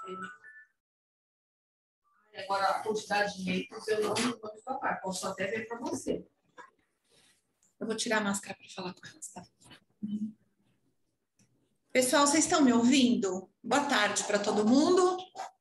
Agora, a quantidade de leitos eu não vou te falar, posso até ver para você. Eu vou tirar a máscara para falar com elas, tá? Pessoal, vocês estão me ouvindo? Boa tarde para todo mundo.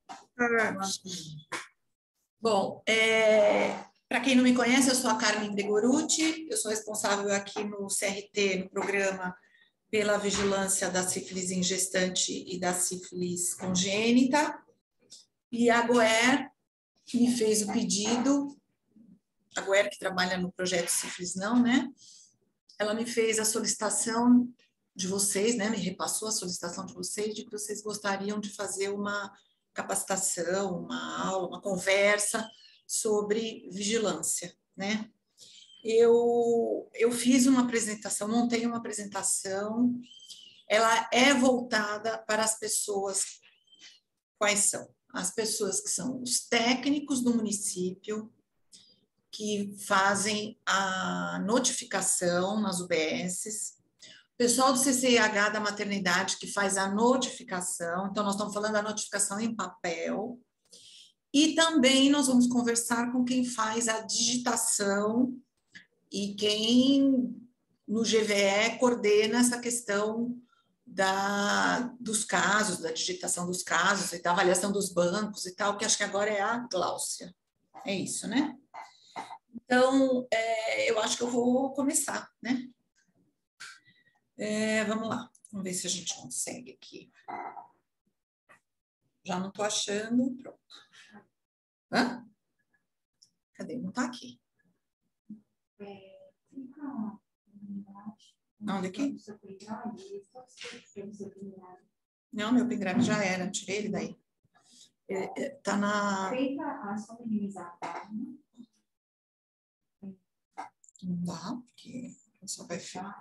Bom, para quem não me conhece, eu sou a Carmen Gregorucci, eu sou responsável aqui no CRT, no programa pela vigilância da sífilis em gestante e da sífilis congênita. E a GOER me fez o pedido, a GOER que trabalha no projeto Sífilis Não, né? Ela me fez a solicitação de vocês, né? Me repassou a solicitação de vocês, de que vocês gostariam de fazer uma capacitação, uma aula, uma conversa sobre vigilância, né? Eu fiz uma apresentação, montei uma apresentação, ela é voltada para as pessoas, quais são? As pessoas que são os técnicos do município, que fazem a notificação nas UBSs, o pessoal do CCIH da maternidade, que faz a notificação, então nós estamos falando da notificação em papel, e também nós vamos conversar com quem faz a digitação e quem, no GVE, coordena essa questão dos casos, da digitação dos casos e da avaliação dos bancos e tal, que acho que agora é a Gláucia. É isso, né? Então, eu acho que eu vou começar, né? Vamos lá, vamos ver se a gente consegue aqui. Já não estou achando, pronto. Hã? Cadê? Não está aqui. Onde aqui? Não, meu pendrive já era, tirei ele daí. Está na... Não dá, porque só vai ficar.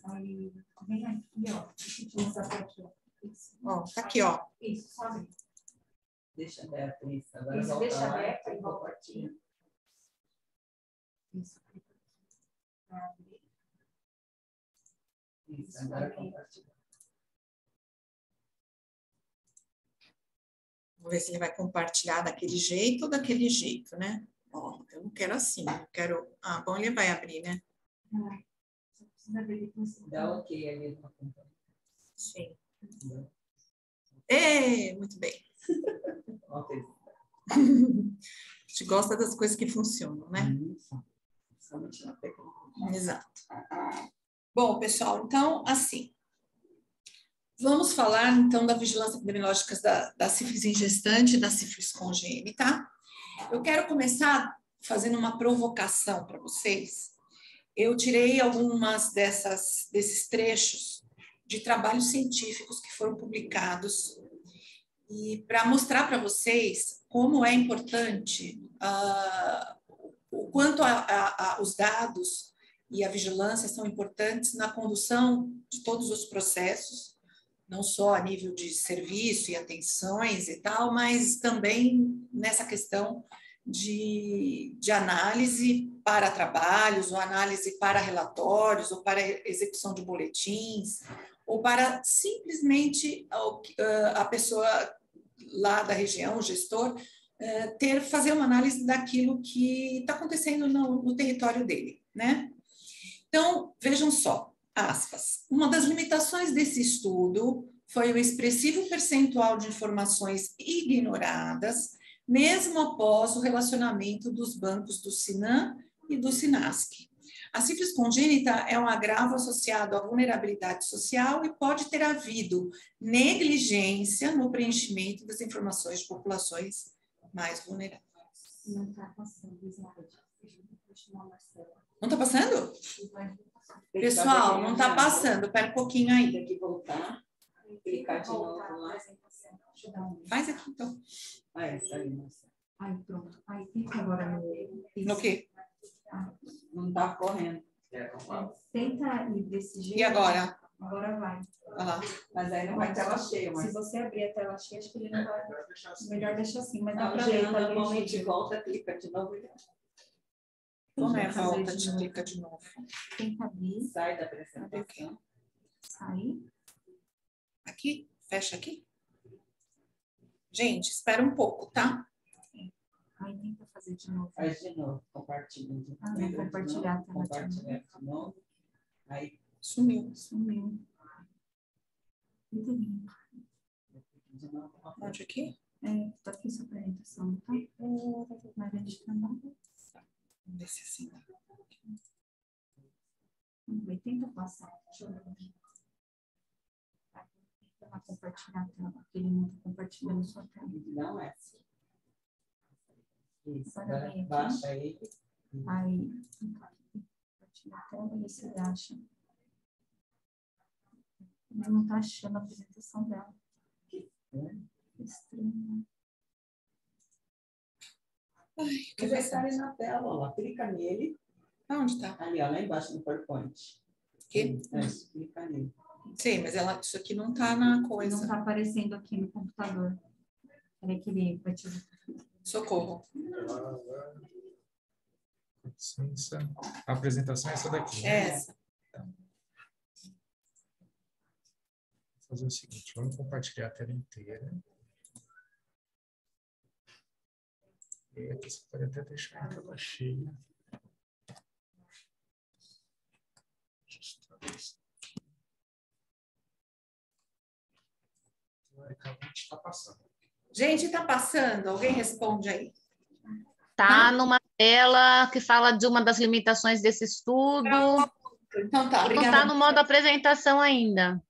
Ó, tá aqui, ó. Isso, sozinho. Deixa aberto isso. Agora Isso, deixa aberto e volta aqui. Isso. Isso, agora compartilha. Vou ver se ele vai compartilhar daquele jeito ou daquele jeito, né? Ó, eu não quero assim, eu quero... Ah, bom, ele vai abrir, né? Só precisa ver depois. Dá ok ali na conta. Sim. Não. Muito bem. Ok. A gente gosta das coisas que funcionam, né? Isso. Somente na técnica. Exato. Bom, pessoal, então, assim, vamos falar, então, da vigilância epidemiológica da sífilis em gestante e da sífilis congênita. Eu quero começar fazendo uma provocação para vocês. Eu tirei algumas desses trechos de trabalhos científicos que foram publicados e para mostrar para vocês como é importante o quanto os dados e a vigilância são importantes na condução de todos os processos, não só a nível de serviço e atenções e tal, mas também nessa questão de análise para trabalhos, ou análise para relatórios, ou para execução de boletins, ou para simplesmente a pessoa lá da região, o gestor, fazer uma análise daquilo que está acontecendo no território dele, né? Então, vejam só, aspas, uma das limitações desse estudo foi o expressivo percentual de informações ignoradas, mesmo após o relacionamento dos bancos do Sinan e do Sinasc. A sífilis congênita é um agravo associado à vulnerabilidade social e pode ter havido negligência no preenchimento das informações de populações mais vulneráveis. Não está passando, slide. Não está passando? Pessoal, não está passando. Espera um pouquinho aí. Tem que voltar. Clicar de novo lá. Faz aqui, então. Isso aí, moça. Aí, pronto. Aí, clica agora No quê? Não está correndo. Tenta ir desse jeito. E agora? Agora vai. Olha lá. Mas aí não vai tela cheia. Mas... Se você abrir a tela cheia, acho que ele não vai. Melhor deixar assim, mas dá Não, para ver. Jean, normalmente volta, clica de novo. Como é a volta? Te clica de novo. Tenta abrir. Sai da apresentação. Sai. Aqui? Fecha aqui? Gente, espera um pouco, tá? Aí tenta fazer de novo. Faz de novo, compartilha. Compartilhar. Compartilhar de novo. Aí, Sumiu. Sumiu. Muito bem. de novo. Onde aqui? Tá aqui sua apresentação, tá? Na área de trabalho. Vamos ver se assim. Vamos ver, tenta passar. Deixa eu ver aqui. Tenta compartilhar a tela, porque ele não está compartilhando sua tela. Não é assim. Isso, Agora agora vem aqui. baixa ele. Aí, compartilhar a tela e você acha. Ele não está achando a apresentação dela. Estranho. Ai, que Mas está ali na tela, ó lá. Clica nele. Onde tá? Ali, ó, lá embaixo no PowerPoint. Aqui? Isso, clica nele. Sim, mas isso aqui não tá na coisa. Não está aparecendo aqui no computador. Peraí que ele vai te... Socorro. Licença. A apresentação é essa daqui, né? Essa. Vou fazer o seguinte, vamos compartilhar a tela inteira. E aqui você pode até deixar a tela cheia. Teoricamente está passando. Gente, tá passando? Alguém responde aí. Tá numa tela que fala de uma das limitações desse estudo. Então tá, E não obrigada. está no modo apresentação ainda.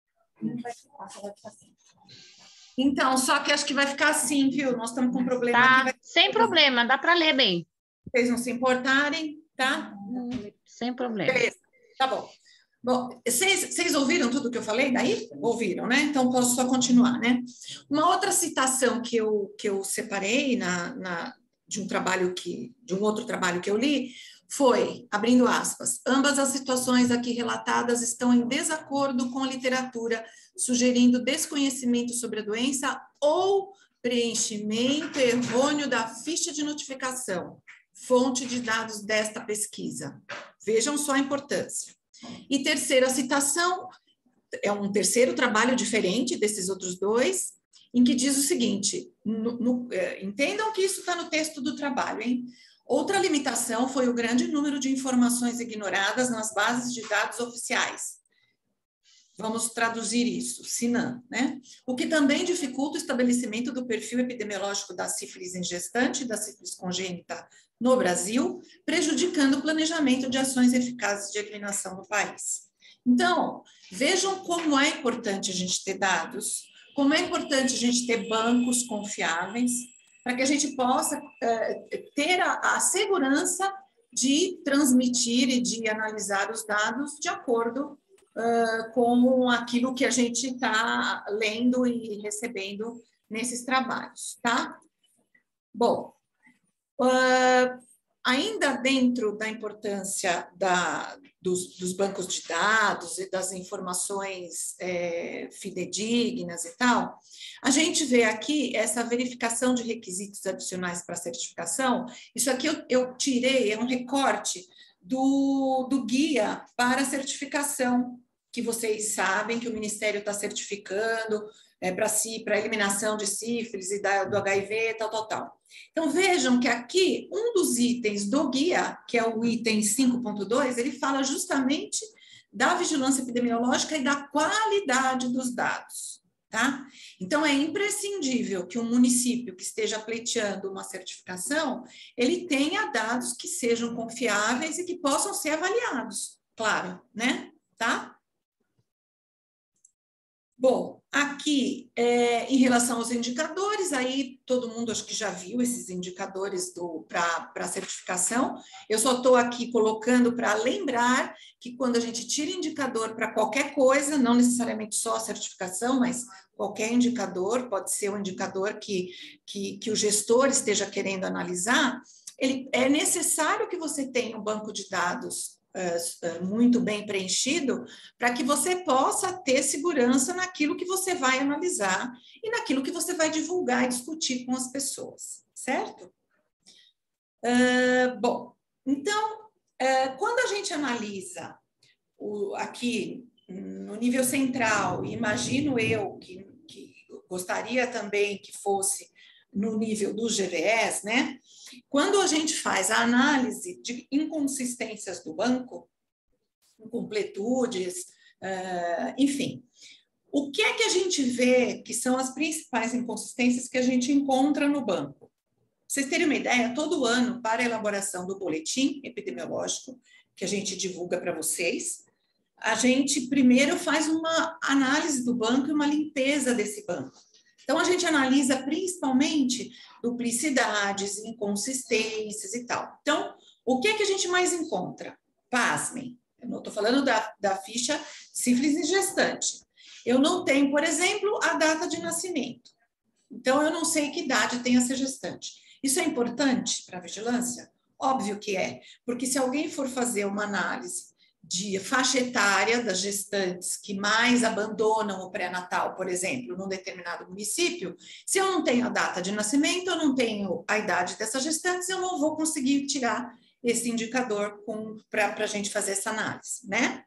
Então, só que acho que vai ficar assim, viu? Nós estamos com um problema Tá, aqui. sem problema, dá para ler bem. Vocês não se importarem, tá? Sem problema. Beleza, tá bom. Bom, vocês ouviram tudo que eu falei daí? Ouviram, né? Então, posso só continuar, né? Uma outra citação que eu separei de um outro trabalho que eu li foi, abrindo aspas, ambas as situações aqui relatadas estão em desacordo com a literatura, sugerindo desconhecimento sobre a doença ou preenchimento errôneo da ficha de notificação, fonte de dados desta pesquisa. Vejam só a importância. E terceira citação, é um terceiro trabalho diferente desses outros dois, em que diz o seguinte, entendam que isso está no texto do trabalho, hein? Outra limitação foi o grande número de informações ignoradas nas bases de dados oficiais. Vamos traduzir isso, SINAM, né? O que também dificulta o estabelecimento do perfil epidemiológico da sífilis em gestante e da sífilis congênita no Brasil, prejudicando o planejamento de ações eficazes de eliminação no país. Então, vejam como é importante a gente ter dados, como é importante a gente ter bancos confiáveis, para que a gente possa ter a segurança de transmitir e de analisar os dados de acordo com aquilo que a gente está lendo e recebendo nesses trabalhos, tá? Bom, ainda dentro da importância dos bancos de dados e das informações fidedignas e tal, a gente vê aqui essa verificação de requisitos adicionais para certificação. Isso aqui eu tirei, é um recorte do guia para certificação, que vocês sabem que o Ministério está certificando para eliminação de sífilis e do HIV, tal. Então, vejam que aqui, um dos itens do guia, que é o item 5.2, ele fala justamente da vigilância epidemiológica e da qualidade dos dados, tá? Então, é imprescindível que um município que esteja pleiteando uma certificação, ele tenha dados que sejam confiáveis e que possam ser avaliados, claro, né? Tá? Bom, aqui, em relação aos indicadores, aí todo mundo acho que já viu esses indicadores para certificação. Eu só estou aqui colocando para lembrar que quando a gente tira indicador para qualquer coisa, não necessariamente só a certificação, mas qualquer indicador, pode ser um indicador que o gestor esteja querendo analisar, é necessário que você tenha um banco de dados muito bem preenchido, para que você possa ter segurança naquilo que você vai analisar e naquilo que você vai divulgar e discutir com as pessoas, certo? Bom, então, quando a gente analisa aqui no nível central, imagino eu que gostaria também que fosse no nível dos GVEs, né? Quando a gente faz a análise de inconsistências do banco, incompletudes, enfim, o que é que a gente vê que são as principais inconsistências que a gente encontra no banco? Pra vocês terem uma ideia, todo ano, para a elaboração do boletim epidemiológico, que a gente divulga para vocês, a gente primeiro faz uma análise do banco e uma limpeza desse banco. Então, a gente analisa principalmente duplicidades, inconsistências e tal. Então, o que é que a gente mais encontra? Pasmem, eu não estou falando da ficha sífilis em gestante. Eu não tenho, por exemplo, a data de nascimento. Então, eu não sei que idade tem essa gestante. Isso é importante para a vigilância? Óbvio que é, porque se alguém for fazer uma análise de faixa etária das gestantes que mais abandonam o pré-natal, por exemplo, num determinado município, se eu não tenho a data de nascimento, eu não tenho a idade dessas gestantes, eu não vou conseguir tirar esse indicador para a gente fazer essa análise, né?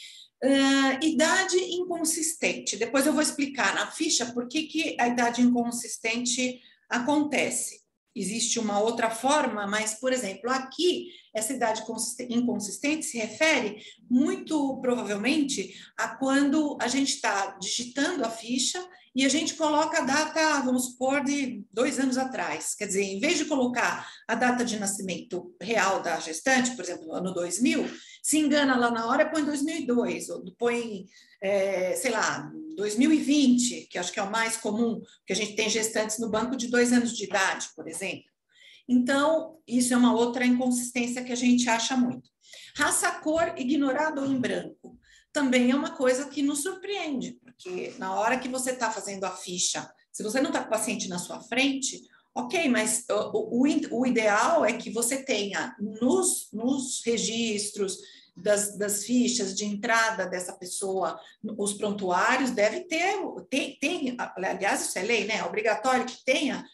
Idade inconsistente. Depois eu vou explicar na ficha por que a idade inconsistente acontece. Existe uma outra forma, mas, por exemplo, aqui, essa idade inconsistente se refere muito provavelmente a quando a gente está digitando a ficha e a gente coloca a data, vamos supor, de 2 anos atrás. Quer dizer, em vez de colocar a data de nascimento real da gestante, por exemplo, no ano 2000, se engana lá na hora, põe 2002, ou põe, sei lá, 2020, que acho que é o mais comum, porque a gente tem gestantes no banco de 2 anos de idade, por exemplo. Então, isso é uma outra inconsistência que a gente acha muito. Raça-cor ignorada ou em branco. Também é uma coisa que nos surpreende, porque na hora que você está fazendo a ficha, se você não está com o paciente na sua frente, ok, mas o ideal é que você tenha nos registros das fichas de entrada dessa pessoa, os prontuários, deve ter, aliás, isso é lei, né? É obrigatório que tenha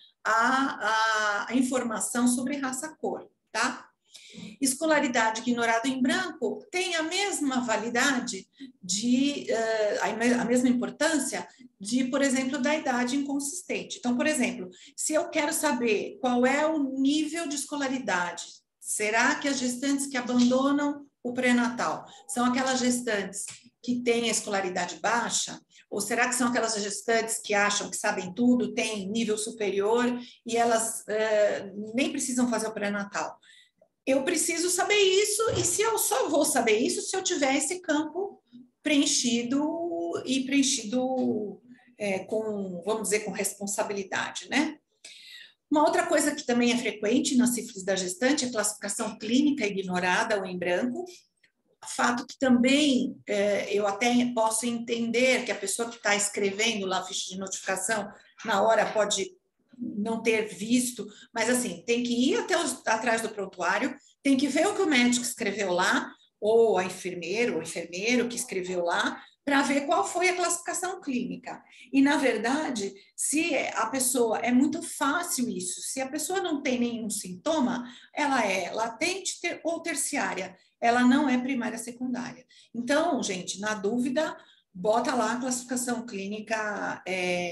a informação sobre raça-cor, tá? Escolaridade ignorada em branco tem a mesma validade a mesma importância de, por exemplo, da idade inconsistente. Então, por exemplo, se eu quero saber qual é o nível de escolaridade, será que as gestantes que abandonam o pré-natal são aquelas gestantes que têm a escolaridade baixa? Ou será que são aquelas gestantes que acham que sabem tudo, têm nível superior e elas nem precisam fazer o pré-natal? Eu preciso saber isso, e se eu só vou saber isso se eu tiver esse campo preenchido e preenchido com, vamos dizer, com responsabilidade, né? Uma outra coisa que também é frequente na sífilis da gestante é a classificação clínica ignorada ou em branco. Fato que também eu até posso entender que a pessoa que está escrevendo lá a ficha de notificação, na hora pode não ter visto, mas assim, tem que ir atrás do prontuário, tem que ver o que o médico escreveu lá, ou a enfermeira ou o enfermeiro que escreveu lá, para ver qual foi a classificação clínica. E, na verdade, se a pessoa, é muito fácil isso, se a pessoa não tem nenhum sintoma, ela é latente ou terciária, ela não é primária secundária. Então, gente, na dúvida, bota lá a classificação clínica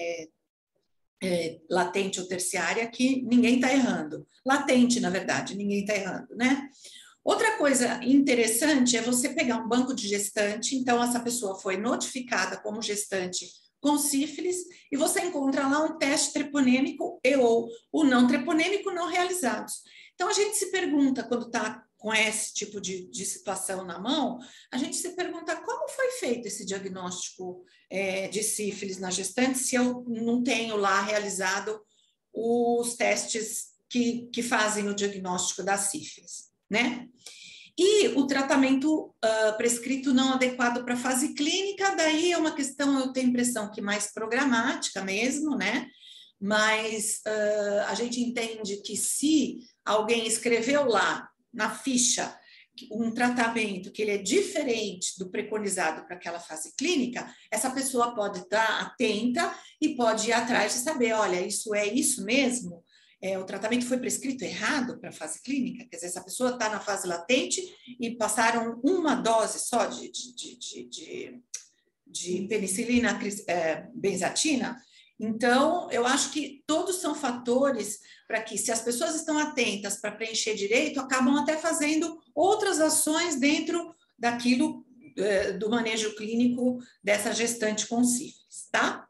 latente ou terciária, que ninguém está errando. Latente, na verdade, ninguém está errando, né? Outra coisa interessante é você pegar um banco de gestante, então essa pessoa foi notificada como gestante com sífilis, e você encontra lá um teste treponêmico ou o não treponêmico não realizados. Então a gente se pergunta, quando está com esse tipo de situação na mão, a gente se pergunta como foi feito esse diagnóstico de sífilis na gestante, se eu não tenho lá realizado os testes que fazem o diagnóstico da sífilis, né? E o tratamento prescrito não adequado para a fase clínica, daí é uma questão, eu tenho a impressão que mais programática mesmo, né? Mas a gente entende que se alguém escreveu lá na ficha um tratamento que ele é diferente do preconizado para aquela fase clínica, essa pessoa pode estar atenta e pode ir atrás de saber, olha, isso é isso mesmo? O tratamento foi prescrito errado para a fase clínica? Quer dizer, essa pessoa está na fase latente e passaram uma dose só de penicilina benzatina, Então, eu acho que todos são fatores para que, se as pessoas estão atentas para preencher direito, acabam até fazendo outras ações dentro daquilo do manejo clínico dessa gestante com sífilis, tá?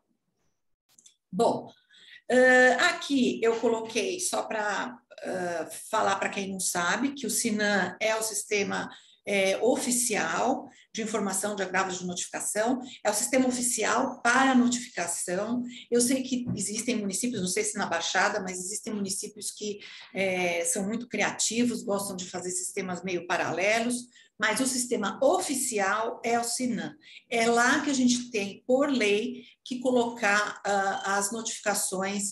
Bom, aqui eu coloquei só para falar para quem não sabe que o SINAM é o sistema oficial de informação de agravos de notificação, é o sistema oficial para notificação. Eu sei que existem municípios, não sei se na Baixada, mas existem municípios que são muito criativos, gostam de fazer sistemas meio paralelos, mas o sistema oficial é o SINAM. É lá que a gente tem, por lei, que colocar as notificações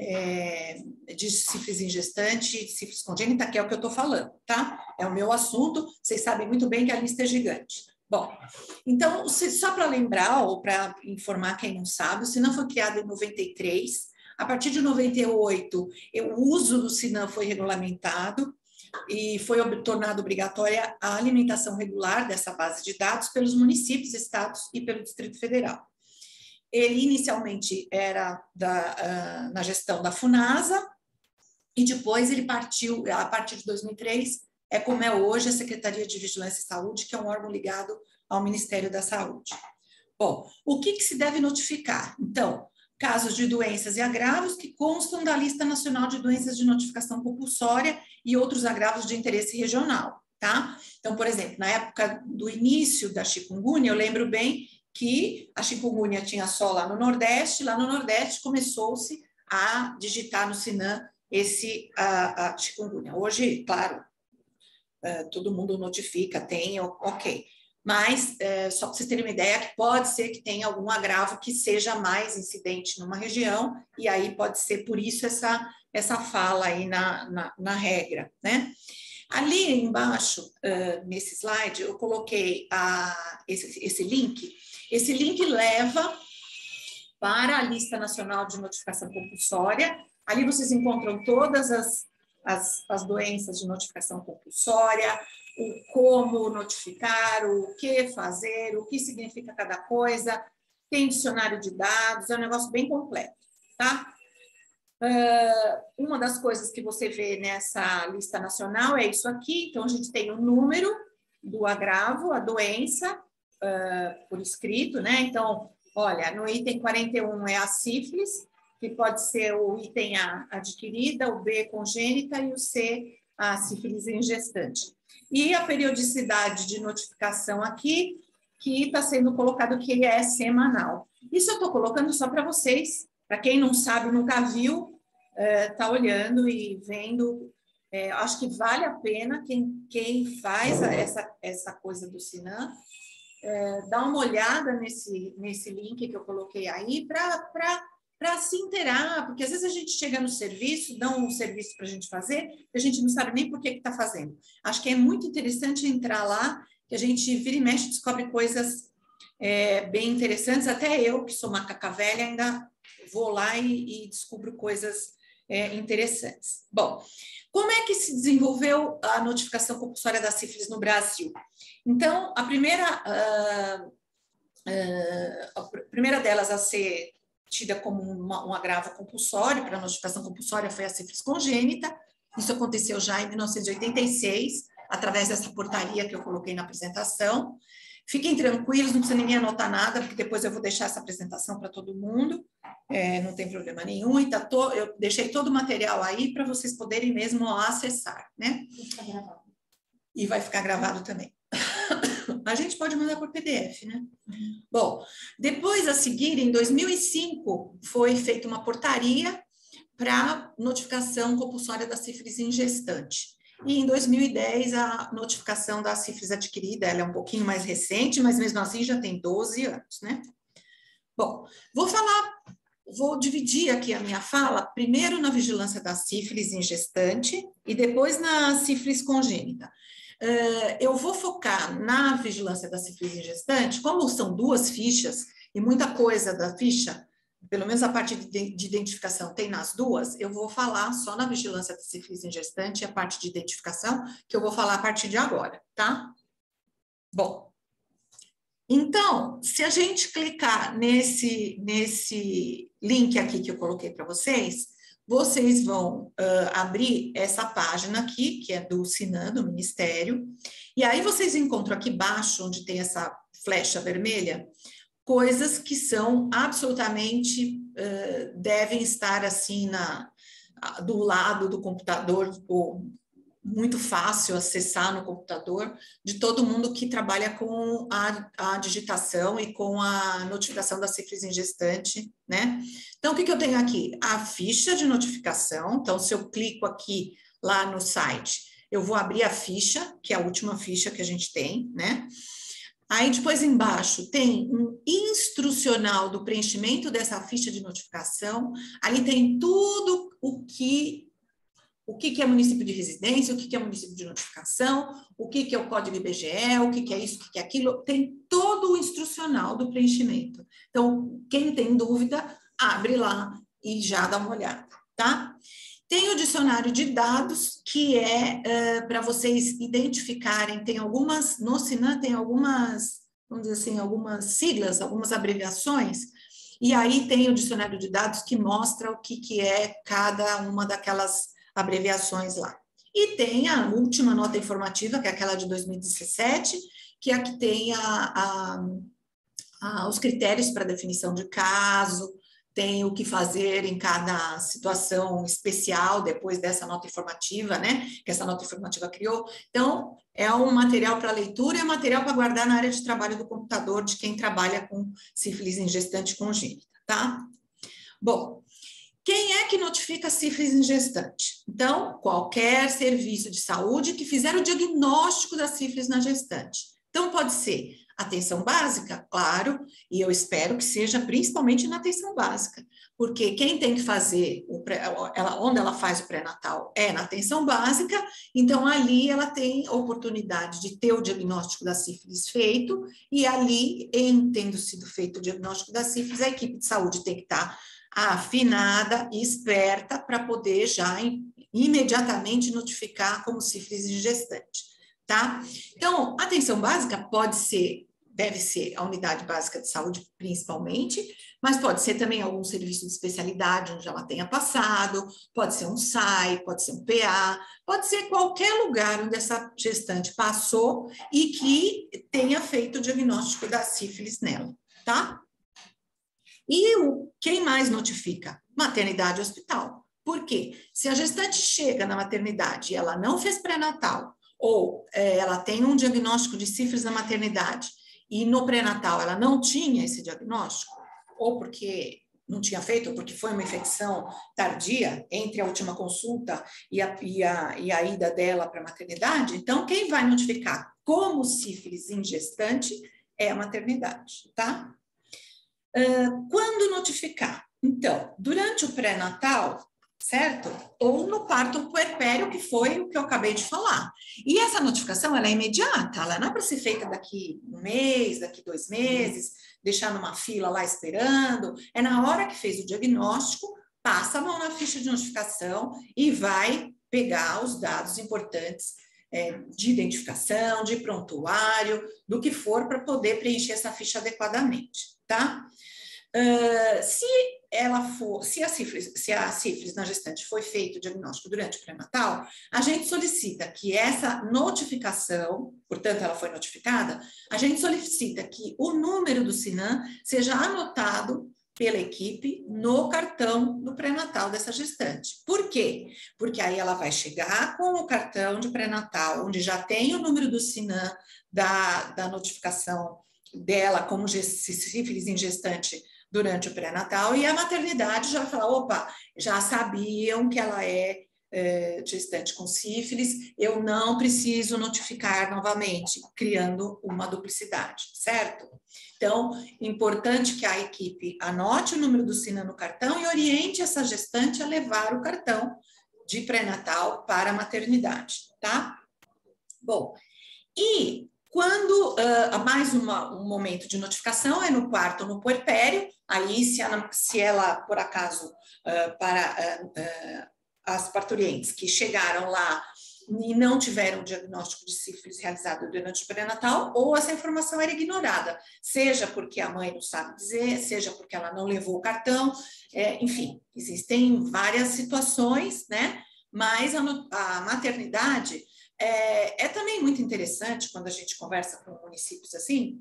de sífilis em gestante, de sífilis congênita, que é o que eu estou falando, tá? É o meu assunto, vocês sabem muito bem que a lista é gigante. Bom, então, só para lembrar, ou para informar quem não sabe, o SINAM foi criado em 93, a partir de 98, o uso do SINAM foi regulamentado, e foi tornada obrigatória a alimentação regular dessa base de dados pelos municípios, estados e pelo Distrito Federal. Ele inicialmente era na gestão da FUNASA, e depois ele partiu, a partir de 2003, como é hoje a Secretaria de Vigilância e Saúde, que é um órgão ligado ao Ministério da Saúde. Bom, o que se deve notificar? Então, casos de doenças e agravos que constam da Lista Nacional de Doenças de Notificação Compulsória e outros agravos de interesse regional, tá? Então, por exemplo, na época do início da chikungunya, eu lembro bem que a chikungunya tinha só lá no Nordeste começou-se a digitar no SINAM a chikungunya. Hoje, claro, todo mundo notifica, tem, ok. Mas, só para vocês terem uma ideia, que pode ser que tenha algum agravo que seja mais incidente numa região, e aí pode ser por isso essa fala aí na regra, né? Ali embaixo, nesse slide, eu coloquei esse link. Esse link leva para a Lista Nacional de Notificação Compulsória. Ali vocês encontram todas as doenças de notificação compulsória, o como notificar, o que fazer, o que significa cada coisa, tem dicionário de dados, é um negócio bem completo, tá? Uma das coisas que você vê nessa lista nacional é isso aqui, então a gente tem o número do agravo, a doença, por escrito, né? Então, olha, no item 41 é a sífilis, que pode ser o item A, adquirida, o B, congênita, e o C, a sífilis em gestante. E a periodicidade de notificação aqui, que está sendo colocado que ele é semanal. Isso eu estou colocando só para vocês, para quem não sabe, nunca viu, está olhando e vendo. Acho que vale a pena quem faz essa coisa do SINAM, dá uma olhada nesse link que eu coloquei aí para se inteirar, porque às vezes a gente chega no serviço, dão um serviço para a gente fazer, e a gente não sabe nem por que está fazendo. Acho que é muito interessante entrar lá, que a gente vira e mexe, descobre coisas bem interessantes. Até eu, que sou macaca velha, ainda vou lá e descubro coisas interessantes. Bom, como é que se desenvolveu a notificação compulsória da sífilis no Brasil? Então, a primeira delas a ser tida como um agravo compulsório para a notificação compulsória foi a sífilis congênita. Isso aconteceu já em 1986, através dessa portaria que eu coloquei na apresentação. Fiquem tranquilos, não precisa ninguém anotar nada, porque depois eu vou deixar essa apresentação para todo mundo, não tem problema nenhum, e eu deixei todo o material aí para vocês poderem mesmo acessar, né? E vai ficar gravado também. A gente pode mandar por PDF, né? Bom, depois a seguir, em 2005, foi feita uma portaria para notificação compulsória da sífilis em gestante. E em 2010, a notificação da sífilis adquirida, ela é um pouquinho mais recente, mas mesmo assim já tem 12 anos, né? Bom, vou dividir aqui a minha fala, primeiro na vigilância da sífilis em gestante e depois na sífilis congênita. Eu vou focar na vigilância da sífilis em gestante, como são duas fichas e muita coisa da ficha, pelo menos a parte de identificação tem nas duas, eu vou falar só na vigilância da sífilis em gestante e a parte de identificação, que eu vou falar a partir de agora, tá? Bom, Então, se a gente clicar nesse link aqui que eu coloquei para vocês, vocês vão abrir essa página aqui, que é do Sinan, do Ministério, e aí vocês encontram aqui embaixo, onde tem essa flecha vermelha, coisas que são absolutamente, devem estar assim do lado do computador, ou muito fácil acessar no computador, de todo mundo que trabalha com a digitação e com a notificação da sífilis gestante, né? Então, o que eu tenho aqui? A ficha de notificação. Então, se eu clico aqui lá no site, eu vou abrir a ficha, que é a última ficha que a gente tem, né? Aí, depois, embaixo, tem um instrucional do preenchimento dessa ficha de notificação. Ali tem tudo o que é município de residência, o que é município de notificação, o que é o código IBGE, o que é isso, o que é aquilo. Tem todo o instrucional do preenchimento. Então, quem tem dúvida, abre lá e já dá uma olhada, tá? Tem o dicionário de dados, que é para vocês identificarem, tem algumas, no Sinan tem algumas, vamos dizer assim, algumas siglas, algumas abreviações, e aí tem o dicionário de dados que mostra o que é cada uma daquelas abreviações lá. E tem a última nota informativa, que é aquela de 2017, que é a que tem os critérios para definição de caso, tem o que fazer em cada situação especial depois dessa nota informativa, né, que essa nota informativa criou. Então, é um material para leitura e é um material para guardar na área de trabalho do computador de quem trabalha com sífilis em gestante congênita, tá? Bom, quem é que notifica sífilis em gestante? Então, qualquer serviço de saúde que fizer o diagnóstico da sífilis na gestante. Então, pode ser atenção básica, claro, e eu espero que seja principalmente na atenção básica, porque quem tem que fazer, onde ela faz o pré-natal é na atenção básica, então ali ela tem oportunidade de ter o diagnóstico da sífilis feito, e ali, tendo sido feito o diagnóstico da sífilis, a equipe de saúde tem que estar afinada e esperta para poder já imediatamente notificar como sífilis em gestante, tá? Então, a atenção básica deve ser a unidade básica de saúde principalmente, mas pode ser também algum serviço de especialidade onde ela tenha passado, pode ser um SAI, pode ser um PA, pode ser qualquer lugar onde essa gestante passou e que tenha feito o diagnóstico da sífilis nela, tá? E quem mais notifica? Maternidade e hospital. Por quê? Se a gestante chega na maternidade e ela não fez pré-natal, ou ela tem um diagnóstico de sífilis na maternidade, e no pré-natal ela não tinha esse diagnóstico, ou porque não tinha feito, ou porque foi uma infecção tardia entre a última consulta e a ida dela para a maternidade, então quem vai notificar como sífilis em gestante é a maternidade, tá? Quando notificar? Então, durante o pré-natal, certo? Ou no parto puerpério, que foi o que eu acabei de falar. E essa notificação, ela é imediata, ela não é para ser feita daqui um mês, daqui 2 meses, deixar numa fila lá esperando. É na hora que fez o diagnóstico, passa a mão na ficha de notificação e vai pegar os dados importantes de identificação, de prontuário, do que for para poder preencher essa ficha adequadamente, tá? Se a sífilis na gestante foi feito o diagnóstico durante o pré-natal, a gente solicita que essa notificação, portanto, ela foi notificada, a gente solicita que o número do Sinan seja anotado pela equipe no cartão do pré-natal dessa gestante. Por quê? Porque aí ela vai chegar com o cartão de pré-natal, onde já tem o número do Sinan da notificação dela como sífilis em gestante durante o pré-natal, e a maternidade já vai falar, opa, já sabiam que ela é gestante com sífilis, eu não preciso notificar novamente, criando uma duplicidade, certo? Então, importante que a equipe anote o número do Sinan no cartão e oriente essa gestante a levar o cartão de pré-natal para a maternidade, tá? Bom, e quando mais um momento de notificação é no parto ou no puerpério, aí se ela, por acaso, para as parturientes que chegaram lá e não tiveram o diagnóstico de sífilis realizado durante o pré-natal, ou essa informação era ignorada, seja porque a mãe não sabe dizer, seja porque ela não levou o cartão, enfim, existem várias situações, né? Mas a maternidade é também muito interessante quando a gente conversa com municípios assim,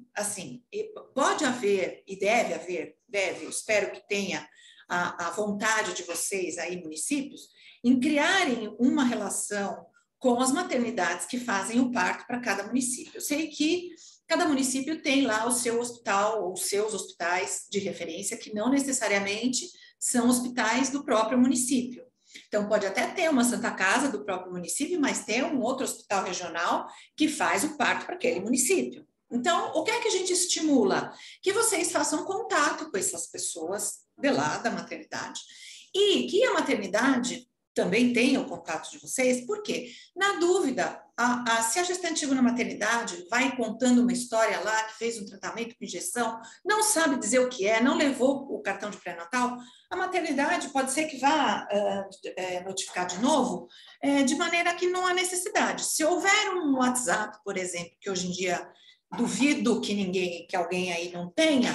pode haver e deve, eu espero que tenha a vontade de vocês aí, municípios, em criarem uma relação com as maternidades que fazem o parto para cada município. Eu sei que cada município tem lá o seu hospital ou seus hospitais de referência, que não necessariamente são hospitais do próprio município. Então, pode até ter uma Santa Casa do próprio município, mas tem um outro hospital regional que faz o parto para aquele município. Então, o que é que a gente estimula? Que vocês façam contato com essas pessoas de lá da maternidade. E que a maternidade também tenha o contato de vocês, porque, na dúvida, se a gestante chegou na maternidade, vai contando uma história lá, que fez um tratamento com injeção, não sabe dizer o que é, não levou o cartão de pré-natal, a maternidade pode ser que vá notificar de novo, de maneira que não há necessidade. Se houver um WhatsApp, por exemplo, que hoje em dia duvido que alguém aí não tenha,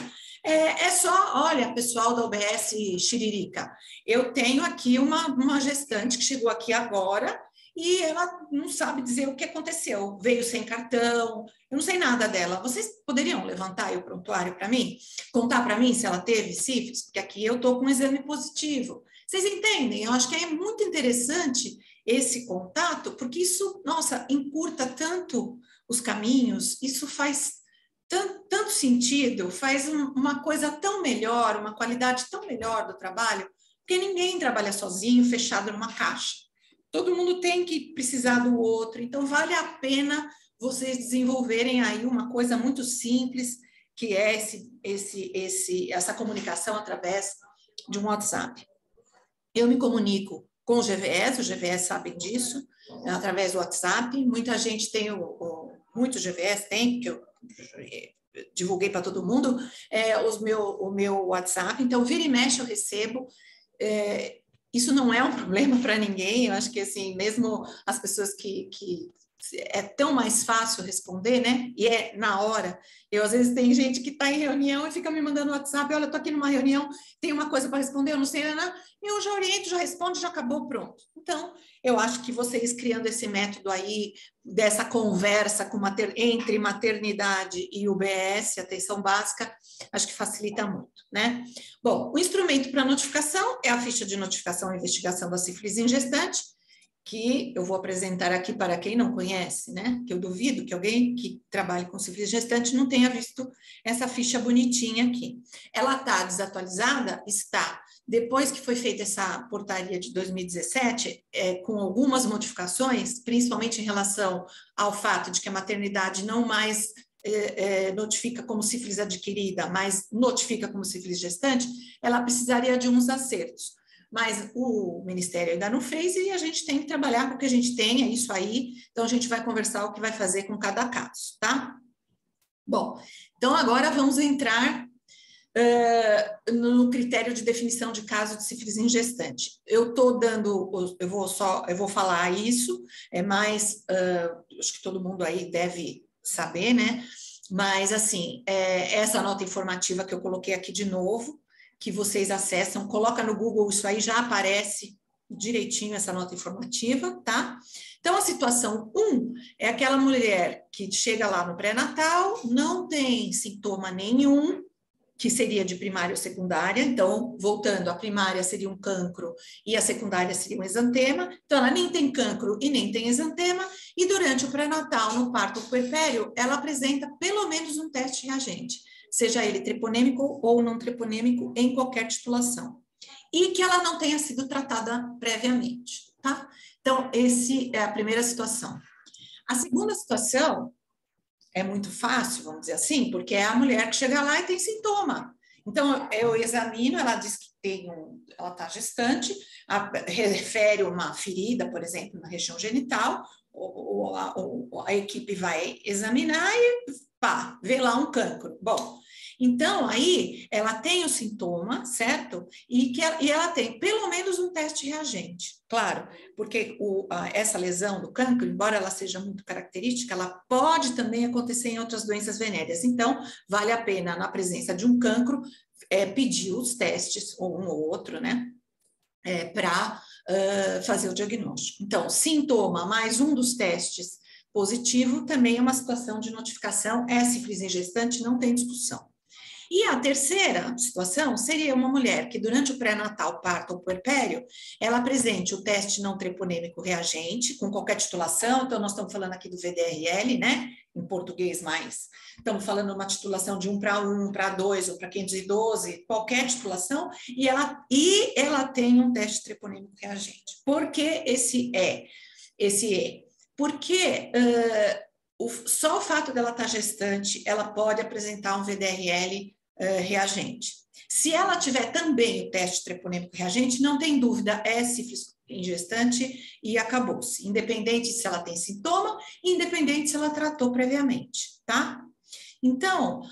só, olha, pessoal da UBS Xiririca, eu tenho aqui uma gestante que chegou aqui agora e ela não sabe dizer o que aconteceu, veio sem cartão, eu não sei nada dela. Vocês poderiam levantar aí o prontuário para mim? Contar para mim se ela teve sífilis? Porque aqui eu estou com um exame positivo. Vocês entendem? Eu acho que é muito interessante esse contato, porque isso, nossa, encurta tanto os caminhos, isso faz tanto sentido, faz uma coisa tão melhor, uma qualidade tão melhor do trabalho, porque ninguém trabalha sozinho, fechado numa caixa. Todo mundo tem que precisar do outro, então vale a pena vocês desenvolverem aí uma coisa muito simples, que é essa comunicação através de um WhatsApp. Eu me comunico com o GVS sabem disso, através do WhatsApp, muita gente tem muitos GVS tem, porque eu divulguei para todo mundo, o meu WhatsApp, então vira e mexe eu recebo, isso não é um problema para ninguém, eu acho que assim, mesmo as pessoas que é tão mais fácil responder, né, e na hora, às vezes tem gente que está em reunião e fica me mandando WhatsApp, olha, eu estou aqui numa reunião, tem uma coisa para responder, eu não sei, eu já oriento, já respondo, já acabou, pronto. Então, eu acho que vocês criando esse método aí, dessa conversa entre maternidade e UBS, atenção básica, acho que facilita muito, né? Bom, o instrumento para notificação é a ficha de notificação e investigação da sífilis em gestante, que eu vou apresentar aqui para quem não conhece, né? Que eu duvido que alguém que trabalhe com sífilis gestante não tenha visto essa ficha bonitinha aqui. Ela está desatualizada? Está. Depois que foi feita essa portaria de 2017, com algumas modificações, principalmente em relação ao fato de que a maternidade não mais notifica como sífilis adquirida, mas notifica como sífilis gestante, ela precisaria de uns acertos. Mas o Ministério ainda não fez e a gente tem que trabalhar com o que a gente tem, é isso aí. Então, a gente vai conversar o que vai fazer com cada caso, tá? Bom, então agora vamos entrar no critério de definição de caso de sífilis em gestante. Eu vou falar isso, mas acho que todo mundo aí deve saber, né? Mas, assim, essa nota informativa que eu coloquei aqui de novo, que vocês acessam, coloca no Google, isso aí já aparece direitinho essa nota informativa, tá? Então, a situação 1 é aquela mulher que chega lá no pré-natal, não tem sintoma nenhum, que seria de primária ou secundária, então, voltando, a primária seria um cancro e a secundária seria um exantema, então ela nem tem cancro e nem tem exantema, e durante o pré-natal, no parto puerpério, ela apresenta pelo menos um teste reagente, seja ele treponêmico ou não treponêmico, em qualquer titulação. E que ela não tenha sido tratada previamente, tá? Então, essa é a primeira situação. A segunda situação é muito fácil, vamos dizer assim, porque é a mulher que chega lá e tem sintoma. Então, eu examino, ela diz que ela está gestante, refere uma ferida, por exemplo, na região genital, a equipe vai examinar e, pá, vê lá um cancro. Bom, Então, aí, ela tem o sintoma, certo? E ela tem pelo menos um teste reagente, claro, porque essa lesão do cancro, embora ela seja muito característica, ela pode também acontecer em outras doenças venéreas. Então, vale a pena, na presença de um cancro, pedir os testes, ou um ou outro, né? Para fazer o diagnóstico. Então, sintoma mais um dos testes positivo também é uma situação de notificação, é sífilis em gestante, não tem discussão. E a terceira situação seria uma mulher que durante o pré-natal, parto ou puerpério, ela apresente o teste não treponêmico reagente, com qualquer titulação, então nós estamos falando aqui do VDRL, né, em português mais, estamos falando de uma titulação de 1 para 1, para 2 ou para 512, qualquer titulação, e ela tem um teste treponêmico reagente. Por que esse E? Porque só o fato dela estar gestante, ela pode apresentar um VDRL reagente. Se ela tiver também o teste treponêmico reagente, não tem dúvida, é sífilis em gestante e acabou-se. Independente se ela tem sintoma, independente se ela tratou previamente, tá? Então,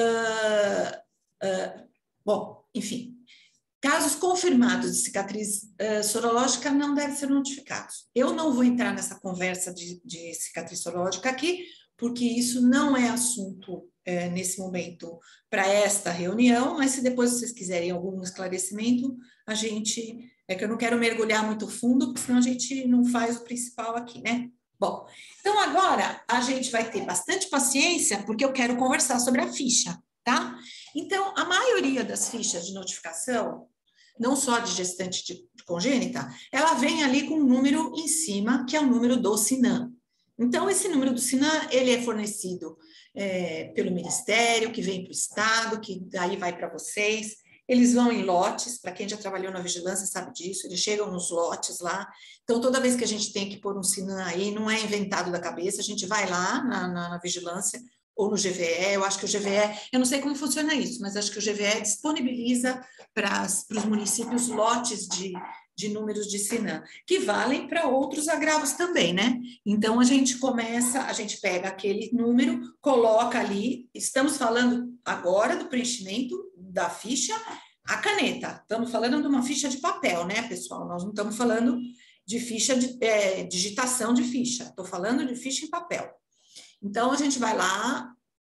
bom, enfim, casos confirmados de cicatriz sorológica não devem ser notificados. Eu não vou entrar nessa conversa de cicatriz sorológica aqui, porque isso não é assunto nesse momento para esta reunião, mas se depois vocês quiserem algum esclarecimento, a gente... É que eu não quero mergulhar muito fundo, porque senão a gente não faz o principal aqui, né? Bom, então agora a gente vai ter bastante paciência, porque eu quero conversar sobre a ficha, tá? Então, a maioria das fichas de notificação, não só de gestante de congênita, ela vem ali com um número em cima, que é o número do SINAM. Então, esse número do SINAM, ele é fornecido pelo Ministério, que vem para o Estado, que daí vai para vocês. Eles vão em lotes, para quem já trabalhou na vigilância sabe disso, eles chegam nos lotes lá. Então, toda vez que a gente tem que pôr um SINAM aí, não é inventado da cabeça, a gente vai lá na vigilância, ou no GVE, eu acho que o GVE, eu não sei como funciona isso, mas acho que o GVE disponibiliza para os municípios lotes de números de SINAM, que valem para outros agravos também, né? Então, a gente pega aquele número, coloca ali, estamos falando agora do preenchimento da ficha, a caneta, estamos falando de uma ficha de papel, né, pessoal? Nós não estamos falando de ficha de digitação de ficha, estou falando de ficha em papel. Então, a gente vai lá,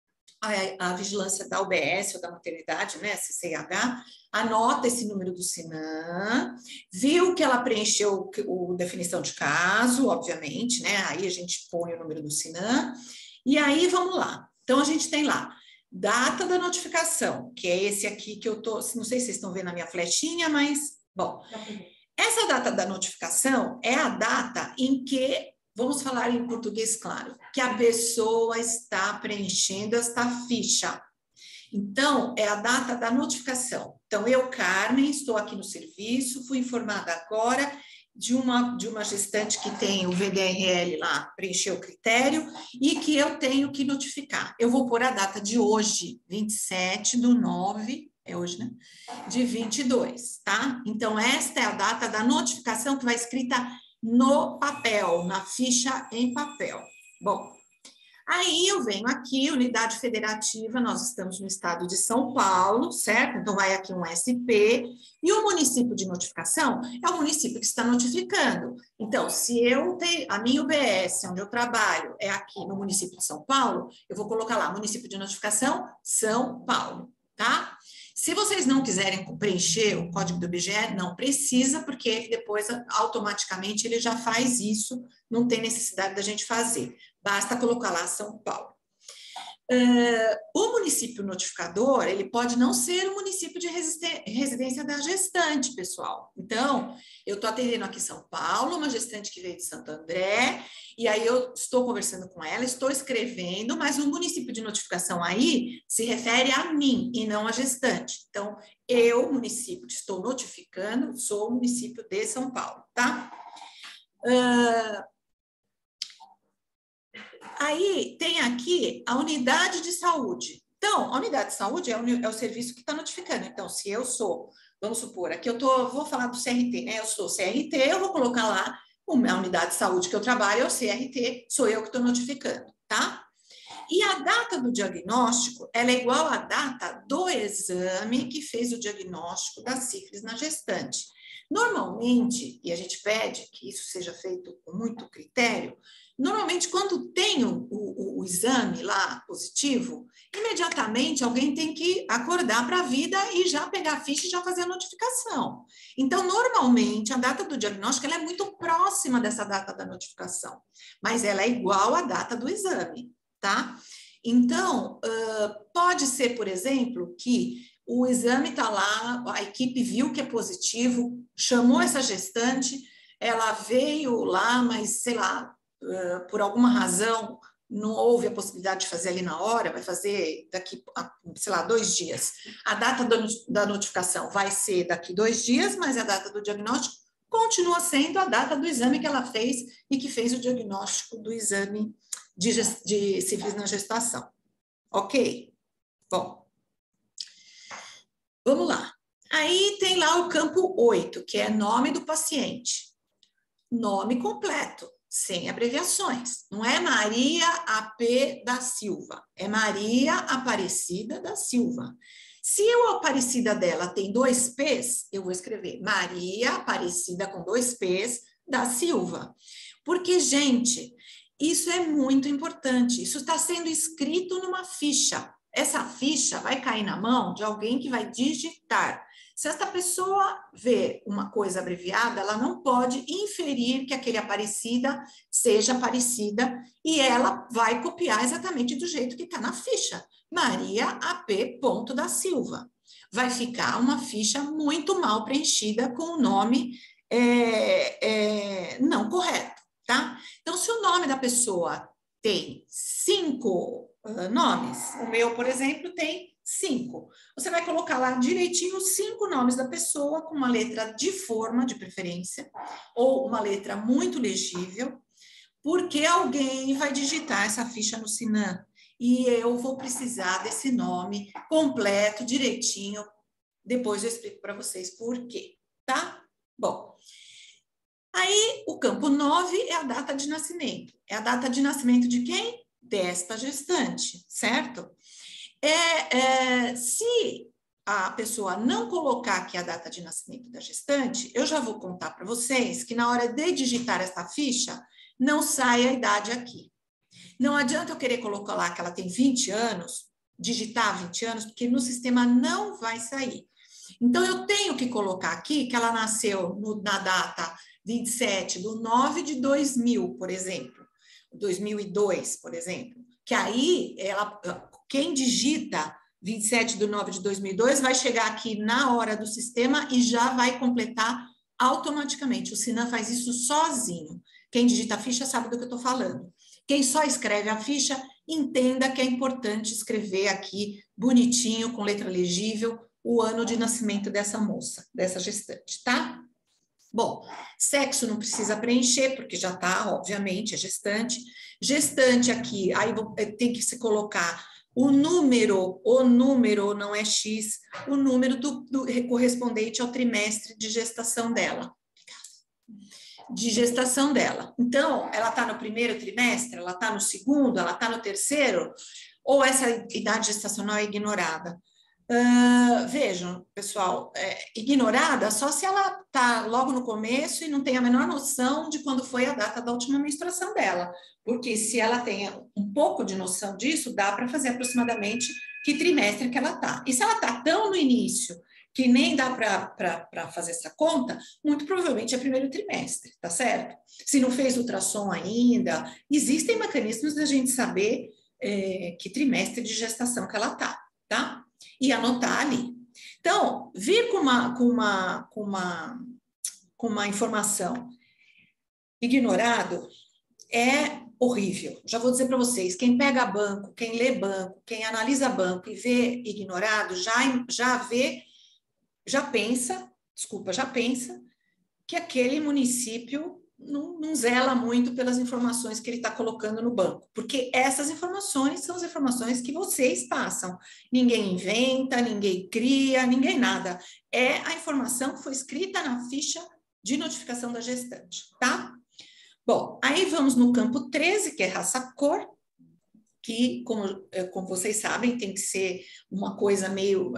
a vigilância da UBS ou da maternidade, né, CCH, anota esse número do SINAM, viu que ela preencheu a definição de caso, obviamente, né, aí a gente põe o número do SINAM, e aí vamos lá. Então, a gente tem lá, data da notificação, que é esse aqui que eu tô, não sei se vocês estão vendo a minha flechinha, mas, bom, essa data da notificação é a data em que, vamos falar em português claro, que a pessoa está preenchendo esta ficha. Então, é a data da notificação. Então, eu, Carmen, estou aqui no serviço, fui informada agora de uma gestante que tem o VDRL lá, preencheu o critério, e que eu tenho que notificar. Eu vou pôr a data de hoje, 27/9, é hoje, né? De 22, tá? Então, esta é a data da notificação que vai escrita no papel, na ficha em papel. Bom, aí eu venho aqui, unidade federativa, nós estamos no estado de São Paulo, certo? Então, vai aqui um SP, e o município de notificação é o município que está notificando. Então, se eu tenho, a minha UBS, onde eu trabalho, é aqui no município de São Paulo, eu vou colocar lá, município de notificação, São Paulo, tá? Se vocês não quiserem preencher o código do IBGE, não precisa, porque depois automaticamente ele já faz isso, não tem necessidade da gente fazer. Basta colocar lá São Paulo. O município notificador, ele pode não ser o município de residência da gestante, pessoal. Então, eu estou atendendo aqui em São Paulo, uma gestante que veio de Santo André, e aí eu estou conversando com ela, estou escrevendo, mas o município de notificação aí se refere a mim e não a gestante. Então, eu, município que estou notificando, sou o município de São Paulo, tá? Aí tem aqui a unidade de saúde. Então, a unidade de saúde é o serviço que está notificando. Então, se eu sou, vamos supor, aqui vou falar do CRT, né? Eu sou CRT, eu vou colocar lá a unidade de saúde que eu trabalho é o CRT, sou eu que estou notificando, tá? E a data do diagnóstico, ela é igual à data do exame que fez o diagnóstico da sífilis na gestante. Normalmente, e a gente pede que isso seja feito com muito critério, normalmente quando tem o exame lá positivo, imediatamente alguém tem que acordar para a vida e já pegar a ficha e já fazer a notificação. Então, normalmente, a data do diagnóstico ela é muito próxima dessa data da notificação, mas ela é igual à data do exame, tá? Então, pode ser, por exemplo, que o exame está lá, a equipe viu que é positivo, chamou essa gestante, ela veio lá, mas, sei lá, por alguma razão, não houve a possibilidade de fazer ali na hora, vai fazer daqui, sei lá, 2 dias. A data da notificação vai ser daqui 2 dias, mas a data do diagnóstico continua sendo a data do exame que ela fez e que fez o diagnóstico do exame de sífilis na gestação. Ok? Bom. Vamos lá. Aí tem lá o campo 8, que é nome do paciente. Nome completo, sem abreviações. Não é Maria AP da Silva, é Maria Aparecida da Silva. Se o Aparecida dela tem 2 P's, eu vou escrever Maria Aparecida com 2 P's da Silva. Porque, gente, isso é muito importante. Isso está sendo escrito numa ficha. Essa ficha vai cair na mão de alguém que vai digitar. Se essa pessoa vê uma coisa abreviada, ela não pode inferir que aquele Aparecida seja Aparecida e ela vai copiar exatamente do jeito que está na ficha. Maria AP. da Silva. Vai ficar uma ficha muito mal preenchida com o nome não correto, tá? Então, se o nome da pessoa tem 5 nomes, o meu, por exemplo, tem 5. Você vai colocar lá direitinho os 5 nomes da pessoa com uma letra de forma, de preferência, ou uma letra muito legível, porque alguém vai digitar essa ficha no Sinan e eu vou precisar desse nome completo, direitinho. Depois eu explico para vocês por quê, tá? Bom, aí o campo 9 é a data de nascimento. É a data de nascimento de quem? Desta gestante, certo? Se a pessoa não colocar aqui a data de nascimento da gestante, eu já vou contar para vocês que na hora de digitar essa ficha, não sai a idade aqui. Não adianta eu querer colocar lá que ela tem 20 anos, digitar 20 anos, porque no sistema não vai sair. Então, eu tenho que colocar aqui que ela nasceu na data 27/9/2000, por exemplo, 2002, por exemplo, que aí quem digita 27/9/2002 vai chegar aqui na hora do sistema e já vai completar automaticamente. O Sinan faz isso sozinho. Quem digita a ficha sabe do que eu estou falando. Quem só escreve a ficha, entenda que é importante escrever aqui bonitinho, com letra legível, o ano de nascimento dessa moça, dessa gestante, tá? Bom, sexo não precisa preencher, porque já tá, obviamente, é gestante. Gestante aqui, aí tem que se colocar o número não é X, o número correspondente ao trimestre de gestação dela. Então, ela está no primeiro trimestre, ela está no segundo, ela está no terceiro, ou essa idade gestacional é ignorada? Vejam, pessoal, ignorada só se ela está logo no começo e não tem a menor noção de quando foi a data da última menstruação dela, porque se ela tem um pouco de noção disso, dá para fazer aproximadamente que trimestre que ela está. E se ela está tão no início que nem dá para fazer essa conta, muito provavelmente é primeiro trimestre, tá certo? Se não fez ultrassom ainda, existem mecanismos da gente saber que trimestre de gestação que ela tá? E anotar ali. Então, vir com uma informação ignorado é horrível. Já vou dizer para vocês, quem pega banco, quem lê banco, quem analisa banco e vê ignorado, já pensa que aquele município não zela muito pelas informações que ele está colocando no banco, porque essas informações são as informações que vocês passam. Ninguém inventa, ninguém cria, ninguém nada. É a informação que foi escrita na ficha de notificação da gestante, tá? Bom, aí vamos no campo 13, que é raça-cor, que, como vocês sabem, tem que ser uma coisa meio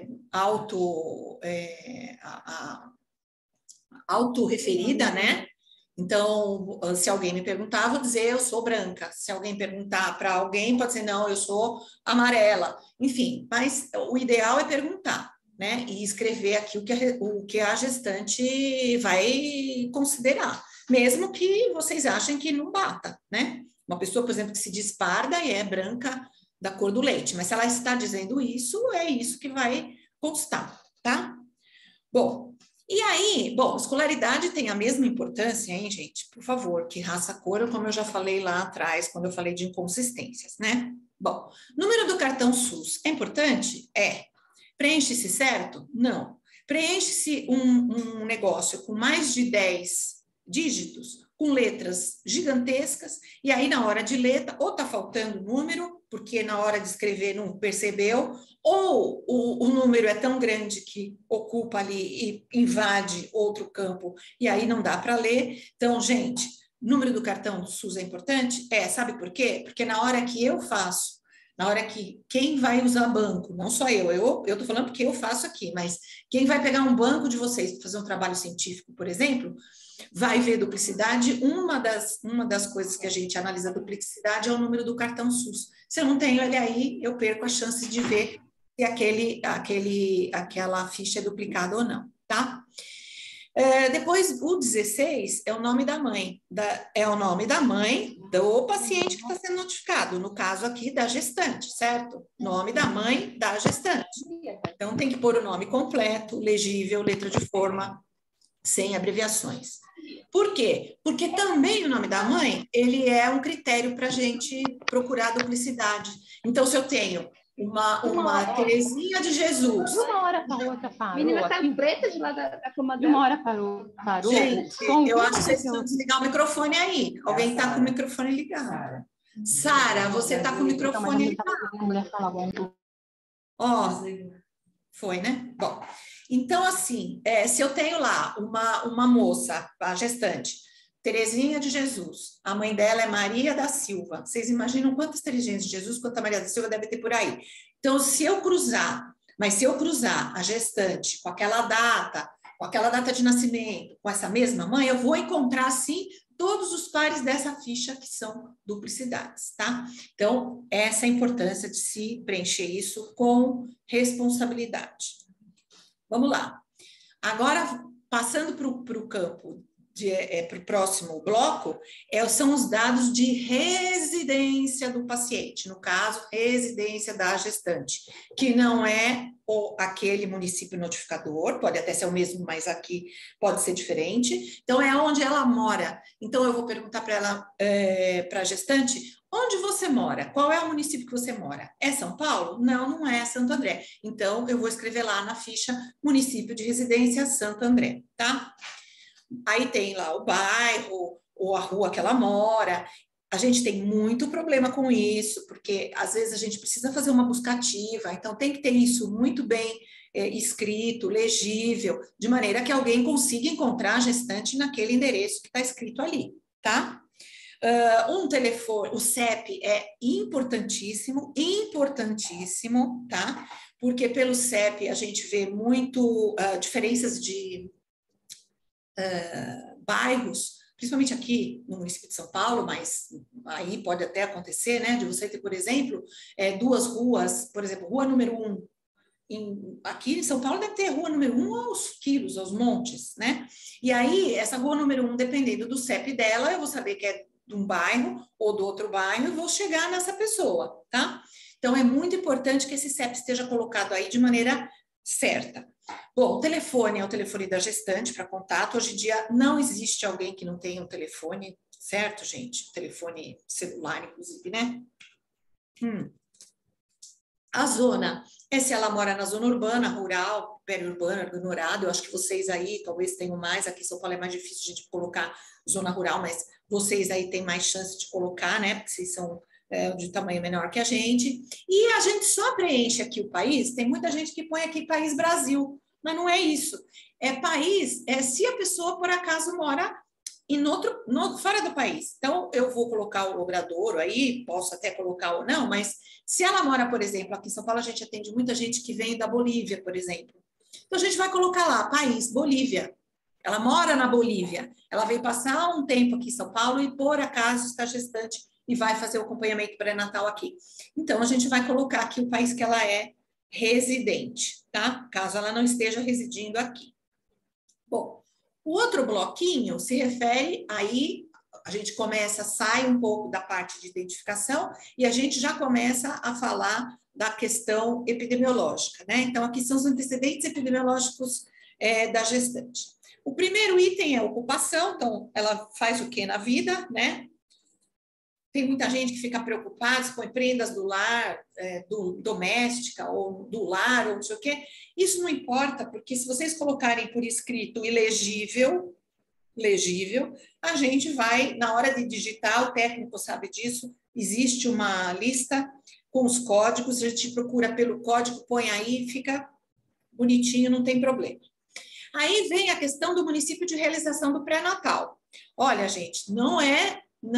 autorreferida, né? Então, se alguém me perguntar, vou dizer eu sou branca. Se alguém perguntar para alguém, pode dizer não, eu sou amarela. Enfim, mas o ideal é perguntar, né? E escrever aqui o que a gestante vai considerar, mesmo que vocês achem que não bata, né? Uma pessoa, por exemplo, que se diz parda e é branca da cor do leite, mas se ela está dizendo isso, é isso que vai constar, tá? Bom, e aí, escolaridade tem a mesma importância, hein, gente? Por favor, que raça, cor, como eu já falei lá atrás, quando eu falei de inconsistências, né? Bom, número do cartão SUS é importante? É. Preenche-se certo? Não. Preenche-se um negócio com mais de 10 dígitos, com letras gigantescas, e aí na hora de ler, ou tá faltando número, porque na hora de escrever não percebeu, ou o número é tão grande que ocupa ali e invade outro campo, e aí não dá para ler. Então, gente, número do cartão do SUS é importante? Sabe por quê? Porque na hora que eu faço, na hora que quem vai usar banco, não só eu estou falando porque eu faço aqui, mas quem vai pegar um banco de vocês para fazer um trabalho científico, por exemplo, vai ver duplicidade. Uma das coisas que a gente analisa a duplicidade é o número do cartão SUS. Se eu não tenho ele aí, eu perco a chance de ver se aquela ficha é duplicada ou não, tá? Depois, o 16 é o nome da mãe, do paciente que está sendo notificado, no caso aqui da gestante, certo? Nome da mãe da gestante. Então, tem que pôr o nome completo, legível, letra de forma, sem abreviações. Por quê? Porque também o nome da mãe, ele é um critério para a gente procurar duplicidade. Então, se eu tenho uma Terezinha de Jesus. Uma hora para outra parou. Menina tá preta de lá da cama De uma hora parou. Gente, eu acho que vocês precisam desligar o microfone aí. Alguém está com o microfone ligado. Sara, você está com o microfone ligado. Ó, foi, né? Bom, então assim, se eu tenho lá uma moça, a gestante, Terezinha de Jesus, a mãe dela é Maria da Silva. Vocês imaginam quantas Terezinhas de Jesus, quanta Maria da Silva deve ter por aí? Então, se eu cruzar a gestante com aquela data de nascimento, com essa mesma mãe, eu vou encontrar, sim, todos os pares dessa ficha que são duplicidades, tá? Então, essa é a importância de se preencher isso com responsabilidade. Vamos lá. Agora, passando para o campo, para o próximo bloco, são os dados de residência do paciente, no caso, residência da gestante, que não é aquele município notificador, pode até ser o mesmo, mas aqui pode ser diferente. Então, é onde ela mora. Então, eu vou perguntar para ela, para a gestante, onde você mora? Qual é o município que você mora? É São Paulo? Não, não é Santo André. Então, eu vou escrever lá na ficha, município de residência Santo André, tá? Aí tem lá o bairro ou a rua que ela mora. A gente tem muito problema com isso, porque às vezes a gente precisa fazer uma buscativa, então tem que ter isso muito bem escrito, legível, de maneira que alguém consiga encontrar a gestante naquele endereço que está escrito ali, tá? Um telefone, o CEP é importantíssimo, tá? Porque pelo CEP a gente vê muito diferenças de bairros, principalmente aqui no município de São Paulo, mas aí pode até acontecer, né, de você ter, por exemplo, duas ruas, por exemplo, rua número 1, aqui em São Paulo deve ter rua número 1 aos quilos, aos montes, né, e aí essa rua número 1, dependendo do CEP dela, eu vou saber que é de um bairro ou do outro bairro e vou chegar nessa pessoa, tá? Então, é muito importante que esse CEP esteja colocado aí de maneira certa. Bom, o telefone é o telefone da gestante para contato. Hoje em dia não existe alguém que não tenha um telefone, certo, gente? Telefone celular, inclusive, né? A zona é se ela mora na zona urbana, rural, periurbana, ignorado. Eu acho que vocês aí talvez tenham mais. Aqui em São Paulo é mais difícil a gente colocar zona rural, mas vocês aí têm mais chance de colocar, né? Porque vocês são de tamanho menor que a gente. E a gente só preenche aqui o país. Tem muita gente que põe aqui país Brasil, mas não é isso. É país, se a pessoa por acaso mora e fora do país. Então, eu vou colocar o logradouro aí, posso até colocar ou não, mas se ela mora, por exemplo, aqui em São Paulo, a gente atende muita gente que vem da Bolívia, por exemplo. Então, a gente vai colocar lá, país, Bolívia. Ela mora na Bolívia. Ela veio passar um tempo aqui em São Paulo e, por acaso, está gestante e vai fazer o acompanhamento pré-natal aqui. Então, a gente vai colocar aqui o país que ela é residente, tá? Caso ela não esteja residindo aqui. Bom, o outro bloquinho se refere aí, a gente sai um pouco da parte de identificação e a gente já começa a falar da questão epidemiológica, né? Então, aqui são os antecedentes epidemiológicos da gestante. O primeiro item é a ocupação, então, ela faz o que na vida, né? Tem muita gente que fica preocupada se põe prendas do lar, doméstica, ou do lar, ou não sei o quê. Isso não importa, porque se vocês colocarem por escrito ilegível, legível, a gente vai, na hora de digitar, o técnico sabe disso, existe uma lista com os códigos, a gente procura pelo código, põe aí, fica bonitinho, não tem problema. Aí vem a questão do município de realização do pré-natal. Olha, gente, não é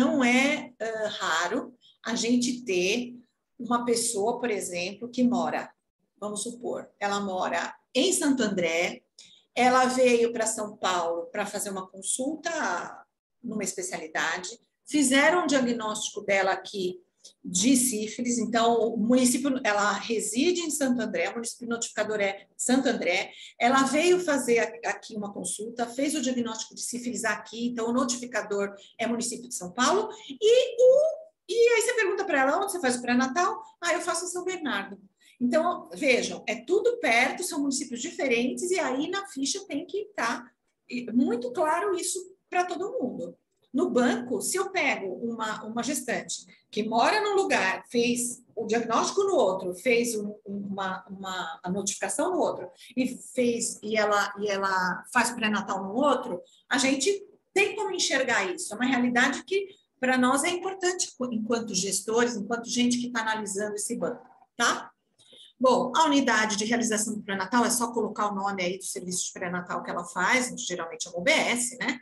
raro a gente ter uma pessoa, por exemplo, que mora, vamos supor, ela mora em Santo André, ela veio para São Paulo para fazer uma consulta numa especialidade, fizeram um diagnóstico dela aqui de sífilis, então o município, ela reside em Santo André, o município notificador é Santo André, ela veio fazer aqui uma consulta, fez o diagnóstico de sífilis aqui, então o notificador é município de São Paulo, e aí você pergunta para ela onde você faz o pré-natal? Eu faço em São Bernardo. Então, vejam, é tudo perto, são municípios diferentes, e aí na ficha tem que estar muito claro isso para todo mundo. No banco, se eu pego uma gestante que mora num lugar, fez o diagnóstico no outro, fez a notificação no outro, e ela faz o pré-natal no outro, a gente tem como enxergar isso. É uma realidade que, para nós, é importante enquanto gestores, enquanto gente que está analisando esse banco, tá? Bom, a unidade de realização do pré-natal é só colocar o nome aí do serviço de pré-natal que ela faz, geralmente é uma UBS, né?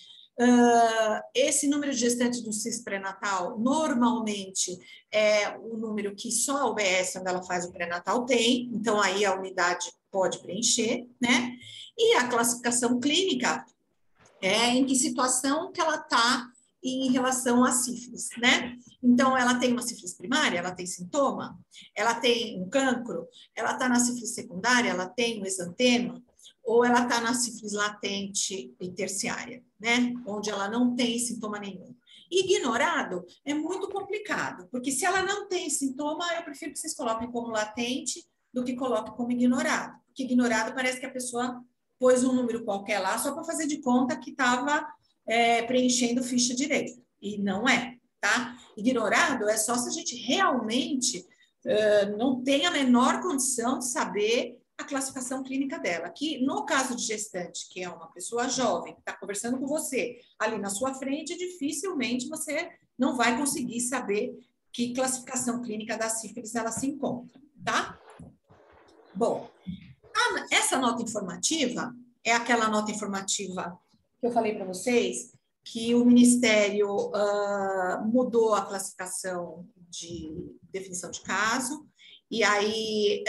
Esse número de gestantes do CIS pré-natal, normalmente, é o número que só a UBS, onde ela faz o pré-natal, tem, então aí a unidade pode preencher, né? E a classificação clínica é em que situação que ela está em relação à sífilis, né? Então, ela tem uma sífilis primária, ela tem sintoma, ela tem um cancro, ela está na sífilis secundária, ela tem um exantema, ou ela está na sífilis latente e terciária, né? Onde ela não tem sintoma nenhum. Ignorado é muito complicado, porque se ela não tem sintoma, eu prefiro que vocês coloquem como latente do que coloquem como ignorado. Porque ignorado parece que a pessoa pôs um número qualquer lá só para fazer de conta que estava preenchendo ficha direito. E não é, tá? Ignorado é só se a gente realmente não tem a menor condição de saber a classificação clínica dela. Que no caso de gestante, que é uma pessoa jovem, que está conversando com você ali na sua frente, dificilmente você não vai conseguir saber que classificação clínica da sífilis ela se encontra, tá? Bom, essa nota informativa é aquela nota informativa que eu falei para vocês, que o Ministério mudou a classificação de definição de caso, e aí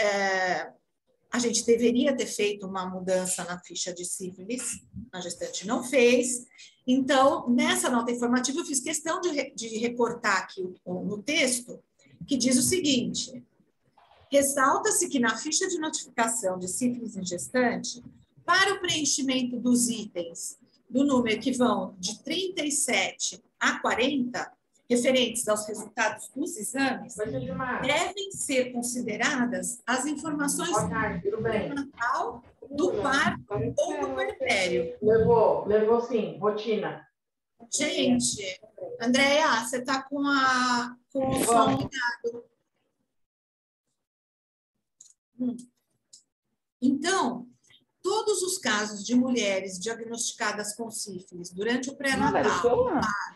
a gente deveria ter feito uma mudança na ficha de sífilis, a gestante não fez. Então, nessa nota informativa, eu fiz questão de recortar aqui no texto, que diz o seguinte: ressalta-se que na ficha de notificação de sífilis em gestante, para o preenchimento dos itens do número que vão de 37 a 40, referentes aos resultados dos exames, devem ser consideradas as informações do pré-natal, do parto ou do puerpério. Levou sim, rotina. Gente, Andréia, você está com o som ligado. Então, todos os casos de mulheres diagnosticadas com sífilis durante o pré-natal,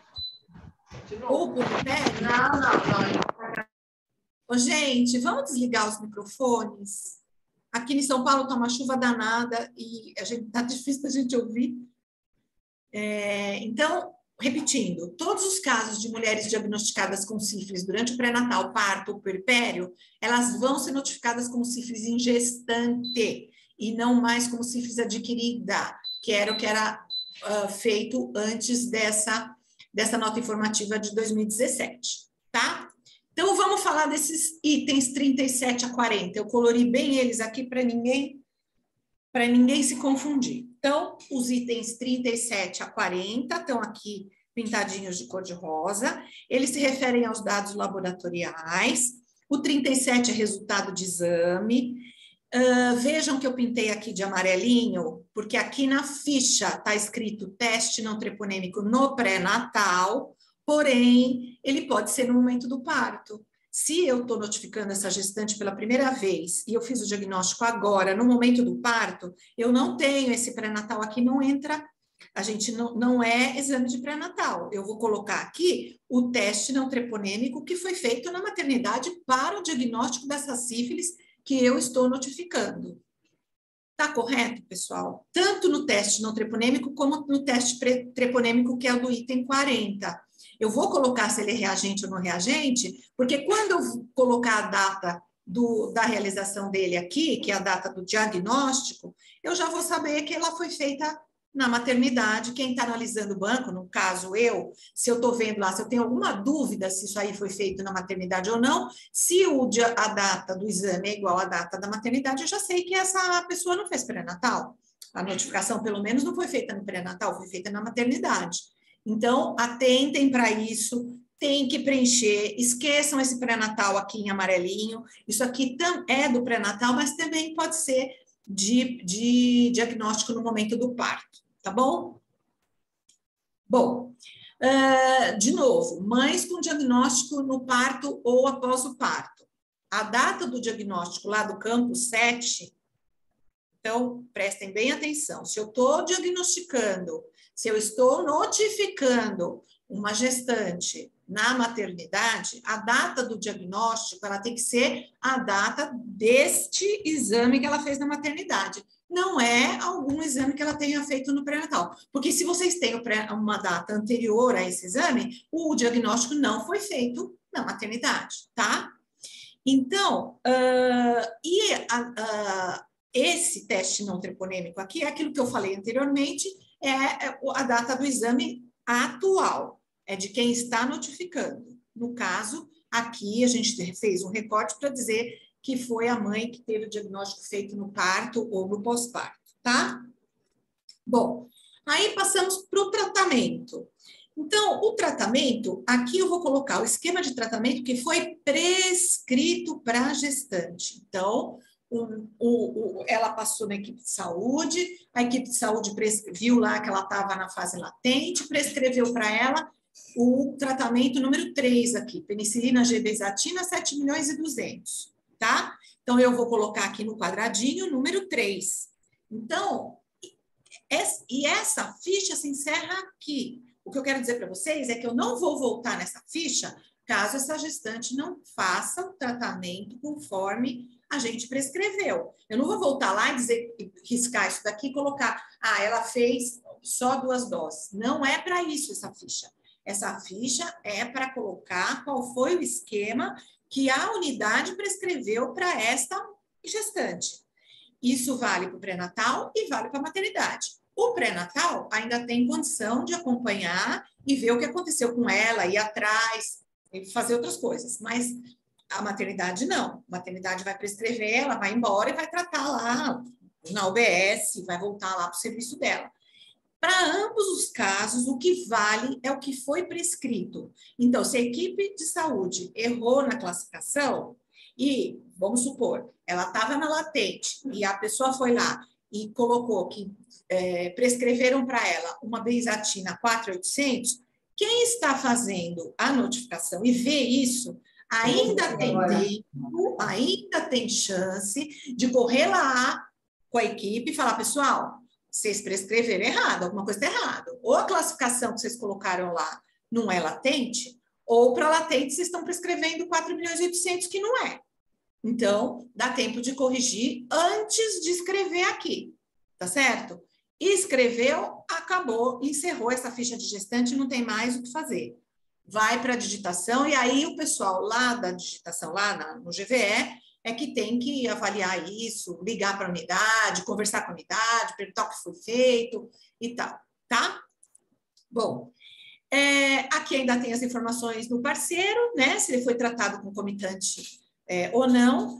ou puerpério... Não. Ô, gente, vamos desligar os microfones? Aqui em São Paulo está uma chuva danada e tá difícil da gente ouvir. Então, repetindo, todos os casos de mulheres diagnosticadas com sífilis durante o pré-natal, parto ou puerpério, elas vão ser notificadas como sífilis em gestante e não mais como sífilis adquirida, que era o que era feito antes dessa nota informativa de 2017, tá? Então, vamos falar desses itens 37 a 40. Eu colori bem eles aqui para ninguém se confundir. Então, os itens 37 a 40 estão aqui pintadinhos de cor de rosa. Eles se referem aos dados laboratoriais. O 37 é resultado de exame. Vejam que eu pintei aqui de amarelinho, porque aqui na ficha está escrito teste não treponêmico no pré-natal, porém, ele pode ser no momento do parto. Se eu estou notificando essa gestante pela primeira vez e eu fiz o diagnóstico agora, no momento do parto, eu não tenho esse pré-natal aqui, não entra, a gente não é exame de pré-natal. Eu vou colocar aqui o teste não treponêmico que foi feito na maternidade para o diagnóstico dessa sífilis que eu estou notificando. Tá correto, pessoal? Tanto no teste não treponêmico como no teste treponêmico, que é o do item 40. Eu vou colocar se ele é reagente ou não reagente, porque quando eu colocar a data da realização dele aqui, que é a data do diagnóstico, eu já vou saber que ela foi feita na maternidade. Quem está analisando o banco, no caso eu, se eu estou vendo lá, se eu tenho alguma dúvida se isso aí foi feito na maternidade ou não, se a data do exame é igual à data da maternidade, eu já sei que essa pessoa não fez pré-natal. A notificação, pelo menos, não foi feita no pré-natal, foi feita na maternidade. Então, atentem para isso, tem que preencher, esqueçam esse pré-natal aqui em amarelinho, isso aqui é do pré-natal, mas também pode ser de diagnóstico no momento do parto, tá bom? Bom, de novo, mães com diagnóstico no parto ou após o parto. A data do diagnóstico lá do campo 7, então prestem bem atenção, se eu estou diagnosticando, se eu estou notificando uma gestante na maternidade, a data do diagnóstico, ela tem que ser a data deste exame que ela fez na maternidade. Não é algum exame que ela tenha feito no pré-natal. Porque se vocês têm uma data anterior a esse exame, o diagnóstico não foi feito na maternidade, tá? Então, esse teste não treponêmico aqui é aquilo que eu falei anteriormente, é a data do exame atual, é de quem está notificando. No caso, aqui a gente fez um recorte para dizer que foi a mãe que teve o diagnóstico feito no parto ou no pós-parto, tá? Bom, aí passamos para o tratamento. Então, o tratamento, aqui eu vou colocar o esquema de tratamento que foi prescrito para a gestante. Então, ela passou na equipe de saúde, a equipe de saúde viu lá que ela estava na fase latente, prescreveu para ela o tratamento número 3 aqui, penicilina G-benzatina, 7.200.000, tá? Então, eu vou colocar aqui no quadradinho número 3. Então, essa ficha se encerra aqui. O que eu quero dizer para vocês é que eu não vou voltar nessa ficha caso essa gestante não faça o tratamento conforme a gente prescreveu. Eu não vou voltar lá e riscar isso daqui e colocar, ela fez só 2 doses. Não é para isso essa ficha. Essa ficha é para colocar qual foi o esquema que a unidade prescreveu para esta gestante. Isso vale para o pré-natal e vale para a maternidade. O pré-natal ainda tem condição de acompanhar e ver o que aconteceu com ela, ir atrás, fazer outras coisas, mas a maternidade não. A maternidade vai prescrever, ela vai embora e vai tratar lá na UBS, vai voltar lá para o serviço dela. Para ambos os casos, o que vale é o que foi prescrito. Então, se a equipe de saúde errou na classificação e, vamos supor, ela estava na latente e a pessoa foi lá e colocou que prescreveram para ela uma benzatina 4.800, quem está fazendo a notificação e vê isso, ainda tem tempo, ainda tem chance de correr lá com a equipe e falar, pessoal, vocês prescreveram errado, alguma coisa está errada. Ou a classificação que vocês colocaram lá não é latente, ou para latente vocês estão prescrevendo 4.800.000 que não é. Então, dá tempo de corrigir antes de escrever aqui, tá certo? escreveu, acabou, encerrou essa ficha de gestante, não tem mais o que fazer. Vai para a digitação, e aí o pessoal lá da digitação, no GVE, é que tem que avaliar isso, ligar para a unidade, conversar com a unidade, perguntar o que foi feito e tal, tá? Bom, aqui ainda tem as informações do parceiro, né? Se ele foi tratado concomitante ou não,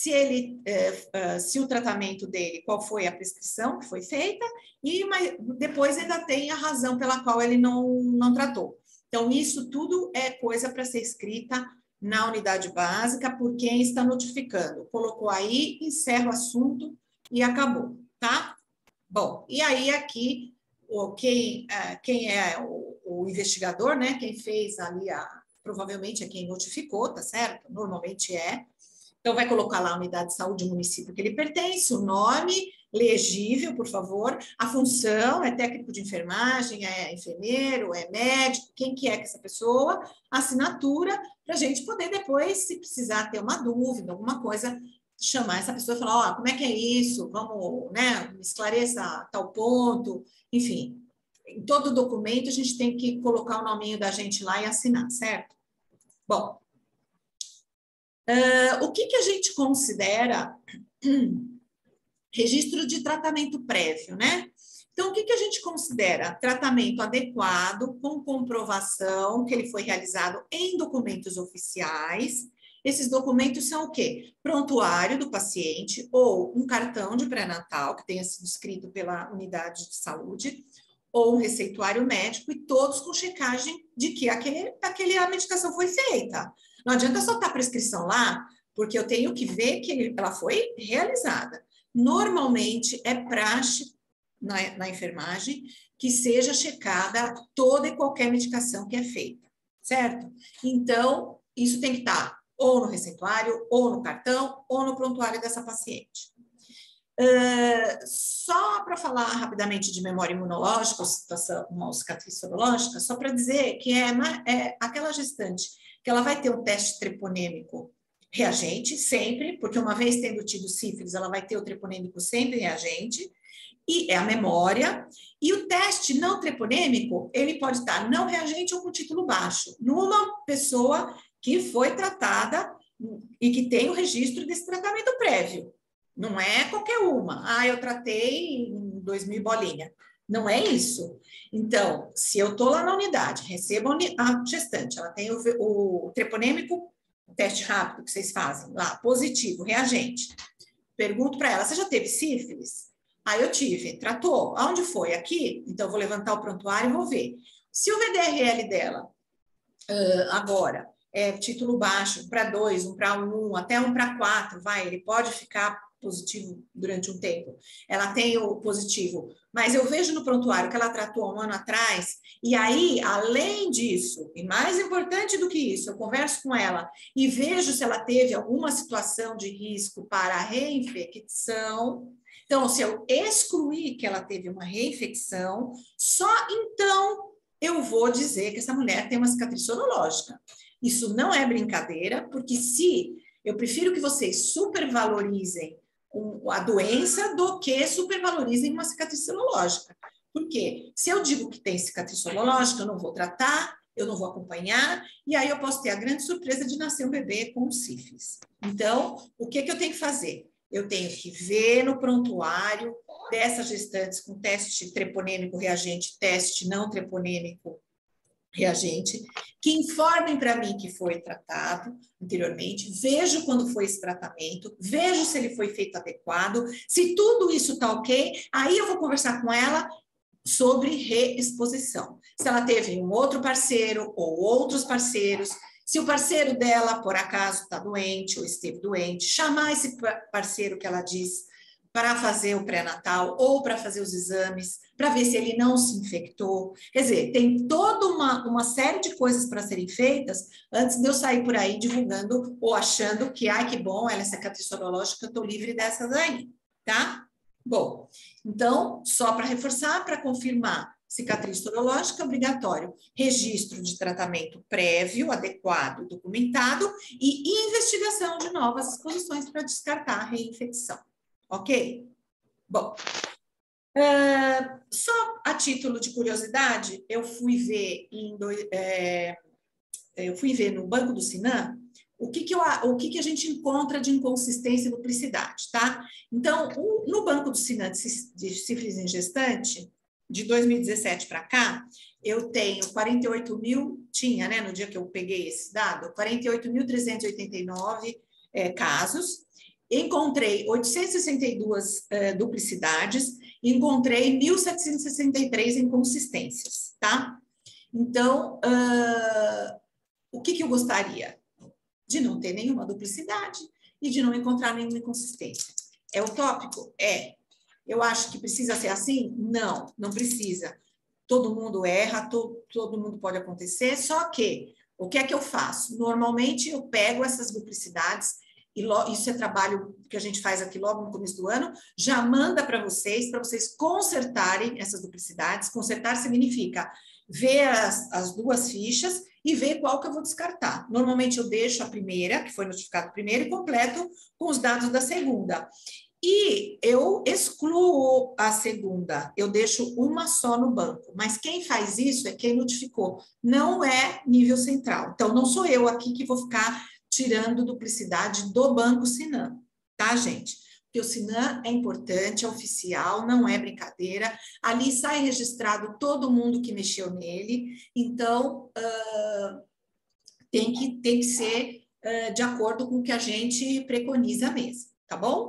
se o tratamento dele, qual foi a prescrição que foi feita, mas depois ainda tem a razão pela qual ele não tratou. Então, isso tudo é coisa para ser escrita na unidade básica por quem está notificando. Colocou aí, encerra o assunto e acabou, tá? Bom, e aí aqui, quem é o investigador, né? Quem fez ali, provavelmente é quem notificou, tá certo? Normalmente é. Então, vai colocar lá a unidade de saúde do município que ele pertence, o nome, legível, por favor, a função, é técnico de enfermagem, é enfermeiro, é médico, quem que é essa pessoa, a assinatura, para a gente poder depois, se precisar ter uma dúvida, alguma coisa, chamar essa pessoa e falar, como é que é isso? Vamos, né, me esclareça tal ponto, enfim. Em todo documento, a gente tem que colocar o nominho da gente lá e assinar, certo? Bom, o que a gente considera registro de tratamento prévio, né? Então, o que a gente considera tratamento adequado com comprovação que ele foi realizado em documentos oficiais? Esses documentos são o quê? Prontuário do paciente ou um cartão de pré-natal que tenha sido escrito pela unidade de saúde ou um receituário médico e todos com checagem de que a medicação foi feita. Não adianta só estar a prescrição lá, porque eu tenho que ver que ela foi realizada. Normalmente, é praxe na enfermagem que seja checada toda e qualquer medicação que é feita, certo? Então, isso tem que estar ou no receituário, ou no cartão, ou no prontuário dessa paciente. Só para falar rapidamente de memória imunológica, uma cicatriz sorológica, só para dizer que é aquela gestante que ela vai ter um teste treponêmico reagente, sempre, porque uma vez tendo tido sífilis, ela vai ter o treponêmico sempre reagente, e é a memória, e o teste não treponêmico, ele pode estar não reagente ou com título baixo, numa pessoa que foi tratada e que tem o registro desse tratamento prévio. Não é qualquer uma. Eu tratei em 2000 bolinha. Não é isso. Então, se eu estou lá na unidade, recebo a gestante, ela tem o treponêmico, o teste rápido que vocês fazem lá, positivo, reagente. Pergunto para ela, você já teve sífilis? Eu tive. Tratou? Aonde foi? Aqui? Então, eu vou levantar o prontuário e vou ver. Se o VDRL dela, agora, é título baixo, para 2, 1 para 1, até 1 para 4, ele pode ficar positivo durante um tempo. Ela tem o positivo, mas eu vejo no prontuário que ela tratou há um ano atrás, e aí, além disso, e mais importante do que isso, eu converso com ela e vejo se ela teve alguma situação de risco para reinfecção. Então, se eu excluir que ela teve uma reinfecção, só então eu vou dizer que essa mulher tem uma cicatriz sorológica. Isso não é brincadeira, porque eu prefiro que vocês supervalorizem a doença do que supervalorizem uma cicatriz sorológica. Por quê? Se eu digo que tem cicatriz sorológica, eu não vou tratar, eu não vou acompanhar, e aí eu posso ter a grande surpresa de nascer um bebê com sífilis. Então, o que eu tenho que fazer? Eu tenho que ver no prontuário dessas gestantes com teste treponêmico reagente, teste não treponêmico reagente, que informem para mim que foi tratado anteriormente, vejo quando foi esse tratamento, vejo se ele foi feito adequado, se tudo isso está ok, aí eu vou conversar com ela sobre reexposição. Se ela teve um outro parceiro ou outros parceiros, se o parceiro dela, por acaso, está doente ou esteve doente, chamar esse parceiro que ela diz para fazer o pré-natal ou para fazer os exames, para ver se ele não se infectou. Quer dizer, tem toda uma série de coisas para serem feitas antes de eu sair por aí divulgando ou achando que, que bom, ela é cicatriz sorológica, eu estou livre dessas aí, tá? Bom, então, só para reforçar, para confirmar, cicatriz sorológica, obrigatório, registro de tratamento prévio, adequado, documentado e investigação de novas exposições para descartar a reinfecção. Ok? Bom, Só a título de curiosidade, eu fui ver no Banco do Sinan o que a gente encontra de inconsistência e duplicidade, tá? Então, no Banco do Sinan de sífilis em gestante, de 2017 para cá, eu tenho 48 mil, tinha, né, no dia que eu peguei esse dado, 48.389 casos, encontrei 862 duplicidades, encontrei 1.763 inconsistências, tá? Então, o que eu gostaria? De não ter nenhuma duplicidade e de não encontrar nenhuma inconsistência. É utópico? É. Eu acho que precisa ser assim? Não, não precisa. Todo mundo erra, todo mundo pode acontecer, só que o que é que eu faço? Normalmente eu pego essas duplicidades, e isso é trabalho que a gente faz aqui logo no começo do ano, já manda para vocês consertarem essas duplicidades. Consertar significa ver as duas fichas e ver qual que eu vou descartar. Normalmente eu deixo a primeira, que foi notificada primeiro, e completo com os dados da segunda. E eu excluo a segunda, eu deixo uma só no banco. Mas quem faz isso é quem notificou, não é nível central. Então, não sou eu aqui que vou ficar tirando duplicidade do Banco Sinan, tá, gente? Porque o Sinan é importante, é oficial, não é brincadeira. Ali sai registrado todo mundo que mexeu nele, então tem que ser de acordo com o que a gente preconiza mesmo, tá bom?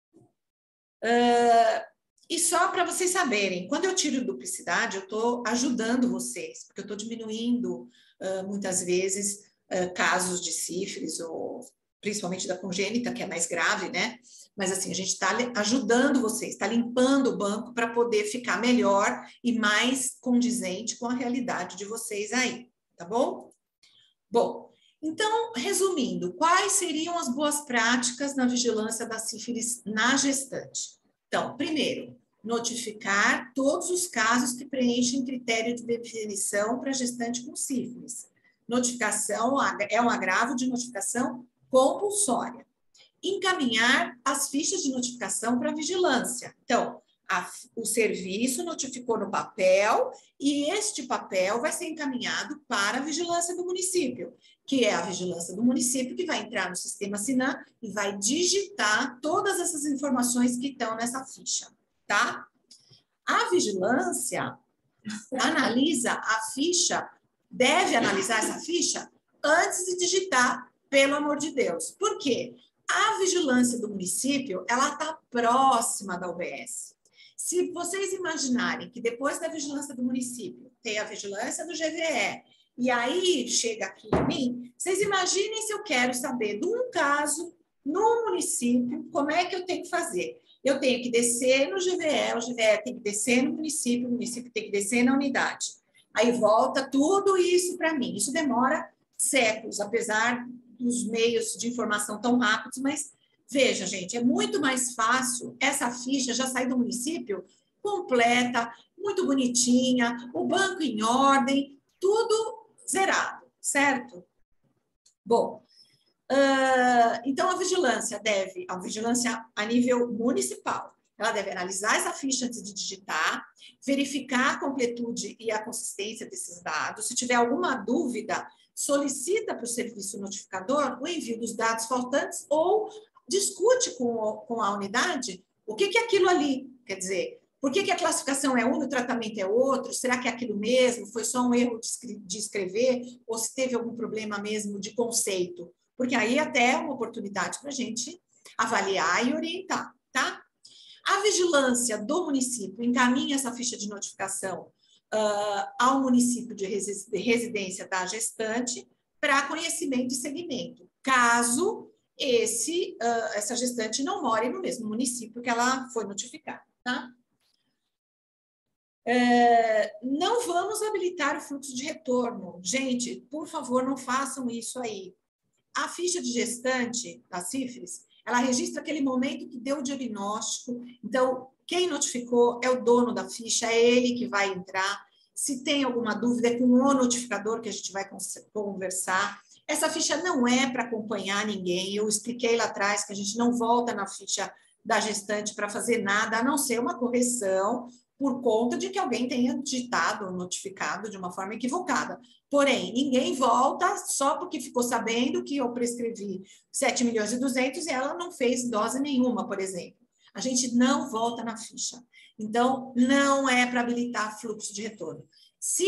E só para vocês saberem, quando eu tiro duplicidade, eu estou ajudando vocês, porque eu estou diminuindo muitas vezes casos de sífilis, ou principalmente da congênita, que é mais grave, né? Mas assim, a gente está ajudando vocês, está limpando o banco para poder ficar melhor e mais condizente com a realidade de vocês aí, tá bom? Bom, então, resumindo, quais seriam as boas práticas na vigilância da sífilis na gestante? Então, primeiro, notificar todos os casos que preenchem critério de definição para gestante com sífilis. Notificação é um agravo de notificação compulsória. Encaminhar as fichas de notificação para vigilância. Então, o serviço notificou no papel e este papel vai ser encaminhado para a vigilância do município, que é a vigilância do município que vai entrar no sistema Sinan e vai digitar todas essas informações que estão nessa ficha, tá? A vigilância analisa a ficha, deve analisar essa ficha antes de digitar, pelo amor de Deus. Por quê? A vigilância do município, ela está próxima da UBS. Se vocês imaginarem que depois da vigilância do município tem a vigilância do GVE, e aí chega aqui em mim, vocês imaginem se eu quero saber de um caso no município, como é que eu tenho que fazer? Eu tenho que descer no GVE, o GVE tem que descer no município, o município tem que descer na unidade. Aí volta tudo isso para mim. Isso demora séculos, apesar dos meios de informação tão rápidos, mas veja, gente, é muito mais fácil essa ficha já sair do município completa, muito bonitinha, o banco em ordem, tudo zerado, certo? Bom, então a vigilância a nível municipal, ela deve analisar essa ficha antes de digitar, verificar a completude e a consistência desses dados. Se tiver alguma dúvida, solicita para o serviço notificador o envio dos dados faltantes ou discute com a unidade o que é aquilo ali. Quer dizer, por que a classificação é uma e o tratamento é outro? Será que é aquilo mesmo? Foi só um erro de escrever? Ou se teve algum problema mesmo de conceito? Porque aí até é uma oportunidade para a gente avaliar e orientar, tá? A vigilância do município encaminha essa ficha de notificação ao município de residência da gestante para conhecimento e seguimento, caso essa gestante não more no mesmo município que ela foi notificada, tá? Não vamos habilitar o fluxo de retorno. Gente, por favor, não façam isso aí. A ficha de gestante da sífilis, ela registra aquele momento que deu o diagnóstico. Então, quem notificou é o dono da ficha, é ele que vai entrar. Se tem alguma dúvida, é com o notificador que a gente vai conversar. Essa ficha não é para acompanhar ninguém. Eu expliquei lá atrás que a gente não volta na ficha da gestante para fazer nada, a não ser uma correção por conta de que alguém tenha digitado ou notificado de uma forma equivocada. Porém, ninguém volta só porque ficou sabendo que eu prescrevi 7.200.000 e ela não fez dose nenhuma, por exemplo. A gente não volta na ficha. Então, não é para habilitar fluxo de retorno. Se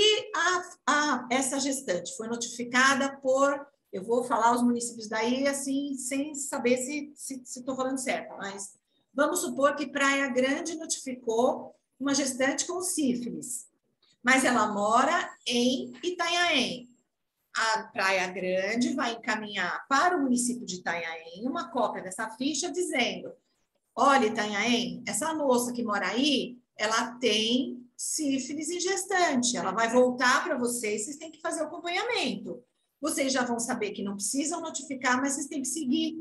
essa gestante foi notificada por... Eu vou falar os municípios daí, assim, sem saber se estou falando certo, mas vamos supor que Praia Grande notificou uma gestante com sífilis, mas ela mora em Itanhaém. A Praia Grande vai encaminhar para o município de Itanhaém uma cópia dessa ficha dizendo: olha, Itanhaém, essa moça que mora aí, ela tem sífilis em gestante, ela vai voltar para vocês, vocês têm que fazer o acompanhamento. Vocês já vão saber que não precisam notificar, mas vocês têm que seguir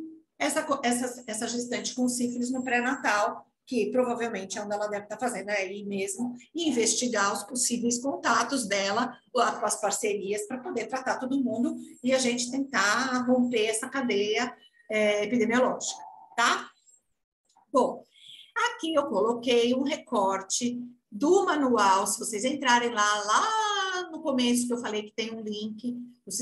essa gestante com sífilis no pré-natal, que provavelmente é onde ela deve estar fazendo aí mesmo, e investigar os possíveis contatos dela com as parcerias para poder tratar todo mundo e a gente tentar romper essa cadeia epidemiológica, tá? Bom, aqui eu coloquei um recorte do manual, se vocês entrarem lá no começo que eu falei que tem um link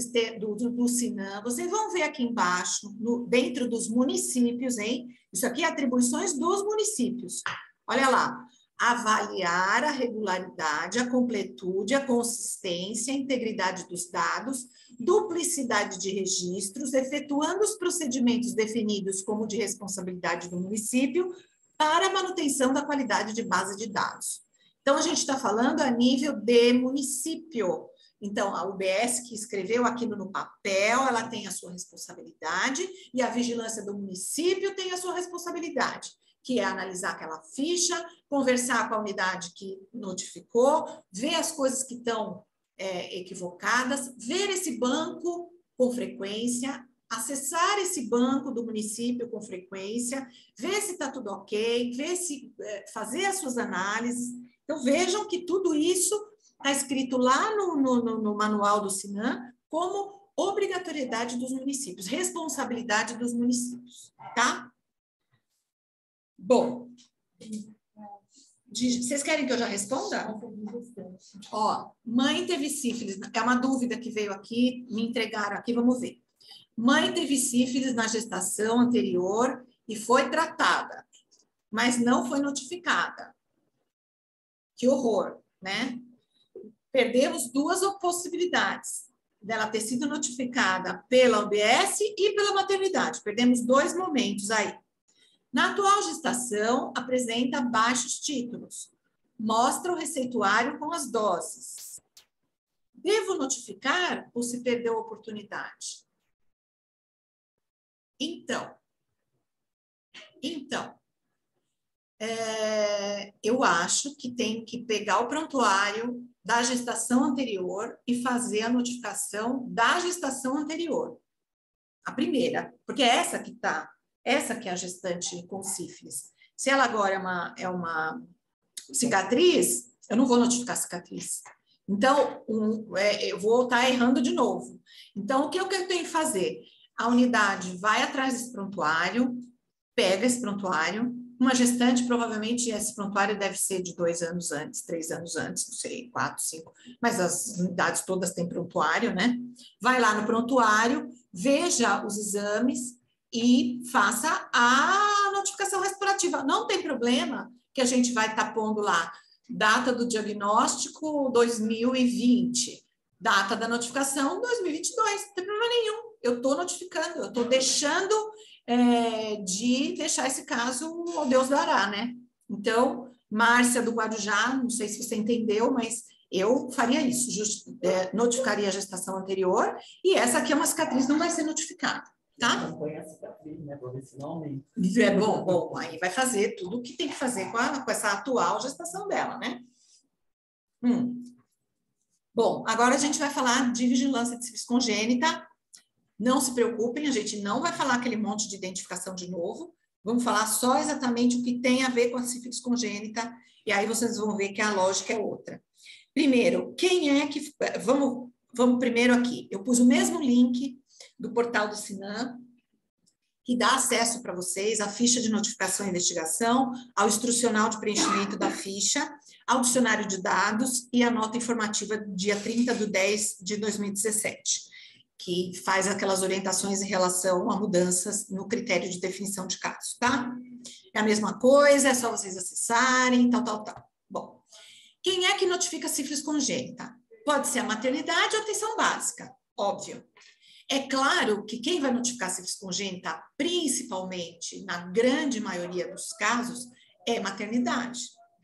do SINAM, vocês vão ver aqui embaixo, dentro dos municípios, hein? Isso aqui é atribuições dos municípios. Olha lá, avaliar a regularidade, a completude, a consistência, a integridade dos dados, duplicidade de registros, efetuando os procedimentos definidos como de responsabilidade do município para a manutenção da qualidade de base de dados. Então, a gente está falando a nível de município. Então, a UBS que escreveu aquilo no papel, ela tem a sua responsabilidade e a vigilância do município tem a sua responsabilidade, que é analisar aquela ficha, conversar com a unidade que notificou, ver as coisas que estão equivocadas, ver esse banco com frequência, acessar esse banco do município com frequência, ver se está tudo ok, fazer as suas análises. Então, vejam que tudo isso está escrito lá no manual do SINAM como obrigatoriedade dos municípios, responsabilidade dos municípios, tá? Bom, vocês querem que eu já responda? Ó, mãe teve sífilis, é uma dúvida que veio aqui, me entregaram aqui, vamos ver. Mãe teve sífilis na gestação anterior e foi tratada, mas não foi notificada. Que horror, né? Perdemos duas possibilidades dela ter sido notificada pela UBS e pela maternidade. Perdemos 2 momentos aí. Na atual gestação, apresenta baixos títulos. Mostra o receituário com as doses. Devo notificar ou se perdeu a oportunidade? Então, eu acho que tem que pegar o prontuário da gestação anterior e fazer a notificação da gestação anterior. A primeira, porque é essa que é a gestante com sífilis. Se ela agora é uma cicatriz, eu não vou notificar a cicatriz. Então, eu vou estar errando de novo. Então, o que eu tenho que fazer? A unidade vai atrás desse prontuário, pega esse prontuário. Uma gestante, provavelmente, esse prontuário deve ser de 2 anos antes, 3 anos antes, não sei, 4, 5, mas as unidades todas têm prontuário, né? Vai lá no prontuário, veja os exames e faça a notificação respirativa. Não tem problema que a gente vai estar pondo lá data do diagnóstico 2020, data da notificação 2022, não tem problema nenhum. Eu estou notificando, eu estou deixando de deixar esse caso ao Deus dará, né? Então, Márcia do Guarujá, não sei se você entendeu, mas eu faria isso, notificaria a gestação anterior e essa aqui é uma cicatriz, não vai ser notificada, tá? Acompanha a cicatriz, né? Para ver se não aumenta. Bom, aí vai fazer tudo o que tem que fazer com essa atual gestação dela, né? Bom, agora a gente vai falar de vigilância de sífilis congênita. Não se preocupem, a gente não vai falar aquele monte de identificação de novo, vamos falar só exatamente o que tem a ver com a sífilis congênita, e aí vocês vão ver que a lógica é outra. Primeiro, quem é que... Vamos primeiro aqui, eu pus o mesmo link do portal do SINAM, que dá acesso para vocês à ficha de notificação e investigação, ao instrucional de preenchimento da ficha, ao dicionário de dados e a nota informativa do dia 30/10/2017, que faz aquelas orientações em relação a mudanças no critério de definição de casos, tá? É a mesma coisa, é só vocês acessarem, tal. Bom, quem é que notifica sífilis congênita? Pode ser a maternidade ou atenção básica, óbvio. É claro que quem vai notificar sífilis congênita, principalmente, na grande maioria dos casos, é maternidade.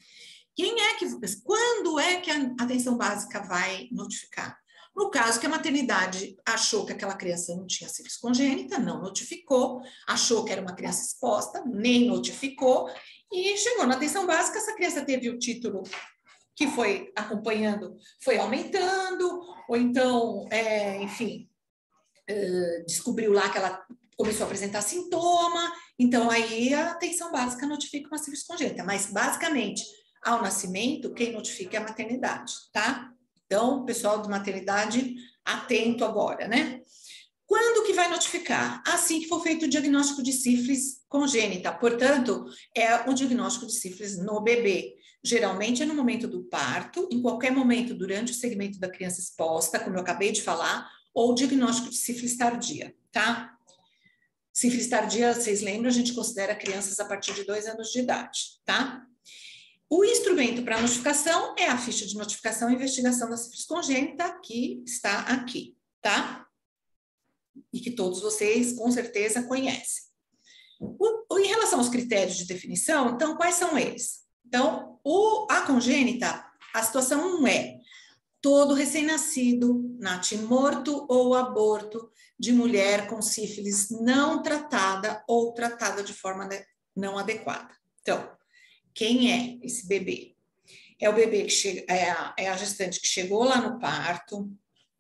Quando é que a atenção básica vai notificar? No caso que a maternidade achou que aquela criança não tinha sífilis congênita, não notificou, achou que era uma criança exposta, nem notificou, e chegou na atenção básica, essa criança teve o título que foi acompanhando, foi aumentando, ou então, enfim, descobriu lá que ela começou a apresentar sintoma, então aí a atenção básica notifica uma sífilis congênita, mas basicamente, ao nascimento, quem notifica é a maternidade, tá? Então, pessoal de maternidade, atento agora, né? Quando que vai notificar? Assim que for feito o diagnóstico de sífilis congênita, portanto, é o diagnóstico de sífilis no bebê. Geralmente é no momento do parto, em qualquer momento durante o segmento da criança exposta, como eu acabei de falar, ou diagnóstico de sífilis tardia, tá? Sífilis tardia, vocês lembram, a gente considera crianças a partir de 2 anos de idade, tá? O instrumento para notificação é a ficha de notificação e investigação da sífilis congênita, que está aqui, tá? E que todos vocês, com certeza, conhecem. Em relação aos critérios de definição, então, quais são eles? Então, a congênita, a situação 1 é todo recém-nascido, natimorto ou aborto de mulher com sífilis não tratada ou tratada de forma não adequada. Então, quem é esse bebê? É o bebê que chega, é a gestante que chegou lá no parto,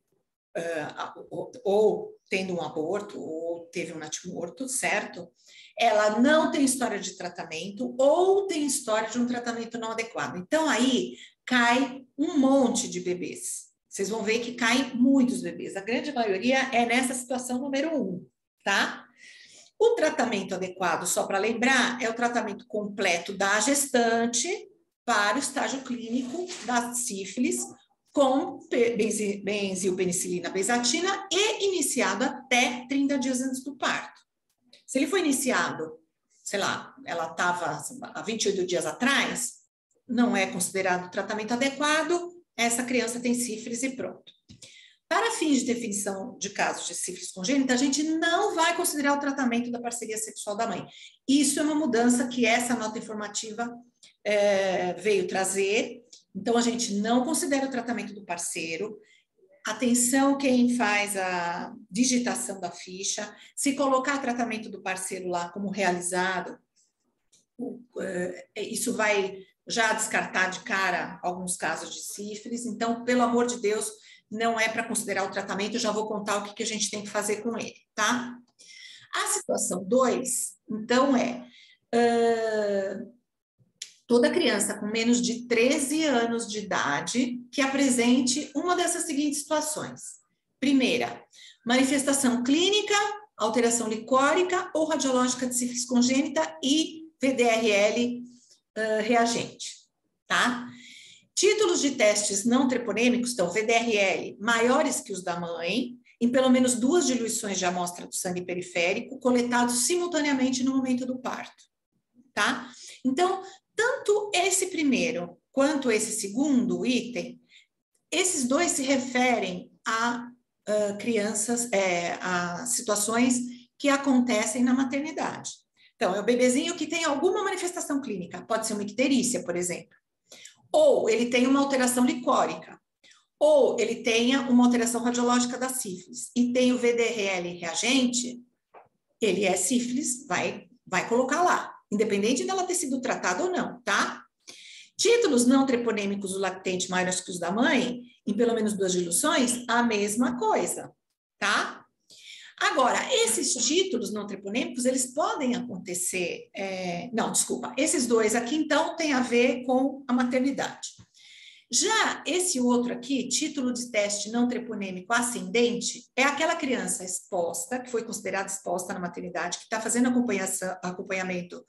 ou tendo um aborto, ou teve um natimorto, certo? Ela não tem história de tratamento, ou tem história de um tratamento não adequado. Então, aí cai um monte de bebês. Vocês vão ver que caem muitos bebês. A grande maioria é nessa situação número 1, tá? O tratamento adequado, só para lembrar, é o tratamento completo da gestante para o estágio clínico da sífilis com benzilpenicilina benzatina e iniciado até 30 dias antes do parto. Se ele foi iniciado, sei lá, ela estava há 28 dias atrás, não é considerado tratamento adequado, essa criança tem sífilis e pronto. Para fins de definição de casos de sífilis congênita, a gente não vai considerar o tratamento da parceria sexual da mãe. Isso é uma mudança que essa nota informativa veio trazer. Então, a gente não considera o tratamento do parceiro. Atenção quem faz a digitação da ficha. Se colocar tratamento do parceiro lá como realizado, isso vai já descartar de cara alguns casos de sífilis. Então, pelo amor de Deus, não é para considerar o tratamento, eu já vou contar o que a gente tem que fazer com ele, tá? A situação 2, então, toda criança com menos de 13 anos de idade que apresente uma dessas seguintes situações. Primeira, manifestação clínica, alteração licórica ou radiológica de sífilis congênita e VDRL reagente, tá? Títulos de testes não treponêmicos, então, VDRL, maiores que os da mãe, em pelo menos 2 diluições de amostra do sangue periférico, coletados simultaneamente no momento do parto, tá? Então, tanto esse primeiro quanto esse segundo item, esses dois se referem a crianças, a situações que acontecem na maternidade. Então, é o bebezinho que tem alguma manifestação clínica, pode ser uma icterícia, por exemplo. Ou ele tem uma alteração licórica, ou ele tenha uma alteração radiológica da sífilis, e tem o VDRL reagente, ele é sífilis, vai colocar lá, independente dela ter sido tratada ou não, tá? Títulos não treponêmicos do lactente maiores que os da mãe, em pelo menos 2 diluições, a mesma coisa, tá? Agora, esses títulos não treponêmicos, eles podem acontecer... esses dois aqui, então, têm a ver com a maternidade. Já esse outro aqui, título de teste não treponêmico ascendente, é aquela criança exposta, que foi considerada exposta na maternidade, que está fazendo acompanhamento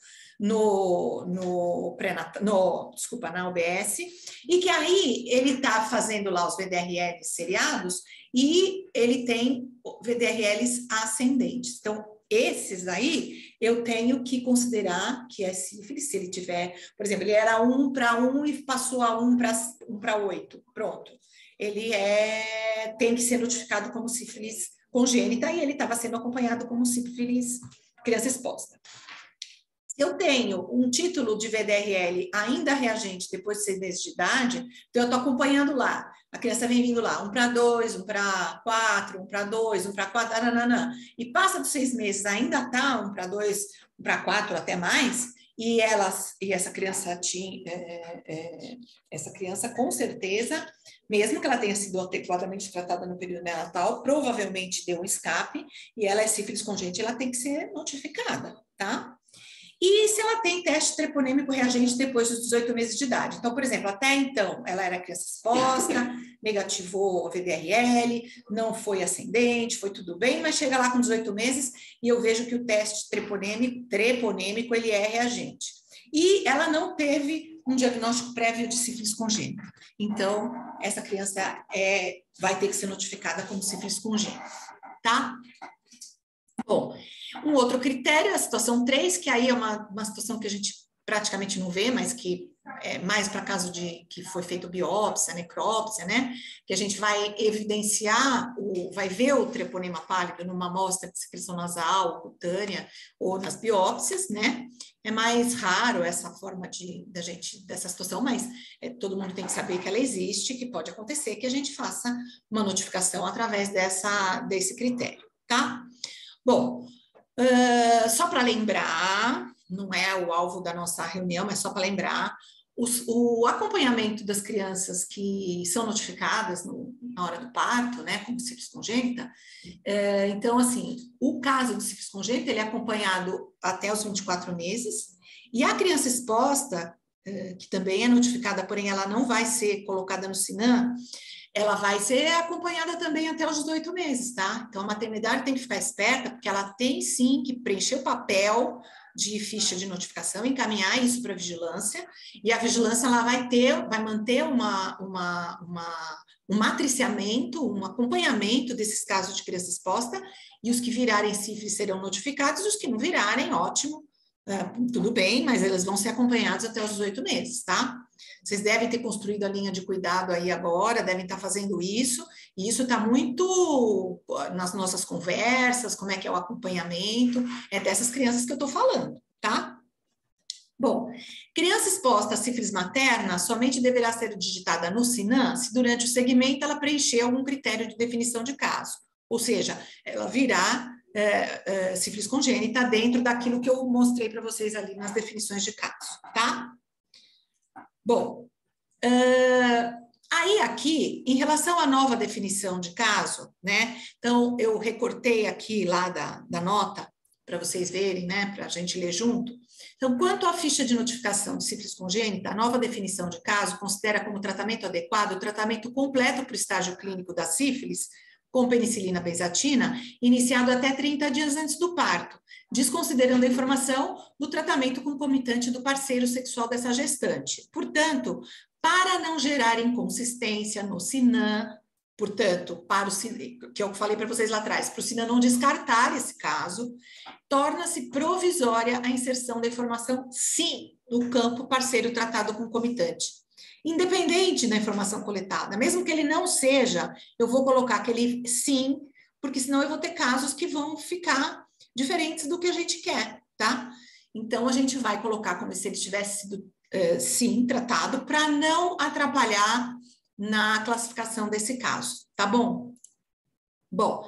na UBS, e que aí ele está fazendo lá os VDRLs seriados e ele tem VDRLs ascendentes. Então, esses aí eu tenho que considerar que é sífilis, se ele tiver, por exemplo, ele era 1:1 e passou a 1:8, pronto. Ele tem que ser notificado como sífilis congênita e ele estava sendo acompanhado como sífilis criança exposta. Eu tenho um título de VDRL ainda reagente depois de 6 meses de idade, então eu estou acompanhando lá. A criança vem vindo lá, 1:2, 1:4, 1:2, 1:4, nananã. E passa dos 6 meses, ainda está 1:2, 1:4, até mais, e essa criança com certeza, mesmo que ela tenha sido adequadamente tratada no período neonatal, provavelmente deu um escape, e ela é sífilis congênita, ela tem que ser notificada, tá? E se ela tem teste treponêmico reagente depois dos 18 meses de idade. Então, por exemplo, até então, ela era criança exposta, negativou a VDRL, não foi ascendente, foi tudo bem, mas chega lá com 18 meses e eu vejo que o teste treponêmico ele é reagente. E ela não teve um diagnóstico prévio de sífilis congênita. Então, essa criança vai ter que ser notificada como sífilis congênita, tá? Bom, um outro critério é a situação 3, que aí é uma situação que a gente praticamente não vê, mas que é mais para caso de que foi feita biópsia, necrópsia, né? Que a gente vai evidenciar, vai ver o treponema pálido numa amostra de secreção nasal, cutânea, ou nas biópsias, né? É mais raro essa forma dessa situação, mas todo mundo tem que saber que ela existe, que pode acontecer, que a gente faça uma notificação através desse critério, tá? Bom, só para lembrar, não é o alvo da nossa reunião, mas só para lembrar, o acompanhamento das crianças que são notificadas na hora do parto, né, como sífilis congênita, então, assim, o caso de sífilis congênita, ele é acompanhado até os 24 meses, e a criança exposta, que também é notificada, porém ela não vai ser colocada no SINAM, ela vai ser acompanhada também até os 18 meses, tá? Então, a maternidade tem que ficar esperta, porque ela tem, sim, que preencher o papel de ficha de notificação, encaminhar isso para a vigilância, e a vigilância ela vai manter um matriciamento, um acompanhamento desses casos de criança exposta, e os que virarem sífilis serão notificados, e os que não virarem, ótimo, tudo bem, mas eles vão ser acompanhados até os 18 meses, tá? Vocês devem ter construído a linha de cuidado aí agora, devem estar fazendo isso, e isso está muito nas nossas conversas, como é que é o acompanhamento, é dessas crianças que eu estou falando, tá? Bom, criança exposta a sífilis materna somente deverá ser digitada no SINAM se durante o segmento ela preencher algum critério de definição de caso, ou seja, ela virá sífilis congênita dentro daquilo que eu mostrei para vocês ali nas definições de caso, tá? Bom, aí aqui, em relação à nova definição de caso, né? Então, eu recortei aqui lá da nota, para vocês verem, né? Para a gente ler junto. Então, quanto à ficha de notificação de sífilis congênita, a nova definição de caso considera como tratamento adequado o tratamento completo para o estágio clínico da sífilis, com penicilina benzatina, iniciado até 30 dias antes do parto, desconsiderando a informação do tratamento concomitante do parceiro sexual dessa gestante. Portanto, para não gerar inconsistência no SINAM, portanto, que eu falei para vocês lá atrás, para o SINAM não descartar esse caso, torna-se provisória a inserção da informação sim no campo parceiro tratado concomitante. Independente da informação coletada, mesmo que ele não seja, eu vou colocar aquele sim, porque senão eu vou ter casos que vão ficar diferentes do que a gente quer, tá? Então, a gente vai colocar como se ele tivesse sido, sim, tratado, para não atrapalhar na classificação desse caso, tá bom? Bom,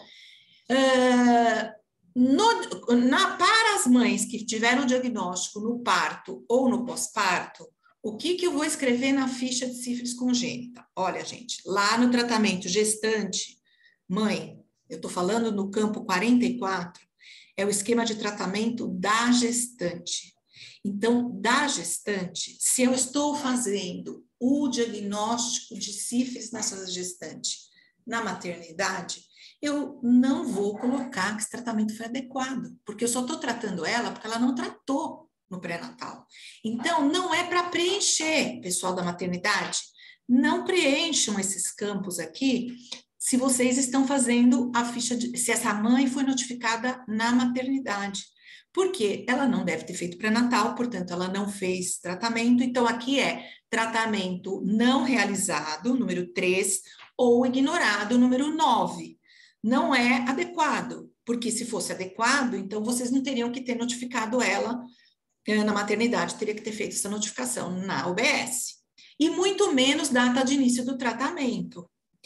para as mães que tiveram diagnóstico no parto ou no pós-parto, o que eu vou escrever na ficha de sífilis congênita? Olha, gente, lá no tratamento gestante, mãe, eu estou falando no campo 44, é o esquema de tratamento da gestante. Então, da gestante, se eu estou fazendo o diagnóstico de sífilis nessa gestante na maternidade, eu não vou colocar que esse tratamento foi adequado, porque eu só estou tratando ela porque ela não tratou no pré-natal. Então, não é para preencher, pessoal da maternidade, não preencham esses campos aqui se vocês estão fazendo a ficha se essa mãe foi notificada na maternidade, porque ela não deve ter feito pré-natal, portanto, ela não fez tratamento, então aqui é tratamento não realizado, número 3, ou ignorado, número 9. Não é adequado, porque se fosse adequado, então vocês não teriam que ter notificado ela na maternidade, teria que ter feito essa notificação na UBS. E muito menos data de início do tratamento.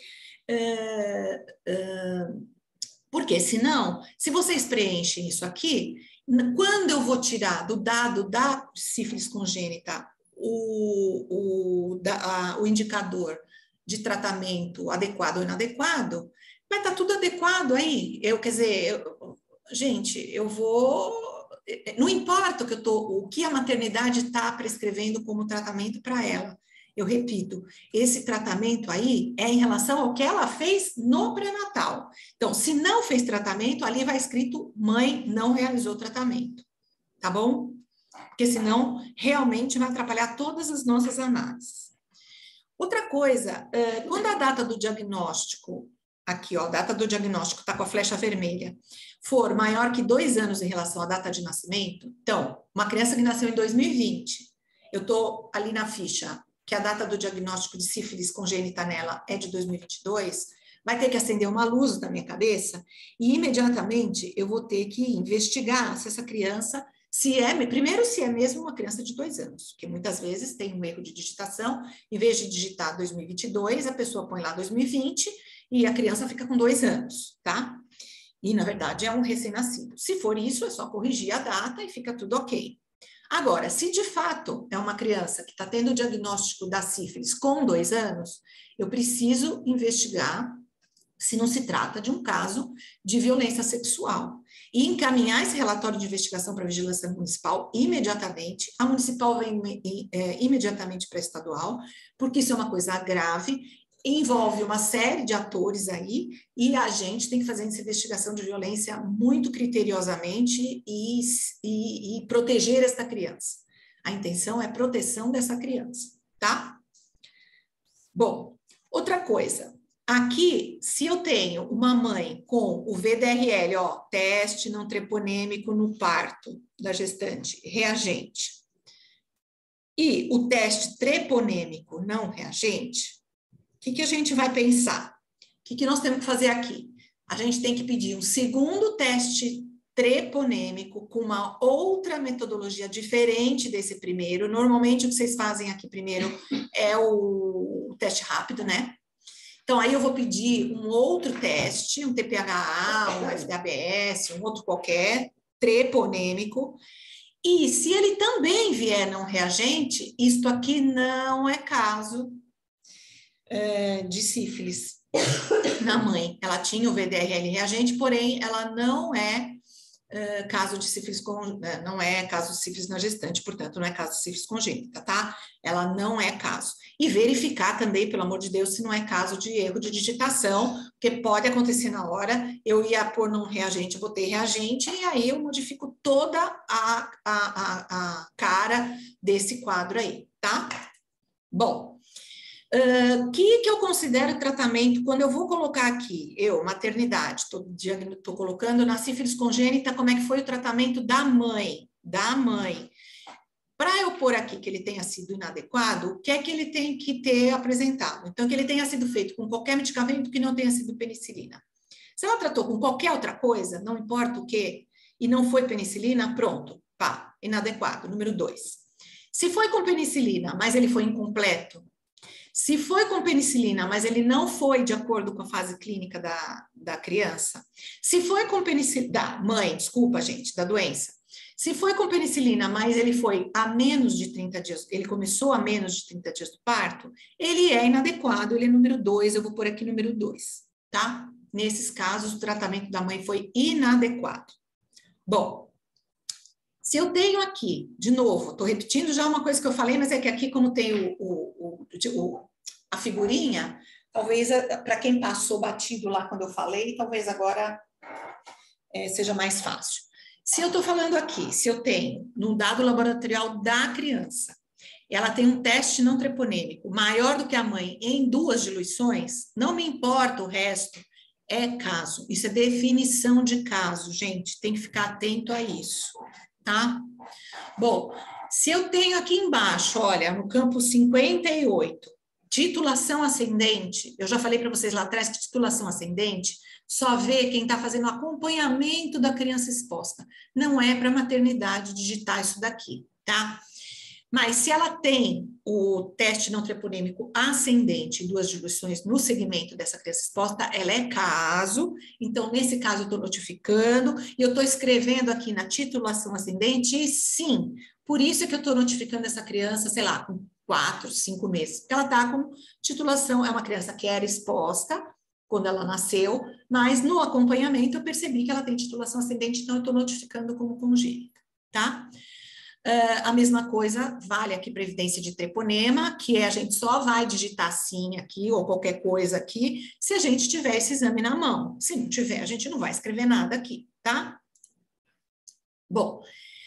Porque senão, se vocês preenchem isso aqui, quando eu vou tirar do dado da sífilis congênita o indicador de tratamento adequado ou inadequado, vai estar tudo adequado aí. Quer dizer, gente, eu vou... Não importa o que a maternidade está prescrevendo como tratamento para ela. Eu repito, esse tratamento aí é em relação ao que ela fez no pré-natal. Então, se não fez tratamento, ali vai escrito mãe não realizou tratamento, tá bom? Porque senão realmente vai atrapalhar todas as nossas análises. Outra coisa, quando a data do diagnóstico, aqui ó, a data do diagnóstico está com a flecha vermelha, for maior que 2 anos em relação à data de nascimento, então, uma criança que nasceu em 2020, eu estou ali na ficha, que a data do diagnóstico de sífilis congênita nela é de 2022, vai ter que acender uma luz na minha cabeça e imediatamente eu vou ter que investigar se essa criança, primeiro se é mesmo uma criança de 2 anos, porque muitas vezes tem um erro de digitação, em vez de digitar 2022, a pessoa põe lá 2020 e a criança fica com 2 anos, tá? E na verdade é um recém-nascido. Se for isso, é só corrigir a data e fica tudo ok. Agora, se de fato é uma criança que está tendo o diagnóstico da sífilis com 2 anos, eu preciso investigar se não se trata de um caso de violência sexual e encaminhar esse relatório de investigação para a vigilância municipal imediatamente. A municipal vem imediatamente para a estadual, porque isso é uma coisa grave, envolve uma série de atores aí, e a gente tem que fazer essa investigação de violência muito criteriosamente e proteger esta criança. A intenção é proteção dessa criança, tá? Bom, outra coisa. Aqui, se eu tenho uma mãe com o VDRL, ó, teste não treponêmico no parto da gestante, reagente, e o teste treponêmico não reagente, o que a gente vai pensar? O que nós temos que fazer aqui? A gente tem que pedir um segundo teste treponêmico com uma outra metodologia diferente desse primeiro. Normalmente, o que vocês fazem aqui primeiro é o teste rápido, né? Então, aí eu vou pedir um outro teste, um TPHA, um FDABS, um outro qualquer, treponêmico. E se ele também vier não reagente, isto aqui não é caso de sífilis na mãe. Ela tinha o VDRL reagente, porém ela não é caso de sífilis, não é caso de sífilis na gestante, portanto não é caso de sífilis congênita, tá? Ela não é caso. E verificar também, pelo amor de Deus, se não é caso de erro de digitação, porque pode acontecer na hora, eu ia pôr não reagente, botei reagente, e aí eu modifico toda a cara desse quadro aí, tá? Bom, que eu considero tratamento, quando eu vou colocar aqui, maternidade, estou colocando na sífilis congênita, como é que foi o tratamento da mãe, Para eu pôr aqui que ele tenha sido inadequado, o que é que ele tem que ter apresentado? Então, que ele tenha sido feito com qualquer medicamento que não tenha sido penicilina. Se ela tratou com qualquer outra coisa, não importa o que, e não foi penicilina, pronto, pá, inadequado, número 2. Se foi com penicilina, mas ele foi incompleto, se foi com penicilina, mas ele não foi de acordo com a fase clínica da criança, se foi com penicilina, da mãe, desculpa, gente, da doença, se foi com penicilina, mas ele foi a menos de 30 dias, ele começou a menos de 30 dias do parto, ele é inadequado, ele é número 2, eu vou pôr aqui número 2, tá? Nesses casos, o tratamento da mãe foi inadequado. Bom, Se eu tenho aqui, de novo, estou repetindo já uma coisa que eu falei, mas é que aqui, como tem a figurinha, talvez para quem passou batido lá quando eu falei, talvez agora seja mais fácil. Se eu estou falando aqui, se eu tenho num dado laboratorial da criança, ela tem um teste não treponêmico maior do que a mãe em 2 diluições, não me importa o resto, é caso. Isso é definição de caso, gente, tem que ficar atento a isso, tá? Bom, se eu tenho aqui embaixo, olha, no campo 58, titulação ascendente, eu já falei para vocês lá atrás que titulação ascendente só vê quem está fazendo acompanhamento da criança exposta. Não é para maternidade digitar isso daqui, tá? Mas se ela tem o teste não treponêmico ascendente em 2 diluições no segmento dessa criança exposta, ela é caso, então nesse caso eu estou notificando, e eu estou escrevendo aqui na titulação ascendente, e sim, por isso é que eu estou notificando essa criança, sei lá, com 4, 5 meses, porque ela está com titulação, é uma criança que era exposta quando ela nasceu, mas no acompanhamento eu percebi que ela tem titulação ascendente, então eu estou notificando como congênita, tá? A mesma coisa vale aqui para evidência de treponema, que a gente só vai digitar sim aqui, ou qualquer coisa aqui, se a gente tiver esse exame na mão. Se não tiver, a gente não vai escrever nada aqui, tá? Bom,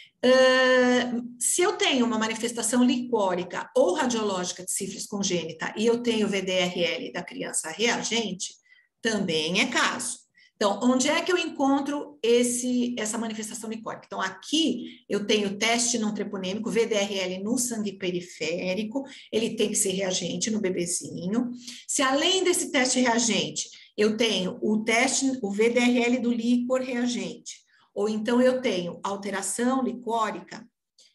se eu tenho uma manifestação licórica ou radiológica de sífilis congênita e eu tenho VDRL da criança reagente, também é caso. Então, onde é que eu encontro essa manifestação licórica? Então, aqui eu tenho teste não treponêmico, VDRL no sangue periférico, ele tem que ser reagente no bebezinho. Se além desse teste reagente, eu tenho o VDRL do líquor reagente, ou então eu tenho alteração licórica,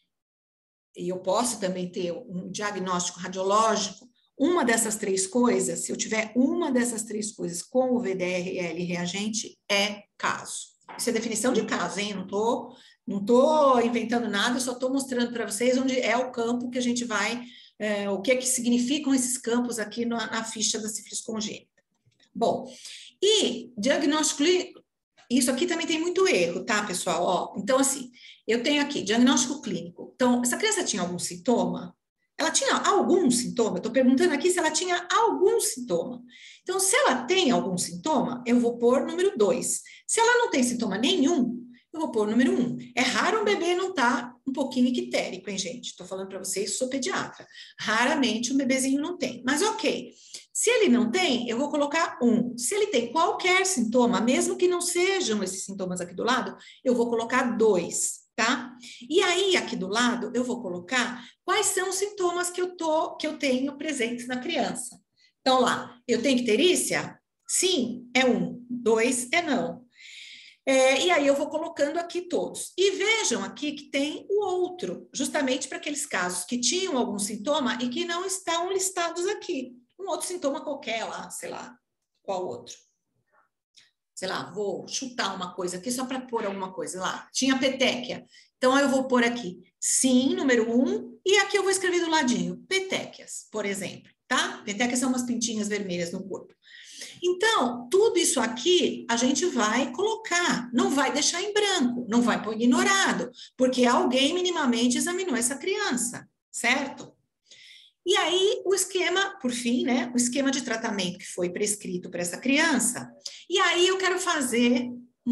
e eu posso também ter um diagnóstico radiológico, uma dessas 3 coisas, se eu tiver uma dessas 3 coisas com o VDRL reagente, é caso. Isso é definição de caso, hein? Não tô inventando nada, eu só estou mostrando para vocês onde é o campo que a gente vai, o que é que significam esses campos aqui na ficha da sífilis congênita. Bom, e diagnóstico, isso aqui também tem muito erro, tá, pessoal? Ó, então, assim, eu tenho aqui diagnóstico clínico. Então, essa criança tinha algum sintoma? Ela tinha algum sintoma? Eu estou perguntando aqui se ela tinha algum sintoma. Então, se ela tem algum sintoma, eu vou pôr número 2. Se ela não tem sintoma nenhum, eu vou pôr número 1. É raro um bebê não estar um pouquinho ictérico, hein, gente? Estou falando para vocês, sou pediatra. Raramente um bebezinho não tem. Mas ok. Se ele não tem, eu vou colocar 1. Se ele tem qualquer sintoma, mesmo que não sejam esses sintomas aqui do lado, eu vou colocar 2. Tá? E aí, aqui do lado, eu vou colocar quais são os sintomas que eu tenho presentes na criança. Então, lá, eu tenho icterícia? Sim, é 1. 2 é não. E aí, eu vou colocando aqui todos. E vejam aqui que tem o outro, justamente para aqueles casos que tinham algum sintoma e que não estão listados aqui. Um outro sintoma qualquer lá, sei lá, qual outro? Sei lá, vou chutar uma coisa aqui só para pôr alguma coisa lá. Tinha petéquia. Então, eu vou pôr aqui, sim, número 1, e aqui eu vou escrever do ladinho, petéquias, por exemplo, tá? Petéquias são umas pintinhas vermelhas no corpo. Então, tudo isso aqui a gente vai colocar, não vai deixar em branco, não vai pôr ignorado, porque alguém minimamente examinou essa criança, certo? E aí, o esquema, por fim, né? O esquema de tratamento que foi prescrito para essa criança. E aí, eu quero fazer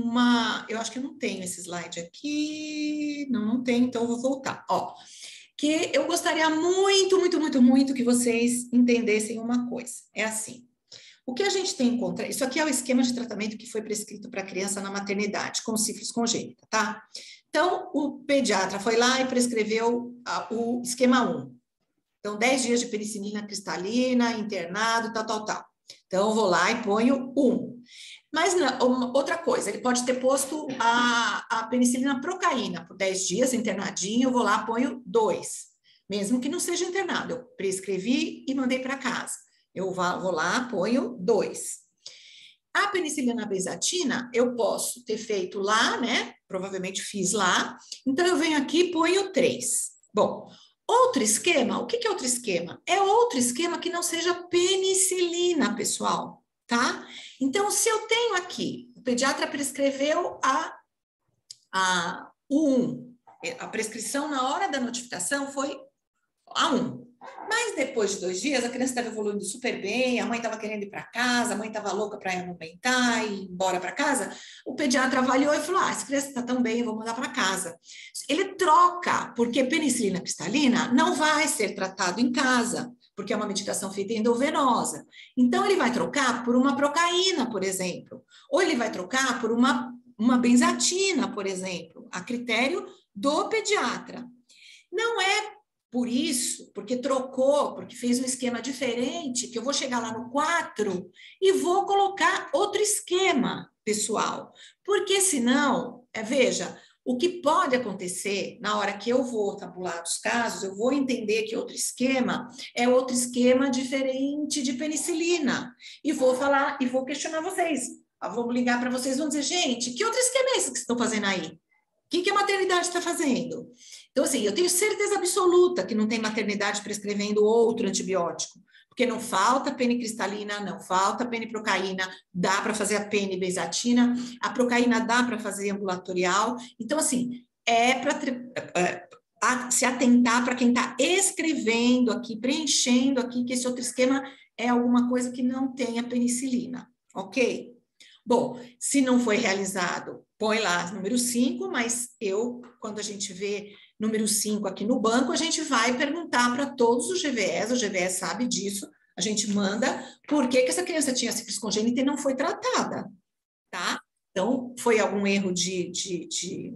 eu acho que eu não tenho esse slide aqui. Não tenho, então eu vou voltar. Ó, que eu gostaria muito, muito, muito, muito que vocês entendessem uma coisa. É assim. O que a gente tem em contra... Isso aqui é o esquema de tratamento que foi prescrito para a criança na maternidade, com sífilis congênita, tá? Então, o pediatra foi lá e prescreveu o esquema 1. Então, 10 dias de penicilina cristalina, internado, tal. Então, eu vou lá e ponho 1. Mas, outra coisa, ele pode ter posto a penicilina procaína por 10 dias, internadinho, eu vou lá, ponho 2. Mesmo que não seja internado, eu prescrevi e mandei para casa. Eu vou lá, ponho 2. A penicilina benzatina, eu posso ter feito lá, né? Provavelmente fiz lá. Então, eu venho aqui e ponho 3. Bom, outro esquema, o que é outro esquema? É outro esquema que não seja penicilina, pessoal, tá? Então, se eu tenho aqui, o pediatra prescreveu o 1, A prescrição na hora da notificação foi A1. Mas depois de 2 dias, a criança estava evoluindo super bem, a mãe estava querendo ir para casa, a mãe estava louca para amamentar e ir embora para casa. O pediatra avaliou e falou: essa criança está tão bem, eu vou mandar para casa. Ele troca, porque penicilina cristalina não vai ser tratado em casa, porque é uma medicação feita endovenosa. Então, ele vai trocar por uma procaína, por exemplo, ou ele vai trocar por uma benzatina, por exemplo, a critério do pediatra. Não é por isso, porque trocou, porque fez um esquema diferente, que eu vou chegar lá no 4 e vou colocar outro esquema, pessoal. Porque senão, veja, o que pode acontecer na hora que eu vou tabular os casos, eu vou entender que outro esquema é outro esquema diferente de penicilina. E vou falar, e vou questionar vocês. Vou ligar para vocês, vão dizer: gente, que outro esquema é esse que vocês estão fazendo aí? O que a maternidade está fazendo? Então, assim, eu tenho certeza absoluta que não tem maternidade prescrevendo outro antibiótico, porque não falta penicristalina, não falta peniprocaína, dá para fazer a penibenzatina, a procaína dá para fazer ambulatorial. Então, assim, é para se atentar para quem está escrevendo aqui, preenchendo aqui, que esse outro esquema é alguma coisa que não tem a penicilina, ok? Bom, se não foi realizado, põe lá número 5, mas quando a gente vê número 5 aqui no banco, a gente vai perguntar para todos os GVS, o GVS sabe disso, a gente manda por que essa criança tinha sífilis congênita e não foi tratada, tá? Então, foi algum erro de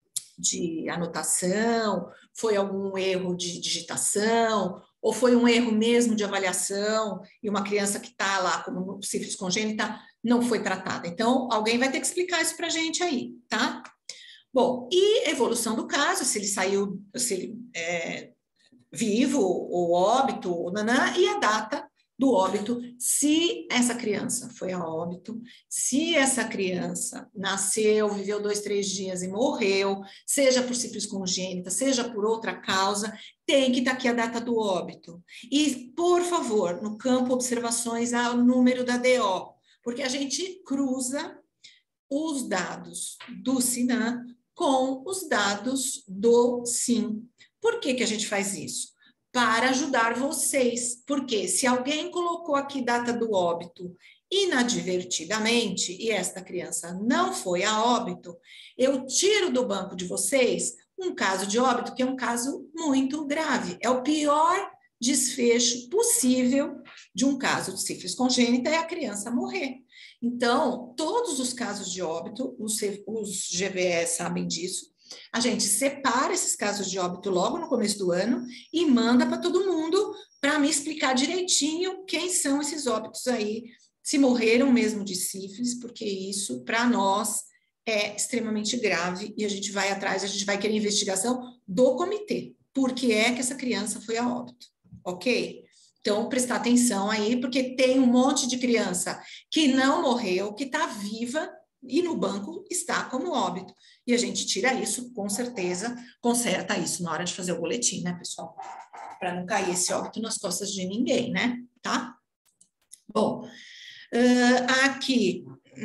anotação, foi algum erro de digitação, ou foi um erro mesmo de avaliação, e uma criança que está lá como sífilis congênita não foi tratada. Então, alguém vai ter que explicar isso para a gente aí, tá? Bom, e a evolução do caso, se ele saiu, se ele é vivo, ou óbito, ou nanã, e a data do óbito, se essa criança foi a óbito, se essa criança nasceu, viveu 2, 3 dias e morreu, seja por sífilis congênita, seja por outra causa, tem que estar aqui a data do óbito. E, por favor, no campo observações, há o número da DO, porque a gente cruza os dados do SINAM com os dados do SIM. Por que a gente faz isso? Para ajudar vocês, porque se alguém colocou aqui data do óbito inadvertidamente e esta criança não foi a óbito, eu tiro do banco de vocês um caso de óbito que é um caso muito grave. É o pior desfecho possível de um caso de sífilis congênita é a criança morrer. Então, todos os casos de óbito, os GVS sabem disso, a gente separa esses casos de óbito logo no começo do ano e manda para todo mundo para me explicar direitinho quem são esses óbitos aí, se morreram mesmo de sífilis, porque isso, para nós, é extremamente grave e a gente vai atrás, a gente vai querer investigação do comitê. Por que é que essa criança foi a óbito? Ok? Então, prestar atenção aí, porque tem um monte de criança que não morreu, que está viva e no banco está como óbito. E a gente tira isso, com certeza, conserta isso na hora de fazer o boletim, né, pessoal? Para não cair esse óbito nas costas de ninguém, né? Tá? Bom, aqui,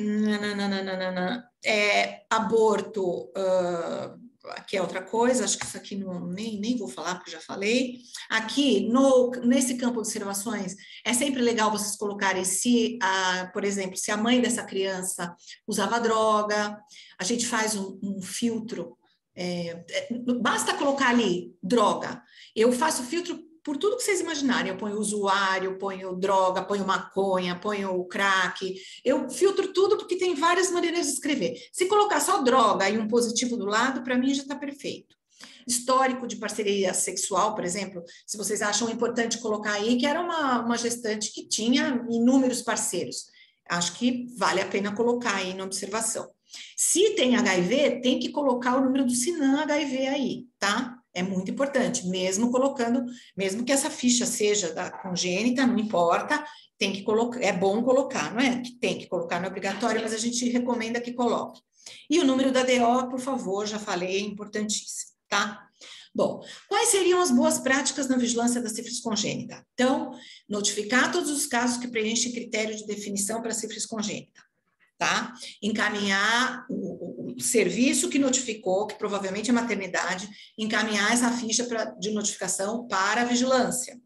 aborto, aqui é outra coisa, acho que isso aqui nem vou falar, porque já falei. Aqui, nesse campo de observações, é sempre legal vocês colocarem por exemplo, se a mãe dessa criança usava droga, a gente faz um filtro, basta colocar ali droga, eu faço filtro por tudo que vocês imaginarem, eu ponho usuário, ponho droga, ponho maconha, ponho crack, eu filtro tudo porque tem várias maneiras de escrever. Se colocar só droga e um positivo do lado, para mim já está perfeito. Histórico de parceria sexual, por exemplo, se vocês acham importante colocar aí, que era uma gestante que tinha inúmeros parceiros, acho que vale a pena colocar aí na observação. Se tem HIV, tem que colocar o número do SINAM HIV aí, tá? É muito importante, mesmo que essa ficha seja da congênita, não importa, tem que colocar, é bom colocar, não é? Tem que colocar, não é obrigatório, mas a gente recomenda que coloque. E o número da DO, por favor, já falei, é importantíssimo, tá? Bom, quais seriam as boas práticas na vigilância da sífilis congênita? Então, notificar todos os casos que preenchem critério de definição para sífilis congênita, tá? Encaminhar serviço que notificou, que provavelmente é a maternidade, encaminhar essa ficha de notificação para a vigilância,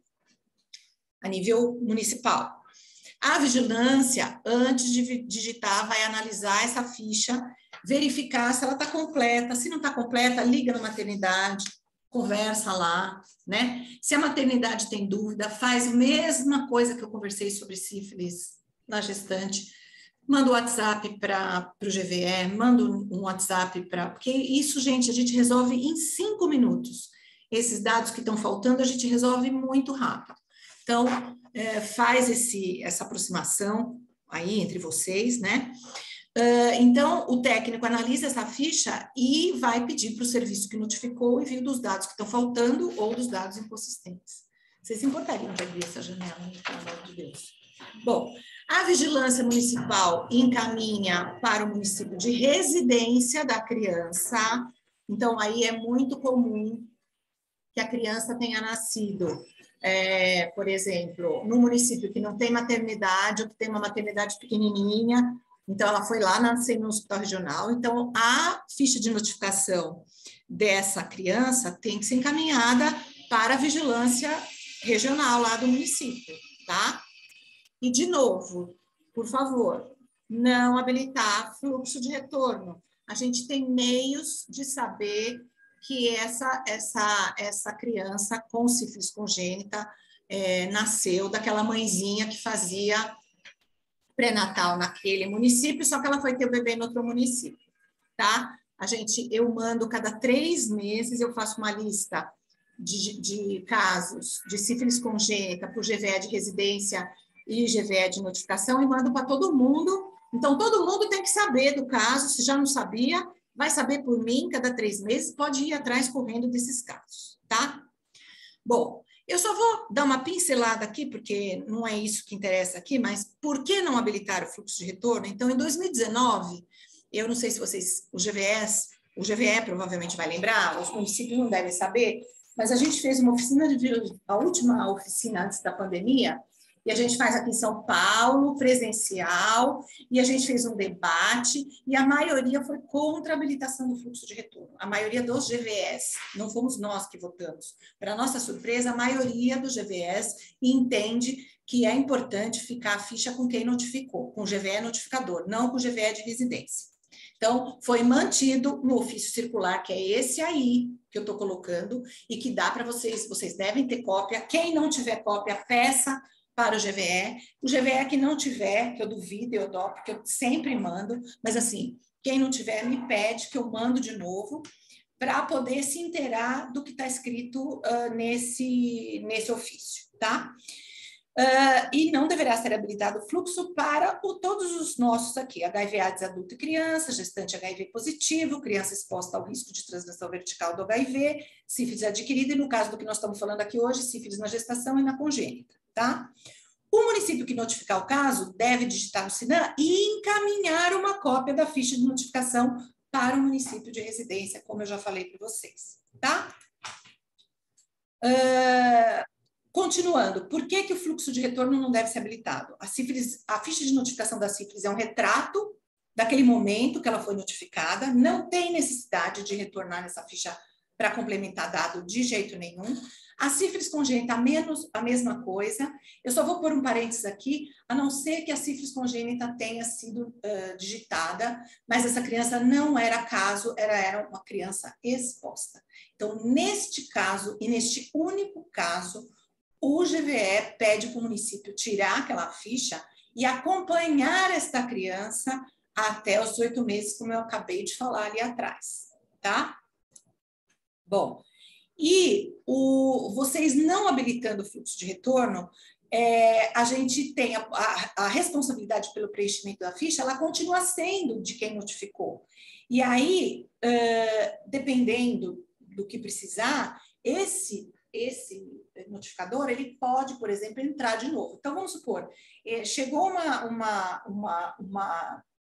a nível municipal. A vigilância, antes de digitar, vai analisar essa ficha, verificar se ela está completa. Se não está completa, liga na maternidade, conversa lá, né? Se a maternidade tem dúvida, faz a mesma coisa que eu conversei sobre sífilis na gestante. Manda o WhatsApp para o GVE, manda um WhatsApp para... Porque isso, gente, a gente resolve em 5 minutos. Esses dados que estão faltando, a gente resolve muito rápido. Então, faz essa aproximação aí entre vocês, né? Então, o técnico analisa essa ficha e vai pedir para o serviço que notificou o envio dos dados que estão faltando ou dos dados inconsistentes. Vocês se importariam de abrir essa janela, pelo amor de Deus? Bom, a vigilância municipal encaminha para o município de residência da criança. Então, aí é muito comum que a criança tenha nascido, por exemplo, num município que não tem maternidade, ou que tem uma maternidade pequenininha, então ela foi lá nascer no hospital regional, então a ficha de notificação dessa criança tem que ser encaminhada para a vigilância regional lá do município, tá? E, de novo, por favor, não habilitar fluxo de retorno. A gente tem meios de saber que essa criança com sífilis congênita nasceu daquela mãezinha que fazia pré-natal naquele município, só que ela foi ter o bebê em outro município, tá? Eu mando cada 3 meses, eu faço uma lista de casos de sífilis congênita por GVE de residência e GVE de notificação e mando para todo mundo. Então, todo mundo tem que saber do caso, se já não sabia, vai saber por mim, cada 3 meses, pode ir atrás correndo desses casos, tá? Bom, eu só vou dar uma pincelada aqui, porque não é isso que interessa aqui, mas por que não habilitar o fluxo de retorno? Então, em 2019, eu não sei se vocês, o GVE provavelmente vai lembrar, os municípios não devem saber, mas a gente fez uma oficina, a última oficina antes da pandemia, e a gente faz aqui em São Paulo, presencial, e a gente fez um debate, e a maioria foi contra a habilitação do fluxo de retorno. A maioria dos GVS, não fomos nós que votamos. Para nossa surpresa, a maioria dos GVS entende que é importante ficar a ficha com quem notificou, com o GVE notificador, não com o GVE de residência. Então, foi mantido no ofício circular, que é esse aí que eu estou colocando, e que dá para vocês devem ter cópia. Quem não tiver cópia, peça para o GVE. O GVE que não tiver, que eu duvido, eu dou, porque eu sempre mando, mas assim, quem não tiver, me pede que eu mando de novo, para poder se inteirar do que está escrito nesse ofício, tá? E não deverá ser habilitado o fluxo para todos os nossos aqui, HIV/AIDS adulto e criança, gestante HIV positivo, criança exposta ao risco de transmissão vertical do HIV, sífilis adquirida, e no caso do que nós estamos falando aqui hoje, sífilis na gestação e na congênita, tá? O município que notificar o caso deve digitar no SINAM e encaminhar uma cópia da ficha de notificação para o município de residência, como eu já falei para vocês, tá? Continuando, por que o fluxo de retorno não deve ser habilitado? A ficha de notificação da sífilis é um retrato daquele momento que ela foi notificada, não tem necessidade de retornar nessa ficha para complementar dado de jeito nenhum. A sífilis congênita, a mesma coisa. Eu só vou pôr um parênteses aqui, a não ser que a sífilis congênita tenha sido digitada, mas essa criança não era caso, era uma criança exposta. Então, neste caso, e neste único caso, o GVE pede para o município tirar aquela ficha e acompanhar esta criança até os 8 meses, como eu acabei de falar ali atrás, tá? Bom, e vocês não habilitando o fluxo de retorno, a gente tem a responsabilidade pelo preenchimento da ficha, ela continua sendo de quem notificou. E aí, dependendo do que precisar, esse notificador, ele pode, por exemplo, entrar de novo. Então, vamos supor, chegou uma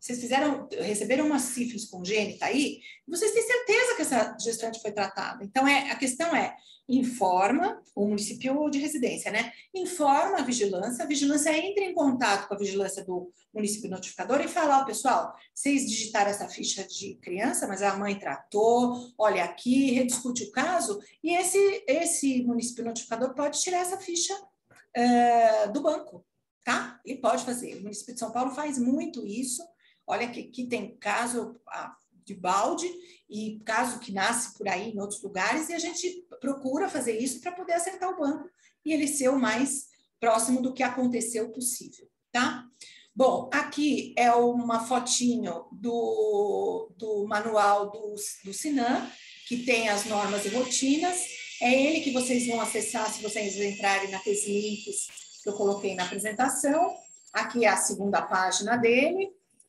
vocês receberam uma sífilis congênita aí, vocês têm certeza que essa gestante foi tratada. Então, a questão é, informa o município de residência, né? Informa a vigilância entra em contato com a vigilância do município notificador e fala, ó, pessoal, vocês digitaram essa ficha de criança, mas a mãe tratou, olha aqui, rediscute o caso, e esse município notificador pode tirar essa ficha do banco, tá? Ele pode fazer. O município de São Paulo faz muito isso. Olha que aqui tem caso de balde e caso que nasce por aí em outros lugares, e a gente procura fazer isso para poder acertar o banco e ele ser o mais próximo do que aconteceu possível, tá? Bom, aqui é uma fotinho do manual do Sinan, que tem as normas e rotinas. É ele que vocês vão acessar se vocês entrarem naqueles links que eu coloquei na apresentação. Aqui é a segunda página dele.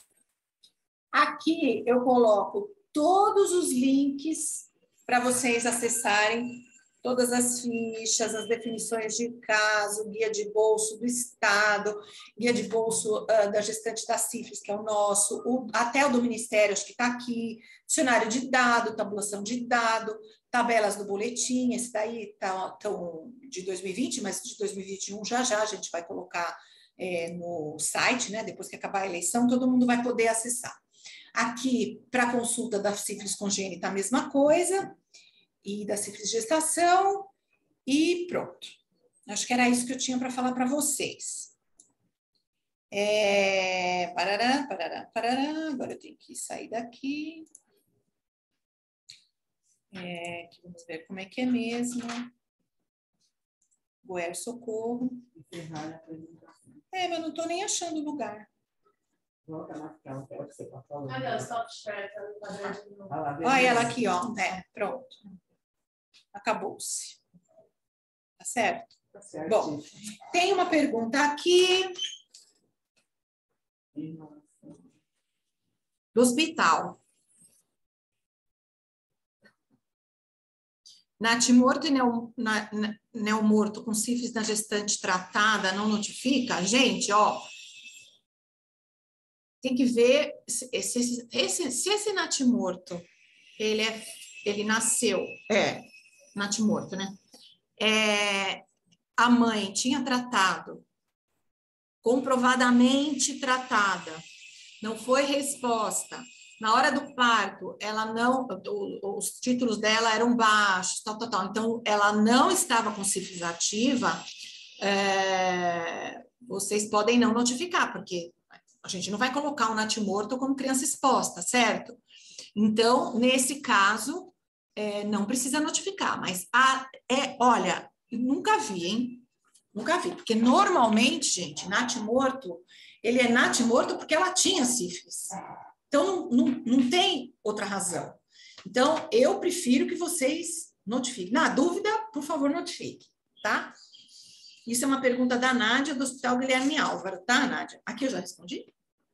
Aqui eu coloco todos os links para vocês acessarem todas as fichas, as definições de caso, guia de bolso do Estado, guia de bolso da gestante da sífilis, que é o nosso, até o do Ministério, acho que está aqui, dicionário de dado, tabulação de dado, tabelas do boletim, esse daí está de 2020, mas de 2021 já a gente vai colocar no site, né? Depois que acabar a eleição, todo mundo vai poder acessar. Aqui, para consulta da sífilis congênita, a mesma coisa, e da sífilis gestação, e pronto. Acho que era isso que eu tinha para falar para vocês. Parará, agora eu tenho que sair daqui. Vamos ver como é que é mesmo. Goiás, socorro. Encerrar a apresentação. Mas não estou nem achando o lugar. Volta naquela tela que você está falando. Ah, não, stop share, tá no quadradinho de novo. Olha ela aqui, ó. Pronto. Acabou-se. Tá certo? Tá certo. Bom, tem uma pergunta aqui. Do hospital. Natimorto e neomorto com sífilis na gestante tratada não notifica? Gente, ó, tem que ver se esse natimorto, ele nasceu, natimorto, né? A mãe tinha tratado, comprovadamente tratada, não foi resposta. Na hora do parto, ela não, os títulos dela eram baixos, tal. Então, ela não estava com sífilis ativa, vocês podem não notificar, porque a gente não vai colocar um natimorto como criança exposta, certo? Então, nesse caso, não precisa notificar, mas, olha, nunca vi, hein? Nunca vi, porque normalmente, gente, natimorto, ele é natimorto porque ela tinha sífilis. Então, não tem outra razão. Então, eu prefiro que vocês notifiquem. Na dúvida, por favor, notifique, tá? Isso é uma pergunta da Nádia, do Hospital Guilherme Álvaro, tá, Nádia? Aqui eu já respondi.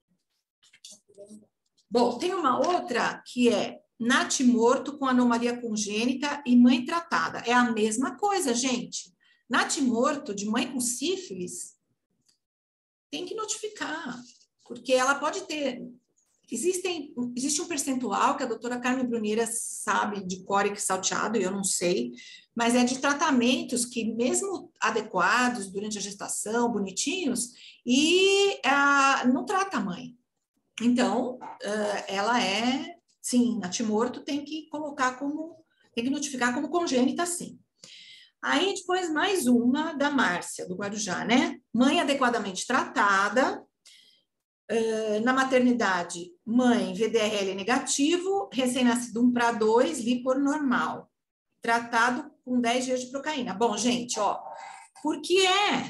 Bom, tem uma outra que é natimorto com anomalia congênita e mãe tratada. É a mesma coisa, gente. Natimorto de mãe com sífilis tem que notificar, porque ela pode ter... Existe um percentual que a doutora Carmen Bruniera sabe de córico salteado, eu não sei, mas é de tratamentos que, mesmo adequados durante a gestação, bonitinhos, e não trata a mãe. Então, ela sim, natimorto tem que notificar como congênita, sim. Aí, depois, mais uma da Márcia, do Guarujá, né? Mãe adequadamente tratada, na maternidade, mãe, VDRL negativo, recém-nascido 1/2, líquor normal, tratado com 10 dias de procaína. Bom, gente, ó, por que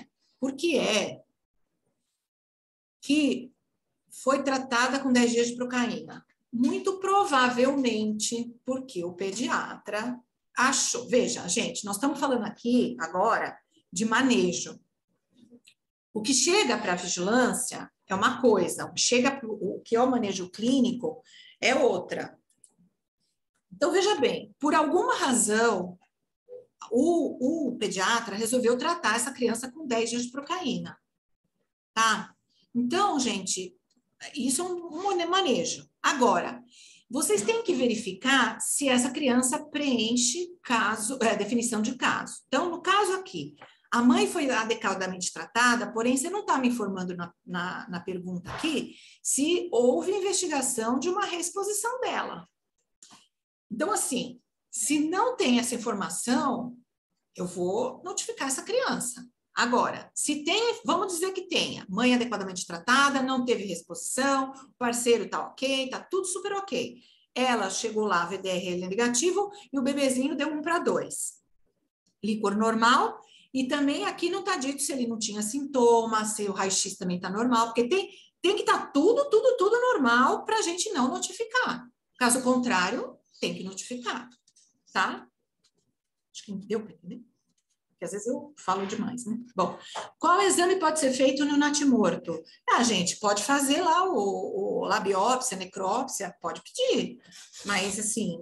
que foi tratada com 10 dias de procaína? Muito provavelmente porque o pediatra achou. Veja, gente, nós estamos falando aqui agora de manejo. O que chega para a vigilância é uma coisa, o que é o manejo clínico é outra. Então, veja bem, por alguma razão, o pediatra resolveu tratar essa criança com 10 dias de procaína, tá? Então, gente, Isso é um manejo. Agora, vocês têm que verificar se essa criança preenche definição de caso. Então, no caso aqui, a mãe foi adequadamente tratada, porém, você não está me informando na pergunta aqui se houve investigação de uma reexposição dela. Então, assim, se não tem essa informação, eu vou notificar essa criança. Agora, se tem, vamos dizer que tenha, mãe adequadamente tratada, não teve reexposição, o parceiro tá ok, tá tudo super ok. Ela chegou lá, VDRL negativo, e o bebezinho deu 1/2. Líquor normal, e também aqui não tá dito se ele não tinha sintoma, se o raio-x também tá normal, porque tem que estar tudo normal para a gente não notificar. Caso contrário, tem que notificar, tá? Acho que deu para entender. Porque às vezes eu falo demais, né? Bom, qual exame pode ser feito no natimorto? Gente, pode fazer lá o labiópsia, necrópsia, pode pedir. Mas, assim,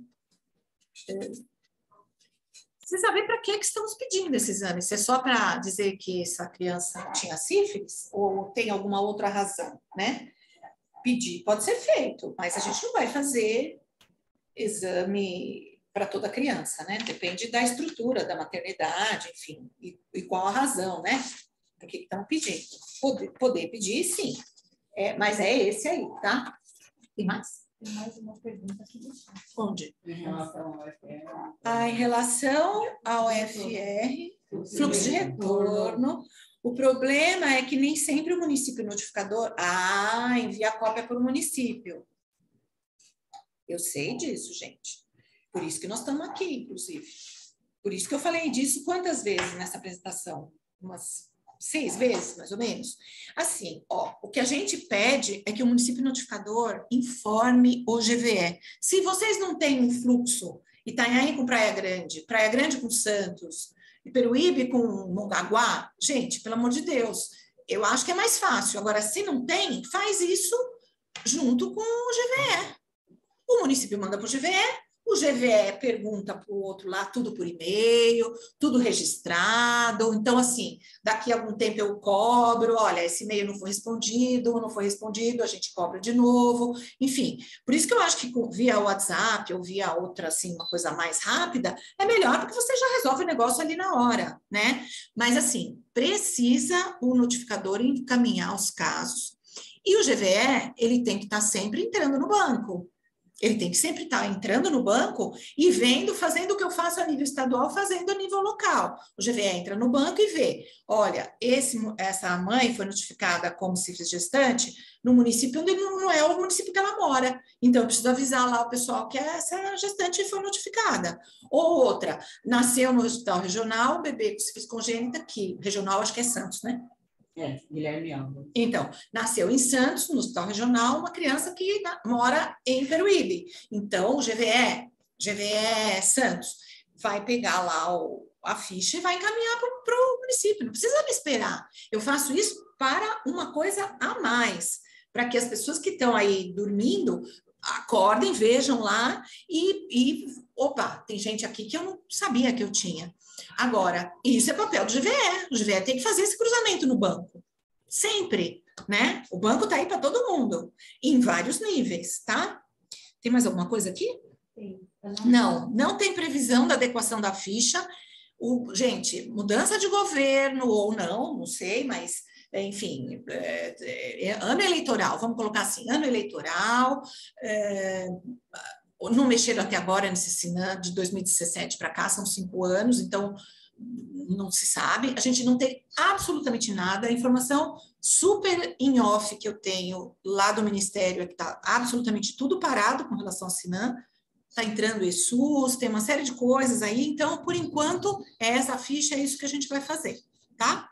você sabe para que estamos pedindo esse exame? Se é só para dizer que essa criança tinha sífilis ou tem alguma outra razão, né? Pedir pode ser feito, mas a gente não vai fazer exame para toda criança, né? Depende da estrutura da maternidade, enfim, e qual a razão, né? Do que estão pedindo. Poder pedir, sim. Mas é esse aí, tá? Tem mais? Tem mais uma pergunta aqui. Onde? Em relação ao FR. Em relação ao FR, fluxo de retorno, o problema é que nem sempre o município notificador envia a cópia para o município. Eu sei disso, gente. Por isso que nós estamos aqui, inclusive. Por isso que eu falei disso quantas vezes nessa apresentação? Umas 6 vezes, mais ou menos. Assim, o que a gente pede é que o município notificador informe o GVE. Se vocês não têm um fluxo, Itanhaém com Praia Grande com Santos, Peruíbe com Mongaguá, gente, pelo amor de Deus, eu acho que é mais fácil. Agora, se não tem, faz isso junto com o GVE. O município manda para o GVE, o GVE pergunta para o outro lá, tudo por e-mail, tudo registrado. Então, assim, daqui a algum tempo eu cobro, olha, esse e-mail não foi respondido, a gente cobra de novo. Enfim, por isso que eu acho que via WhatsApp ou via outra, assim, uma coisa mais rápida, é melhor, porque você já resolve o negócio ali na hora, né? Mas, assim, precisa o notificador encaminhar os casos. E o GVE, ele tem que estar sempre entrando no banco. Ele tem que sempre estar entrando no banco e vendo, fazendo o que eu faço a nível estadual, fazendo a nível local. O GVE entra no banco e vê, olha, essa mãe foi notificada como sífilis gestante no município onde não é o município que ela mora. Então, eu preciso avisar lá o pessoal que essa gestante foi notificada. Ou outra, nasceu no hospital regional, bebê com sífilis congênita, que regional acho que é Santos, né? Guilherme Alves. Então, nasceu em Santos, no hospital regional, uma criança que mora em Peruíbe. Então, o GVE Santos vai pegar lá a ficha e vai encaminhar para o município. Não precisa me esperar. Eu faço isso para uma coisa a mais, para que as pessoas que estão aí dormindo acordem, vejam lá e opa, tem gente aqui que eu não sabia que eu tinha. Agora, isso é papel do GVE. O GVE tem que fazer esse cruzamento no banco. Sempre, né? O banco está aí para todo mundo, em vários níveis, tá? Tem mais alguma coisa aqui? Sim. Não tem previsão da adequação da ficha. Gente, mudança de governo ou não sei, mas, enfim, ano eleitoral, vamos colocar assim, ano eleitoral, não mexeram até agora nesse SINAM de 2017 para cá, são 5 anos, então não se sabe, a gente não tem absolutamente nada, a informação super in off que eu tenho lá do Ministério é que está absolutamente tudo parado com relação ao SINAM, está entrando o ESUS, tem uma série de coisas aí, então, por enquanto, essa ficha é isso que a gente vai fazer, tá?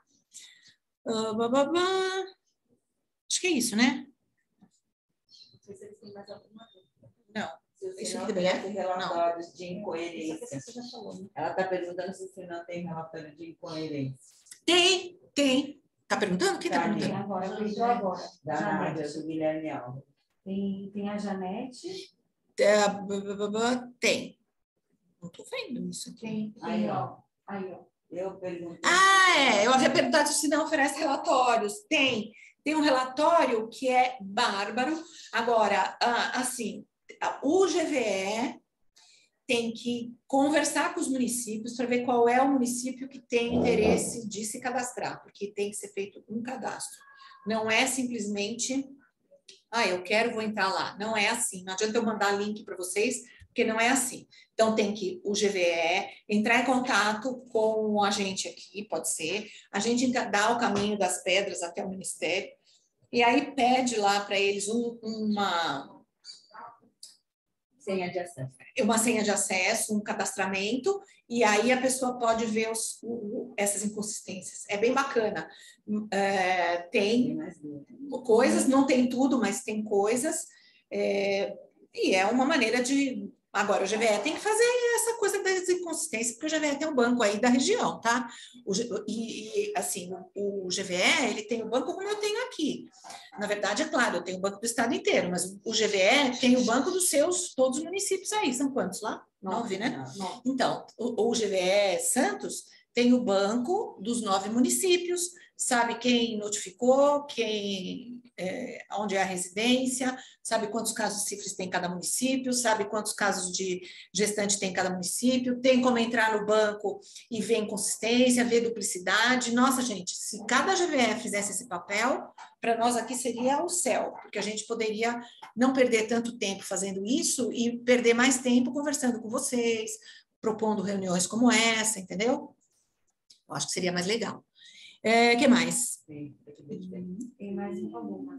Acho que é isso, né? Não sei se eles têm mais alguma dúvida. Não. Se não tem relatórios de incoerência. Ela está perguntando se não tem relatório de incoerência. Tem. Está perguntando? Quem está perguntando? Agora. Da Nádia, do Guilherme Alves. Tem a Janete. Tem. Não estou vendo isso aqui. Tem, Aí, ó. Eu perguntei. Eu havia perguntado se não oferece relatórios. Tem. Tem um relatório que é bárbaro. Agora, assim, o GVE tem que conversar com os municípios para ver qual é o município que tem interesse de se cadastrar, porque tem que ser feito um cadastro. Não é simplesmente, eu quero, vou entrar lá. Não é assim. Não adianta eu mandar link para vocês, porque não é assim. Então, tem que o GVE entrar em contato com a gente aqui, pode ser. A gente dá o caminho das pedras até o Ministério, e aí pede lá para eles uma senha de acesso. Uma senha de acesso, um cadastramento, e aí a pessoa pode ver essas inconsistências. É bem bacana. Tem coisas, não tem tudo, mas tem coisas, e é uma maneira de... Agora, o GVE tem que fazer essa coisa das inconsistências, porque o GVE tem um banco aí da região, tá? Assim, o GVE, ele tem o banco como eu tenho aqui. Na verdade, é claro, eu tenho o banco do estado inteiro, mas o GVE tem o banco dos todos os municípios aí. São quantos lá? 9, né? 9. Então, o GVE Santos tem o banco dos 9 municípios, sabe quem notificou, onde é a residência, sabe quantos casos de sífilis tem em cada município, sabe quantos casos de gestante tem em cada município, tem como entrar no banco e ver inconsistência, ver duplicidade. Nossa, gente, se cada GVE fizesse esse papel, para nós aqui seria o céu, porque a gente poderia não perder tanto tempo fazendo isso e perder mais tempo conversando com vocês, propondo reuniões como essa, entendeu? Eu acho que seria mais legal. Que mais? Tem mais algumas.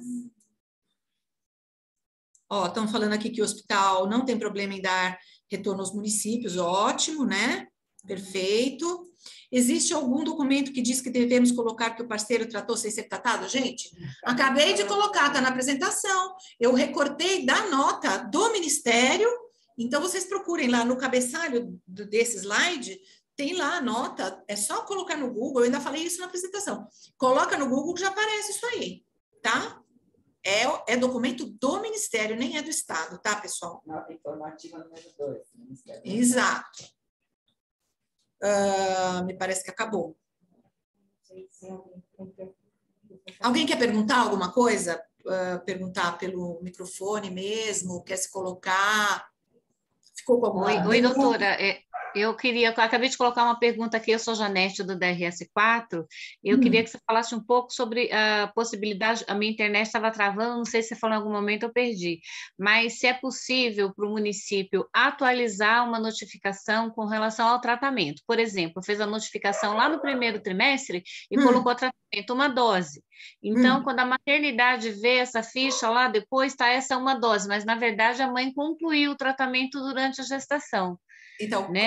Estão falando aqui que o hospital não tem problema em dar retorno aos municípios, ótimo, né? Perfeito. Existe algum documento que diz que devemos colocar que o parceiro tratou sem ser tratado? Gente, acabei de colocar, está na apresentação. Eu recortei da nota do Ministério, então vocês procurem lá no cabeçalho desse slide, tem lá a nota, é só colocar no Google, eu ainda falei isso na apresentação. Coloca no Google que já aparece isso aí, tá? É documento do Ministério, nem é do Estado, tá, pessoal? Nota informativa número 2. Exato. Me parece que acabou. Alguém quer perguntar alguma coisa? Perguntar pelo microfone mesmo? Quer se colocar? Ficou com alguma dúvida? Oi, doutora. Eu acabei de colocar uma pergunta aqui, eu sou Janete do DRS4, eu queria que você falasse um pouco sobre a possibilidade, a minha internet estava travando, não sei se você falou em algum momento, eu perdi, mas se é possível para o município atualizar uma notificação com relação ao tratamento. Por exemplo, fez a notificação lá no primeiro trimestre e colocou tratamento, uma dose. Então, quando a maternidade vê essa ficha lá, depois está essa uma dose, mas na verdade a mãe concluiu o tratamento durante a gestação. Então, né?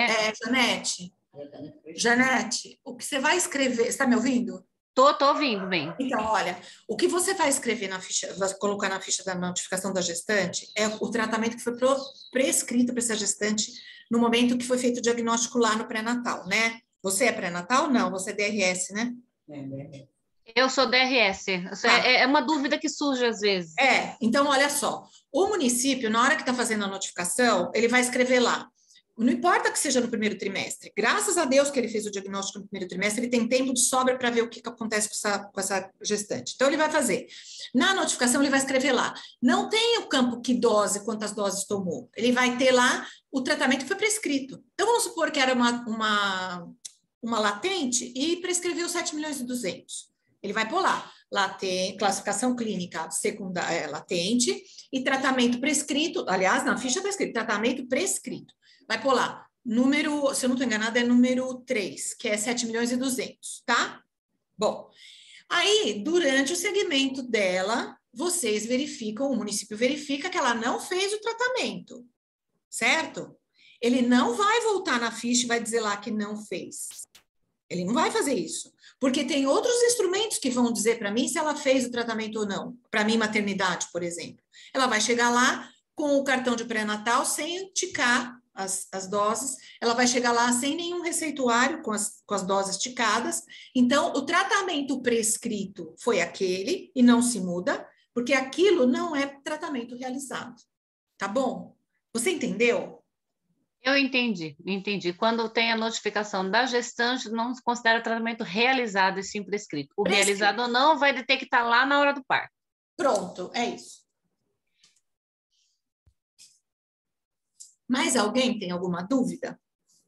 Janete, o que você vai escrever, você está me ouvindo? Tô ouvindo bem. Então, olha, o que você vai escrever na ficha, vai colocar na ficha da notificação da gestante é o tratamento que foi prescrito para essa gestante no momento que foi feito o diagnóstico lá no pré-natal, né? Você é pré-natal? Não, você é DRS, né? Eu sou DRS. É uma dúvida que surge às vezes. Então, olha só, o município, na hora que está fazendo a notificação, ele vai escrever lá. Não importa que seja no primeiro trimestre, graças a Deus que ele fez o diagnóstico no primeiro trimestre, ele tem tempo de sobra para ver o que acontece com essa gestante. Então, ele vai fazer. Na notificação, ele vai escrever lá. Não tem o campo que dose, quantas doses tomou. Ele vai ter lá o tratamento que foi prescrito. Então, vamos supor que era uma latente e prescreveu 7.200.000. Ele vai pôr lá. Classificação clínica secundária latente e tratamento prescrito. Aliás, na ficha está escrito tratamento prescrito. Vai pôr lá, número, se eu não estou enganada, é número 3, que é 7.200.000, tá? Bom, aí, durante o segmento dela, vocês verificam, o município verifica que ela não fez o tratamento, certo? Ele não vai voltar na ficha e vai dizer lá que não fez. Ele não vai fazer isso, porque tem outros instrumentos que vão dizer para mim se ela fez o tratamento ou não. Para mim, maternidade, por exemplo. Ela vai chegar lá com o cartão de pré-natal sem ticar as doses, ela vai chegar lá sem nenhum receituário com as doses ticadas. Então, o tratamento prescrito foi aquele e não se muda, porque aquilo não é tratamento realizado. Tá bom? Você entendeu? Eu entendi. Quando tem a notificação da gestante, não se considera tratamento realizado e sim prescrito. O realizado ou não vai detectar lá na hora do parto. Pronto, é isso. Mais alguém tem alguma dúvida?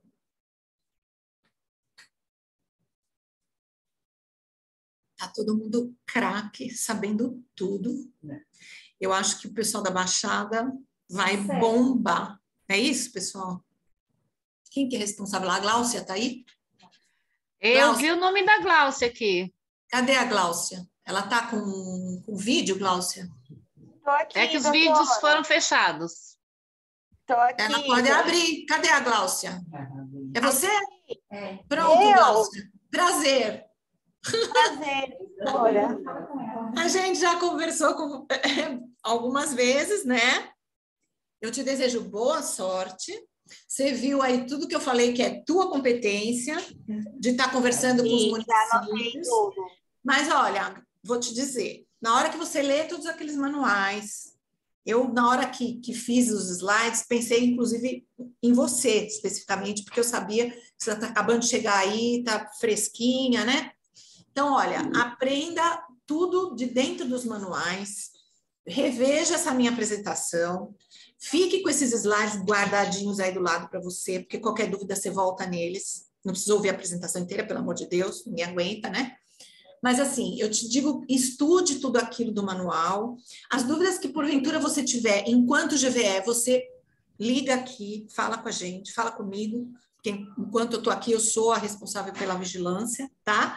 Tá todo mundo craque, sabendo tudo. Eu acho que o pessoal da Baixada vai bombar. É isso, pessoal? Quem que é responsável? A Gláucia tá aí? Eu vi o nome da Gláucia aqui. Cadê a Gláucia? Ela tá com vídeo, Gláucia? Tô aqui, É que os doutora. vídeos foram fechados. Tô aqui. Ela pode abrir. Cadê a Gláucia? É você? É. Pronto, Eu? Gláucia. Prazer. Prazer, doutora. A gente já conversou algumas vezes, né? Eu te desejo boa sorte. Você viu aí tudo que eu falei que é tua competência de estar conversando com os Sim, já anotei municípios. tudo. Mas olha, vou te dizer, na hora que você lê todos aqueles manuais, eu, na hora que fiz os slides, pensei inclusive em você especificamente, porque eu sabia que você está acabando de chegar aí, está fresquinha, né? Então, olha, aprenda tudo de dentro dos manuais, reveja essa minha apresentação, fique com esses slides guardadinhos aí do lado para você, porque qualquer dúvida você volta neles. Não precisa ouvir a apresentação inteira, pelo amor de Deus, ninguém aguenta, né? Mas assim, eu te digo, estude tudo aquilo do manual. As dúvidas que porventura você tiver enquanto GVE, você liga aqui, fala com a gente, fala comigo, porque enquanto eu estou aqui, eu sou a responsável pela vigilância, tá?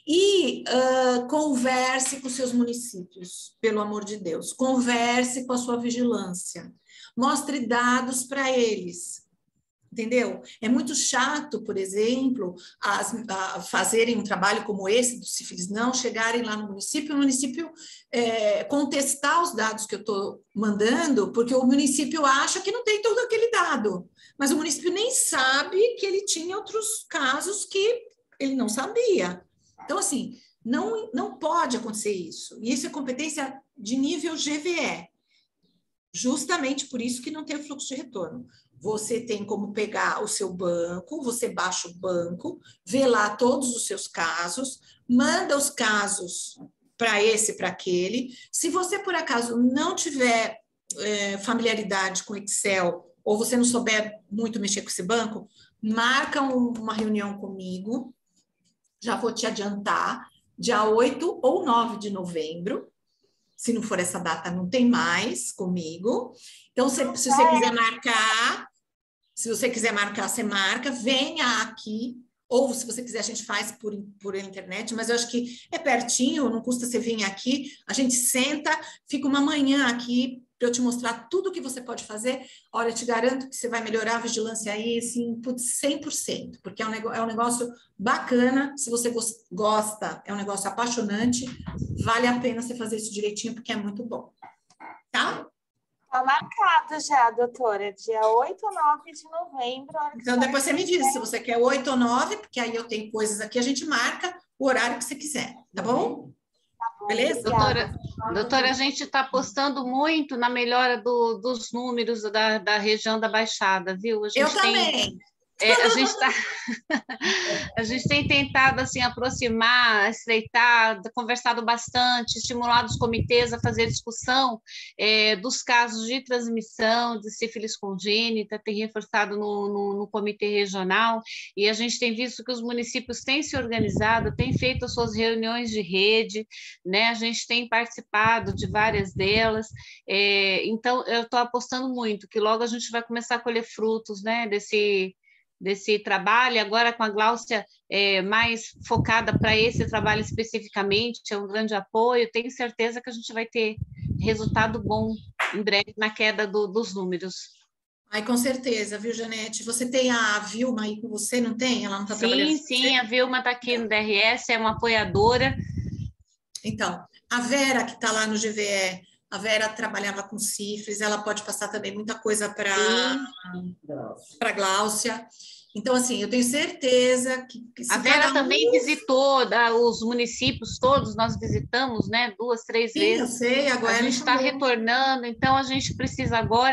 E converse com seus municípios, pelo amor de Deus. Converse com a sua vigilância. Mostre dados para eles. Entendeu? É muito chato, por exemplo, fazerem um trabalho como esse do sífilis não, chegarem lá no município, o município contestar os dados que eu estou mandando, porque o município acha que não tem todo aquele dado, mas o município nem sabe que ele tinha outros casos que ele não sabia. Então, assim, não pode acontecer isso. E isso é competência de nível GVE. Justamente por isso que não tem o fluxo de retorno. Você tem como pegar o seu banco, você baixa o banco, vê lá todos os seus casos, manda os casos para esse, para aquele. Se você, por acaso, não tiver familiaridade com Excel, ou você não souber muito mexer com esse banco, marca uma reunião comigo, já vou te adiantar, dia 8 ou 9 de novembro. Se não for essa data, não tem mais comigo. Então, se você quiser marcar, você marca, venha aqui, ou se você quiser, a gente faz por internet, mas eu acho que é pertinho, não custa você vir aqui, a gente senta, fica uma manhã aqui para eu te mostrar tudo o que você pode fazer. Olha, eu te garanto que você vai melhorar a vigilância aí, assim, 100%, porque é um negócio bacana, se você gosta, é um negócio apaixonante, vale a pena você fazer isso direitinho, porque é muito bom, tá? Tá marcado já, doutora, dia 8 ou 9 de novembro. Então, depois você me diz se você quer 8 ou 9, porque aí eu tenho coisas aqui, a gente marca o horário que você quiser, tá bom? Beleza? Doutora, a gente está apostando muito na melhora dos números da região da Baixada, viu? Eu também. A gente tem tentado assim aproximar, estreitar, conversado bastante, estimulado os comitês a fazer discussão dos casos de transmissão de sífilis congênita, tem reforçado no comitê regional, e a gente tem visto que os municípios têm se organizado, têm feito as suas reuniões de rede, né? A gente tem participado de várias delas, então eu estou apostando muito que logo a gente vai começar a colher frutos, né, desse trabalho, agora com a Gláucia mais focada para esse trabalho especificamente, é um grande apoio, tenho certeza que a gente vai ter resultado bom em breve na queda dos números. Ai, com certeza, viu, Janete? Você tem a Vilma aí com você, não tem? Ela não está trabalhando com você? Sim, a Vilma está aqui no DRS, é uma apoiadora. Então, a Vera, que está lá no GVE, a Vera trabalhava com sífilis, ela pode passar também muita coisa para a Gláucia. Então, assim, eu tenho certeza que a Vera também visitou os municípios todos, nós visitamos, né, 2, 3 vezes. Eu sei, agora a gente está retornando, então a gente precisa agora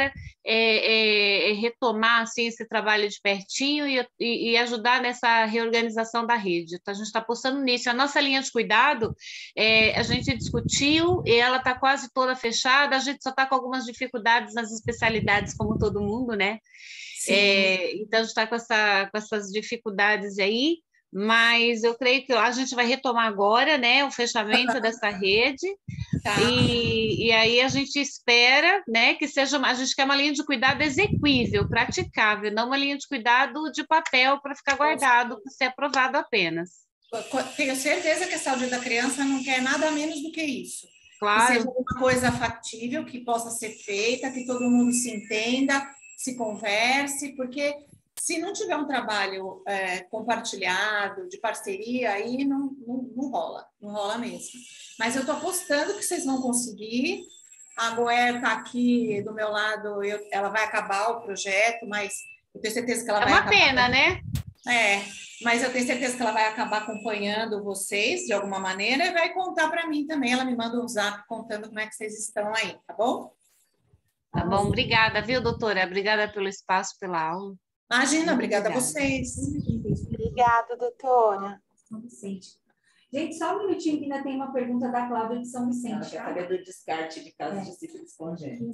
retomar assim, esse trabalho de pertinho e ajudar nessa reorganização da rede. Então, a gente está apostando nisso. A nossa linha de cuidado, a gente discutiu e ela está quase toda fechada, a gente só está com algumas dificuldades nas especialidades, como todo mundo, né? Então, a gente está com essas dificuldades aí, mas eu creio que a gente vai retomar agora, né, o fechamento dessa rede, Tá. e aí a gente espera, né, que seja, a gente quer uma linha de cuidado exequível, praticável, não uma linha de cuidado de papel para ficar guardado, para ser aprovado apenas. Tenho certeza que a saúde da criança não quer nada menos do que isso. Claro. Que seja uma coisa factível, que possa ser feita, que todo mundo se entenda, se converse, porque se não tiver um trabalho compartilhado, de parceria, aí não rola mesmo. Mas eu estou apostando que vocês vão conseguir. A Goer está aqui do meu lado, ela vai acabar o projeto, mas eu tenho certeza que ela vai acabar. É uma pena, né? Mas eu tenho certeza que ela vai acabar acompanhando vocês de alguma maneira e vai contar para mim também. Ela me manda um zap contando como é que vocês estão aí, tá bom? Tá bom, obrigada, viu, doutora? Obrigada pelo espaço, pela aula. Imagina, obrigada a vocês. Obrigada, doutora. São Vicente. Gente, só um minutinho que ainda tem uma pergunta da Cláudia de São Vicente. Ela quer saber do descarte de casos de sífilis congênita.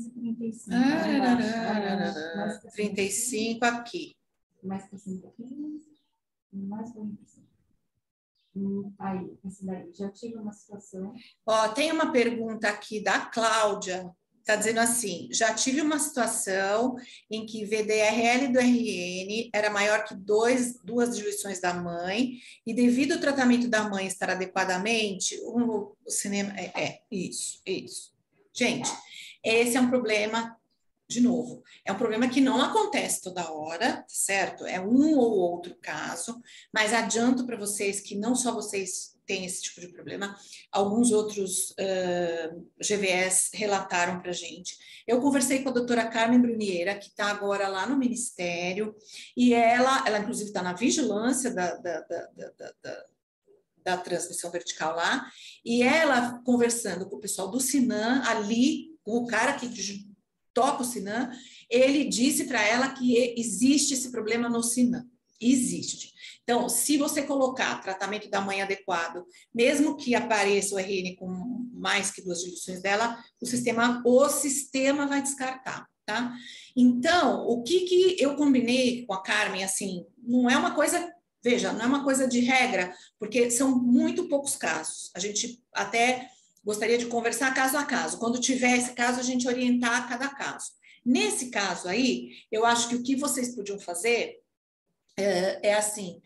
15:35. 35 aqui. Mais para cima um pouquinho. Mais para cima. Aí, esse daí. Já tive uma situação. Ó, tem uma pergunta aqui da Cláudia. Está dizendo assim, já tive uma situação em que VDRL do RN era maior que duas diluições da mãe, e devido ao tratamento da mãe estar adequadamente, o cinema... Isso. Gente, esse é um problema, de novo, é um problema que não acontece toda hora, certo? É um ou outro caso, mas adianto para vocês que não só vocês têm esse tipo de problema, alguns outros GVS relataram para a gente. Eu conversei com a doutora Carmen Bruniera, que está agora lá no Ministério, e ela inclusive está na vigilância da transmissão vertical lá, e ela conversando com o pessoal do Sinan, ali, o cara que toca o Sinan, ele disse para ela que existe esse problema no Sinan. Existe. Então, se você colocar tratamento da mãe adequado, mesmo que apareça o RN com mais que 2 diluições dela, o sistema vai descartar, tá? Então, o que eu combinei com a Carmen, assim, não é uma coisa, veja, não é uma coisa de regra, porque são muito poucos casos. A gente até gostaria de conversar caso a caso. Quando tiver esse caso, a gente orientar cada caso. Nesse caso aí, eu acho que o que vocês podiam fazer assim,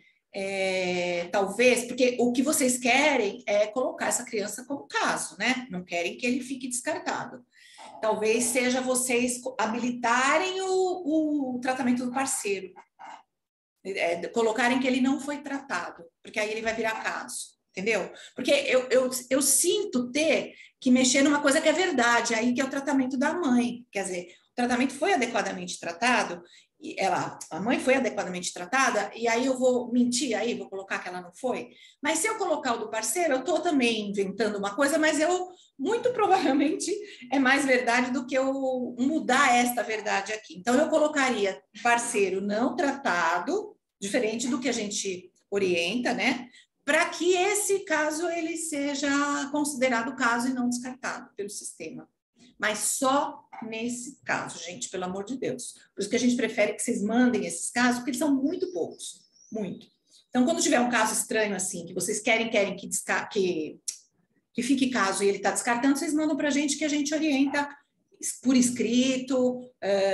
talvez, porque o que vocês querem é colocar essa criança como caso, né? Não querem que ele fique descartado. Talvez seja vocês habilitarem o tratamento do parceiro, colocarem que ele não foi tratado, porque aí ele vai virar caso, entendeu? Porque eu sinto ter que mexer numa coisa que é verdade, aí que é o tratamento da mãe, quer dizer, o tratamento foi adequadamente tratado, a mãe foi adequadamente tratada, e aí eu vou mentir aí, vou colocar que ela não foi, mas se eu colocar o do parceiro, eu estou também inventando uma coisa, mas muito provavelmente é mais verdade do que eu mudar esta verdade aqui. Então, eu colocaria parceiro não tratado, diferente do que a gente orienta, né? Para que esse caso ele seja considerado caso e não descartado pelo sistema. Mas só nesse caso, gente, pelo amor de Deus. Por isso que a gente prefere que vocês mandem esses casos, porque eles são muito poucos, muito. Então, quando tiver um caso estranho assim, que vocês querem que fique caso e ele está descartando, vocês mandam para a gente que a gente orienta por escrito,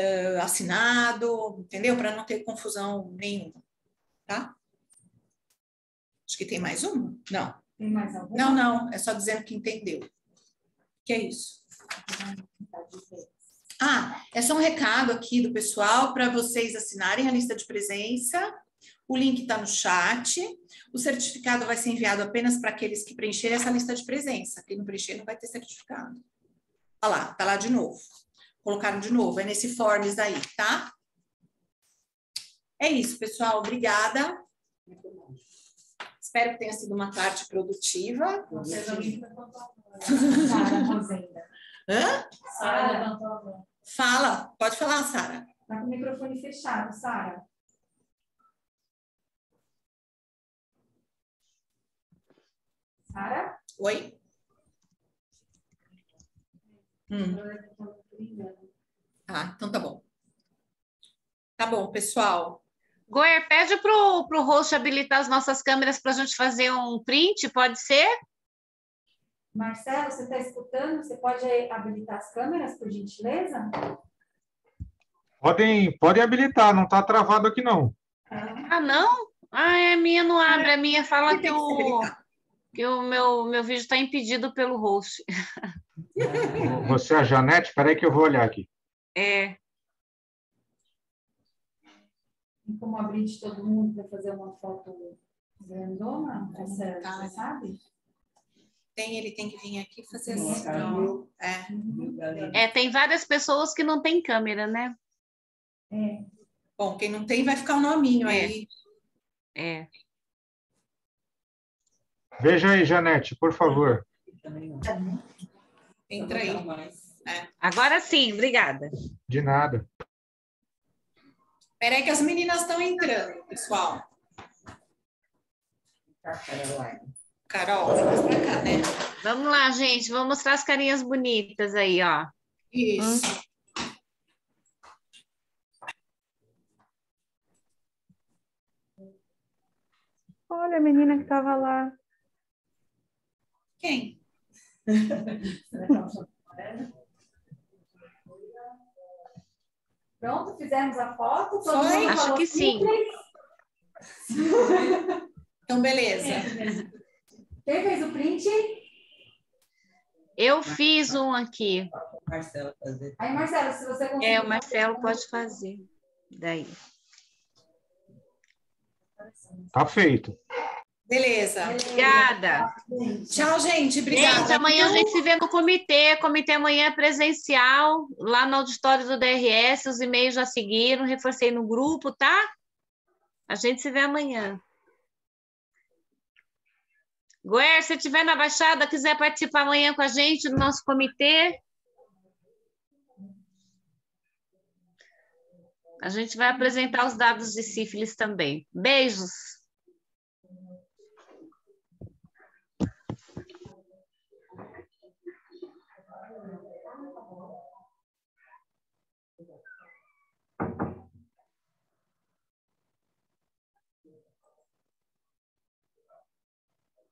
assinado, entendeu? Para não ter confusão nenhuma, tá? Acho que tem mais uma? Não. Tem mais alguma? Não, é só dizendo que entendeu. Que é isso? É só um recado aqui do pessoal para vocês assinarem a lista de presença. O link está no chat. O certificado vai ser enviado apenas para aqueles que preencherem essa lista de presença. Quem não preencher não vai ter certificado. Olha lá, tá lá de novo. Colocaram de novo, é nesse forms aí, tá? É isso, pessoal. Obrigada. Espero que tenha sido uma tarde produtiva. Sara Rosenda. Hã? Sara levantou a mão. Fala, pode falar, Sara. Tá com o microfone fechado, Sara. Sara? Oi? Ah, então tá bom. Tá bom, pessoal. Goer, pede pro host habilitar as nossas câmeras para a gente fazer um print, pode ser? Marcelo, você está escutando? Você pode habilitar as câmeras, por gentileza? Podem habilitar, não está travado aqui não. Ah, não? Ah, a minha não abre, a minha fala que o meu vídeo está impedido pelo host. Você é a Janete? Espera aí que eu vou olhar aqui. É. Tem como abrir de todo mundo para fazer uma foto grandona, Marcelo? Você sabe? Ele tem que vir aqui fazer Sim, assim. ó. Tem várias pessoas que não têm câmera, né? É. Bom, quem não tem vai ficar o nominho aí. É. Veja aí, Janete, por favor. Entra aí. Agora sim, obrigada. De nada. Espera aí que as meninas estão entrando, pessoal. Carol, vem mais pra cá, né? Vamos lá, gente, vamos mostrar as carinhas bonitas aí, ó. Isso. Olha a menina que estava lá. Quem? Pronto, fizemos a foto? Foi? Acho que sim. Então, beleza. Quem fez o print? Eu fiz um aqui. Marcelo fazer. Aí, Marcelo, se você conseguir... O Marcelo pode fazer. Daí. Tá feito. Beleza. Obrigada. Tchau, gente. Obrigada. Gente, amanhã a gente se vê no comitê. Comitê amanhã é presencial, lá no auditório do DRS. Os e-mails já seguiram, reforcei no grupo, tá? A gente se vê amanhã. Goer, se estiver na Baixada, quiser participar amanhã com a gente do nosso comitê, a gente vai apresentar os dados de sífilis também. Beijos!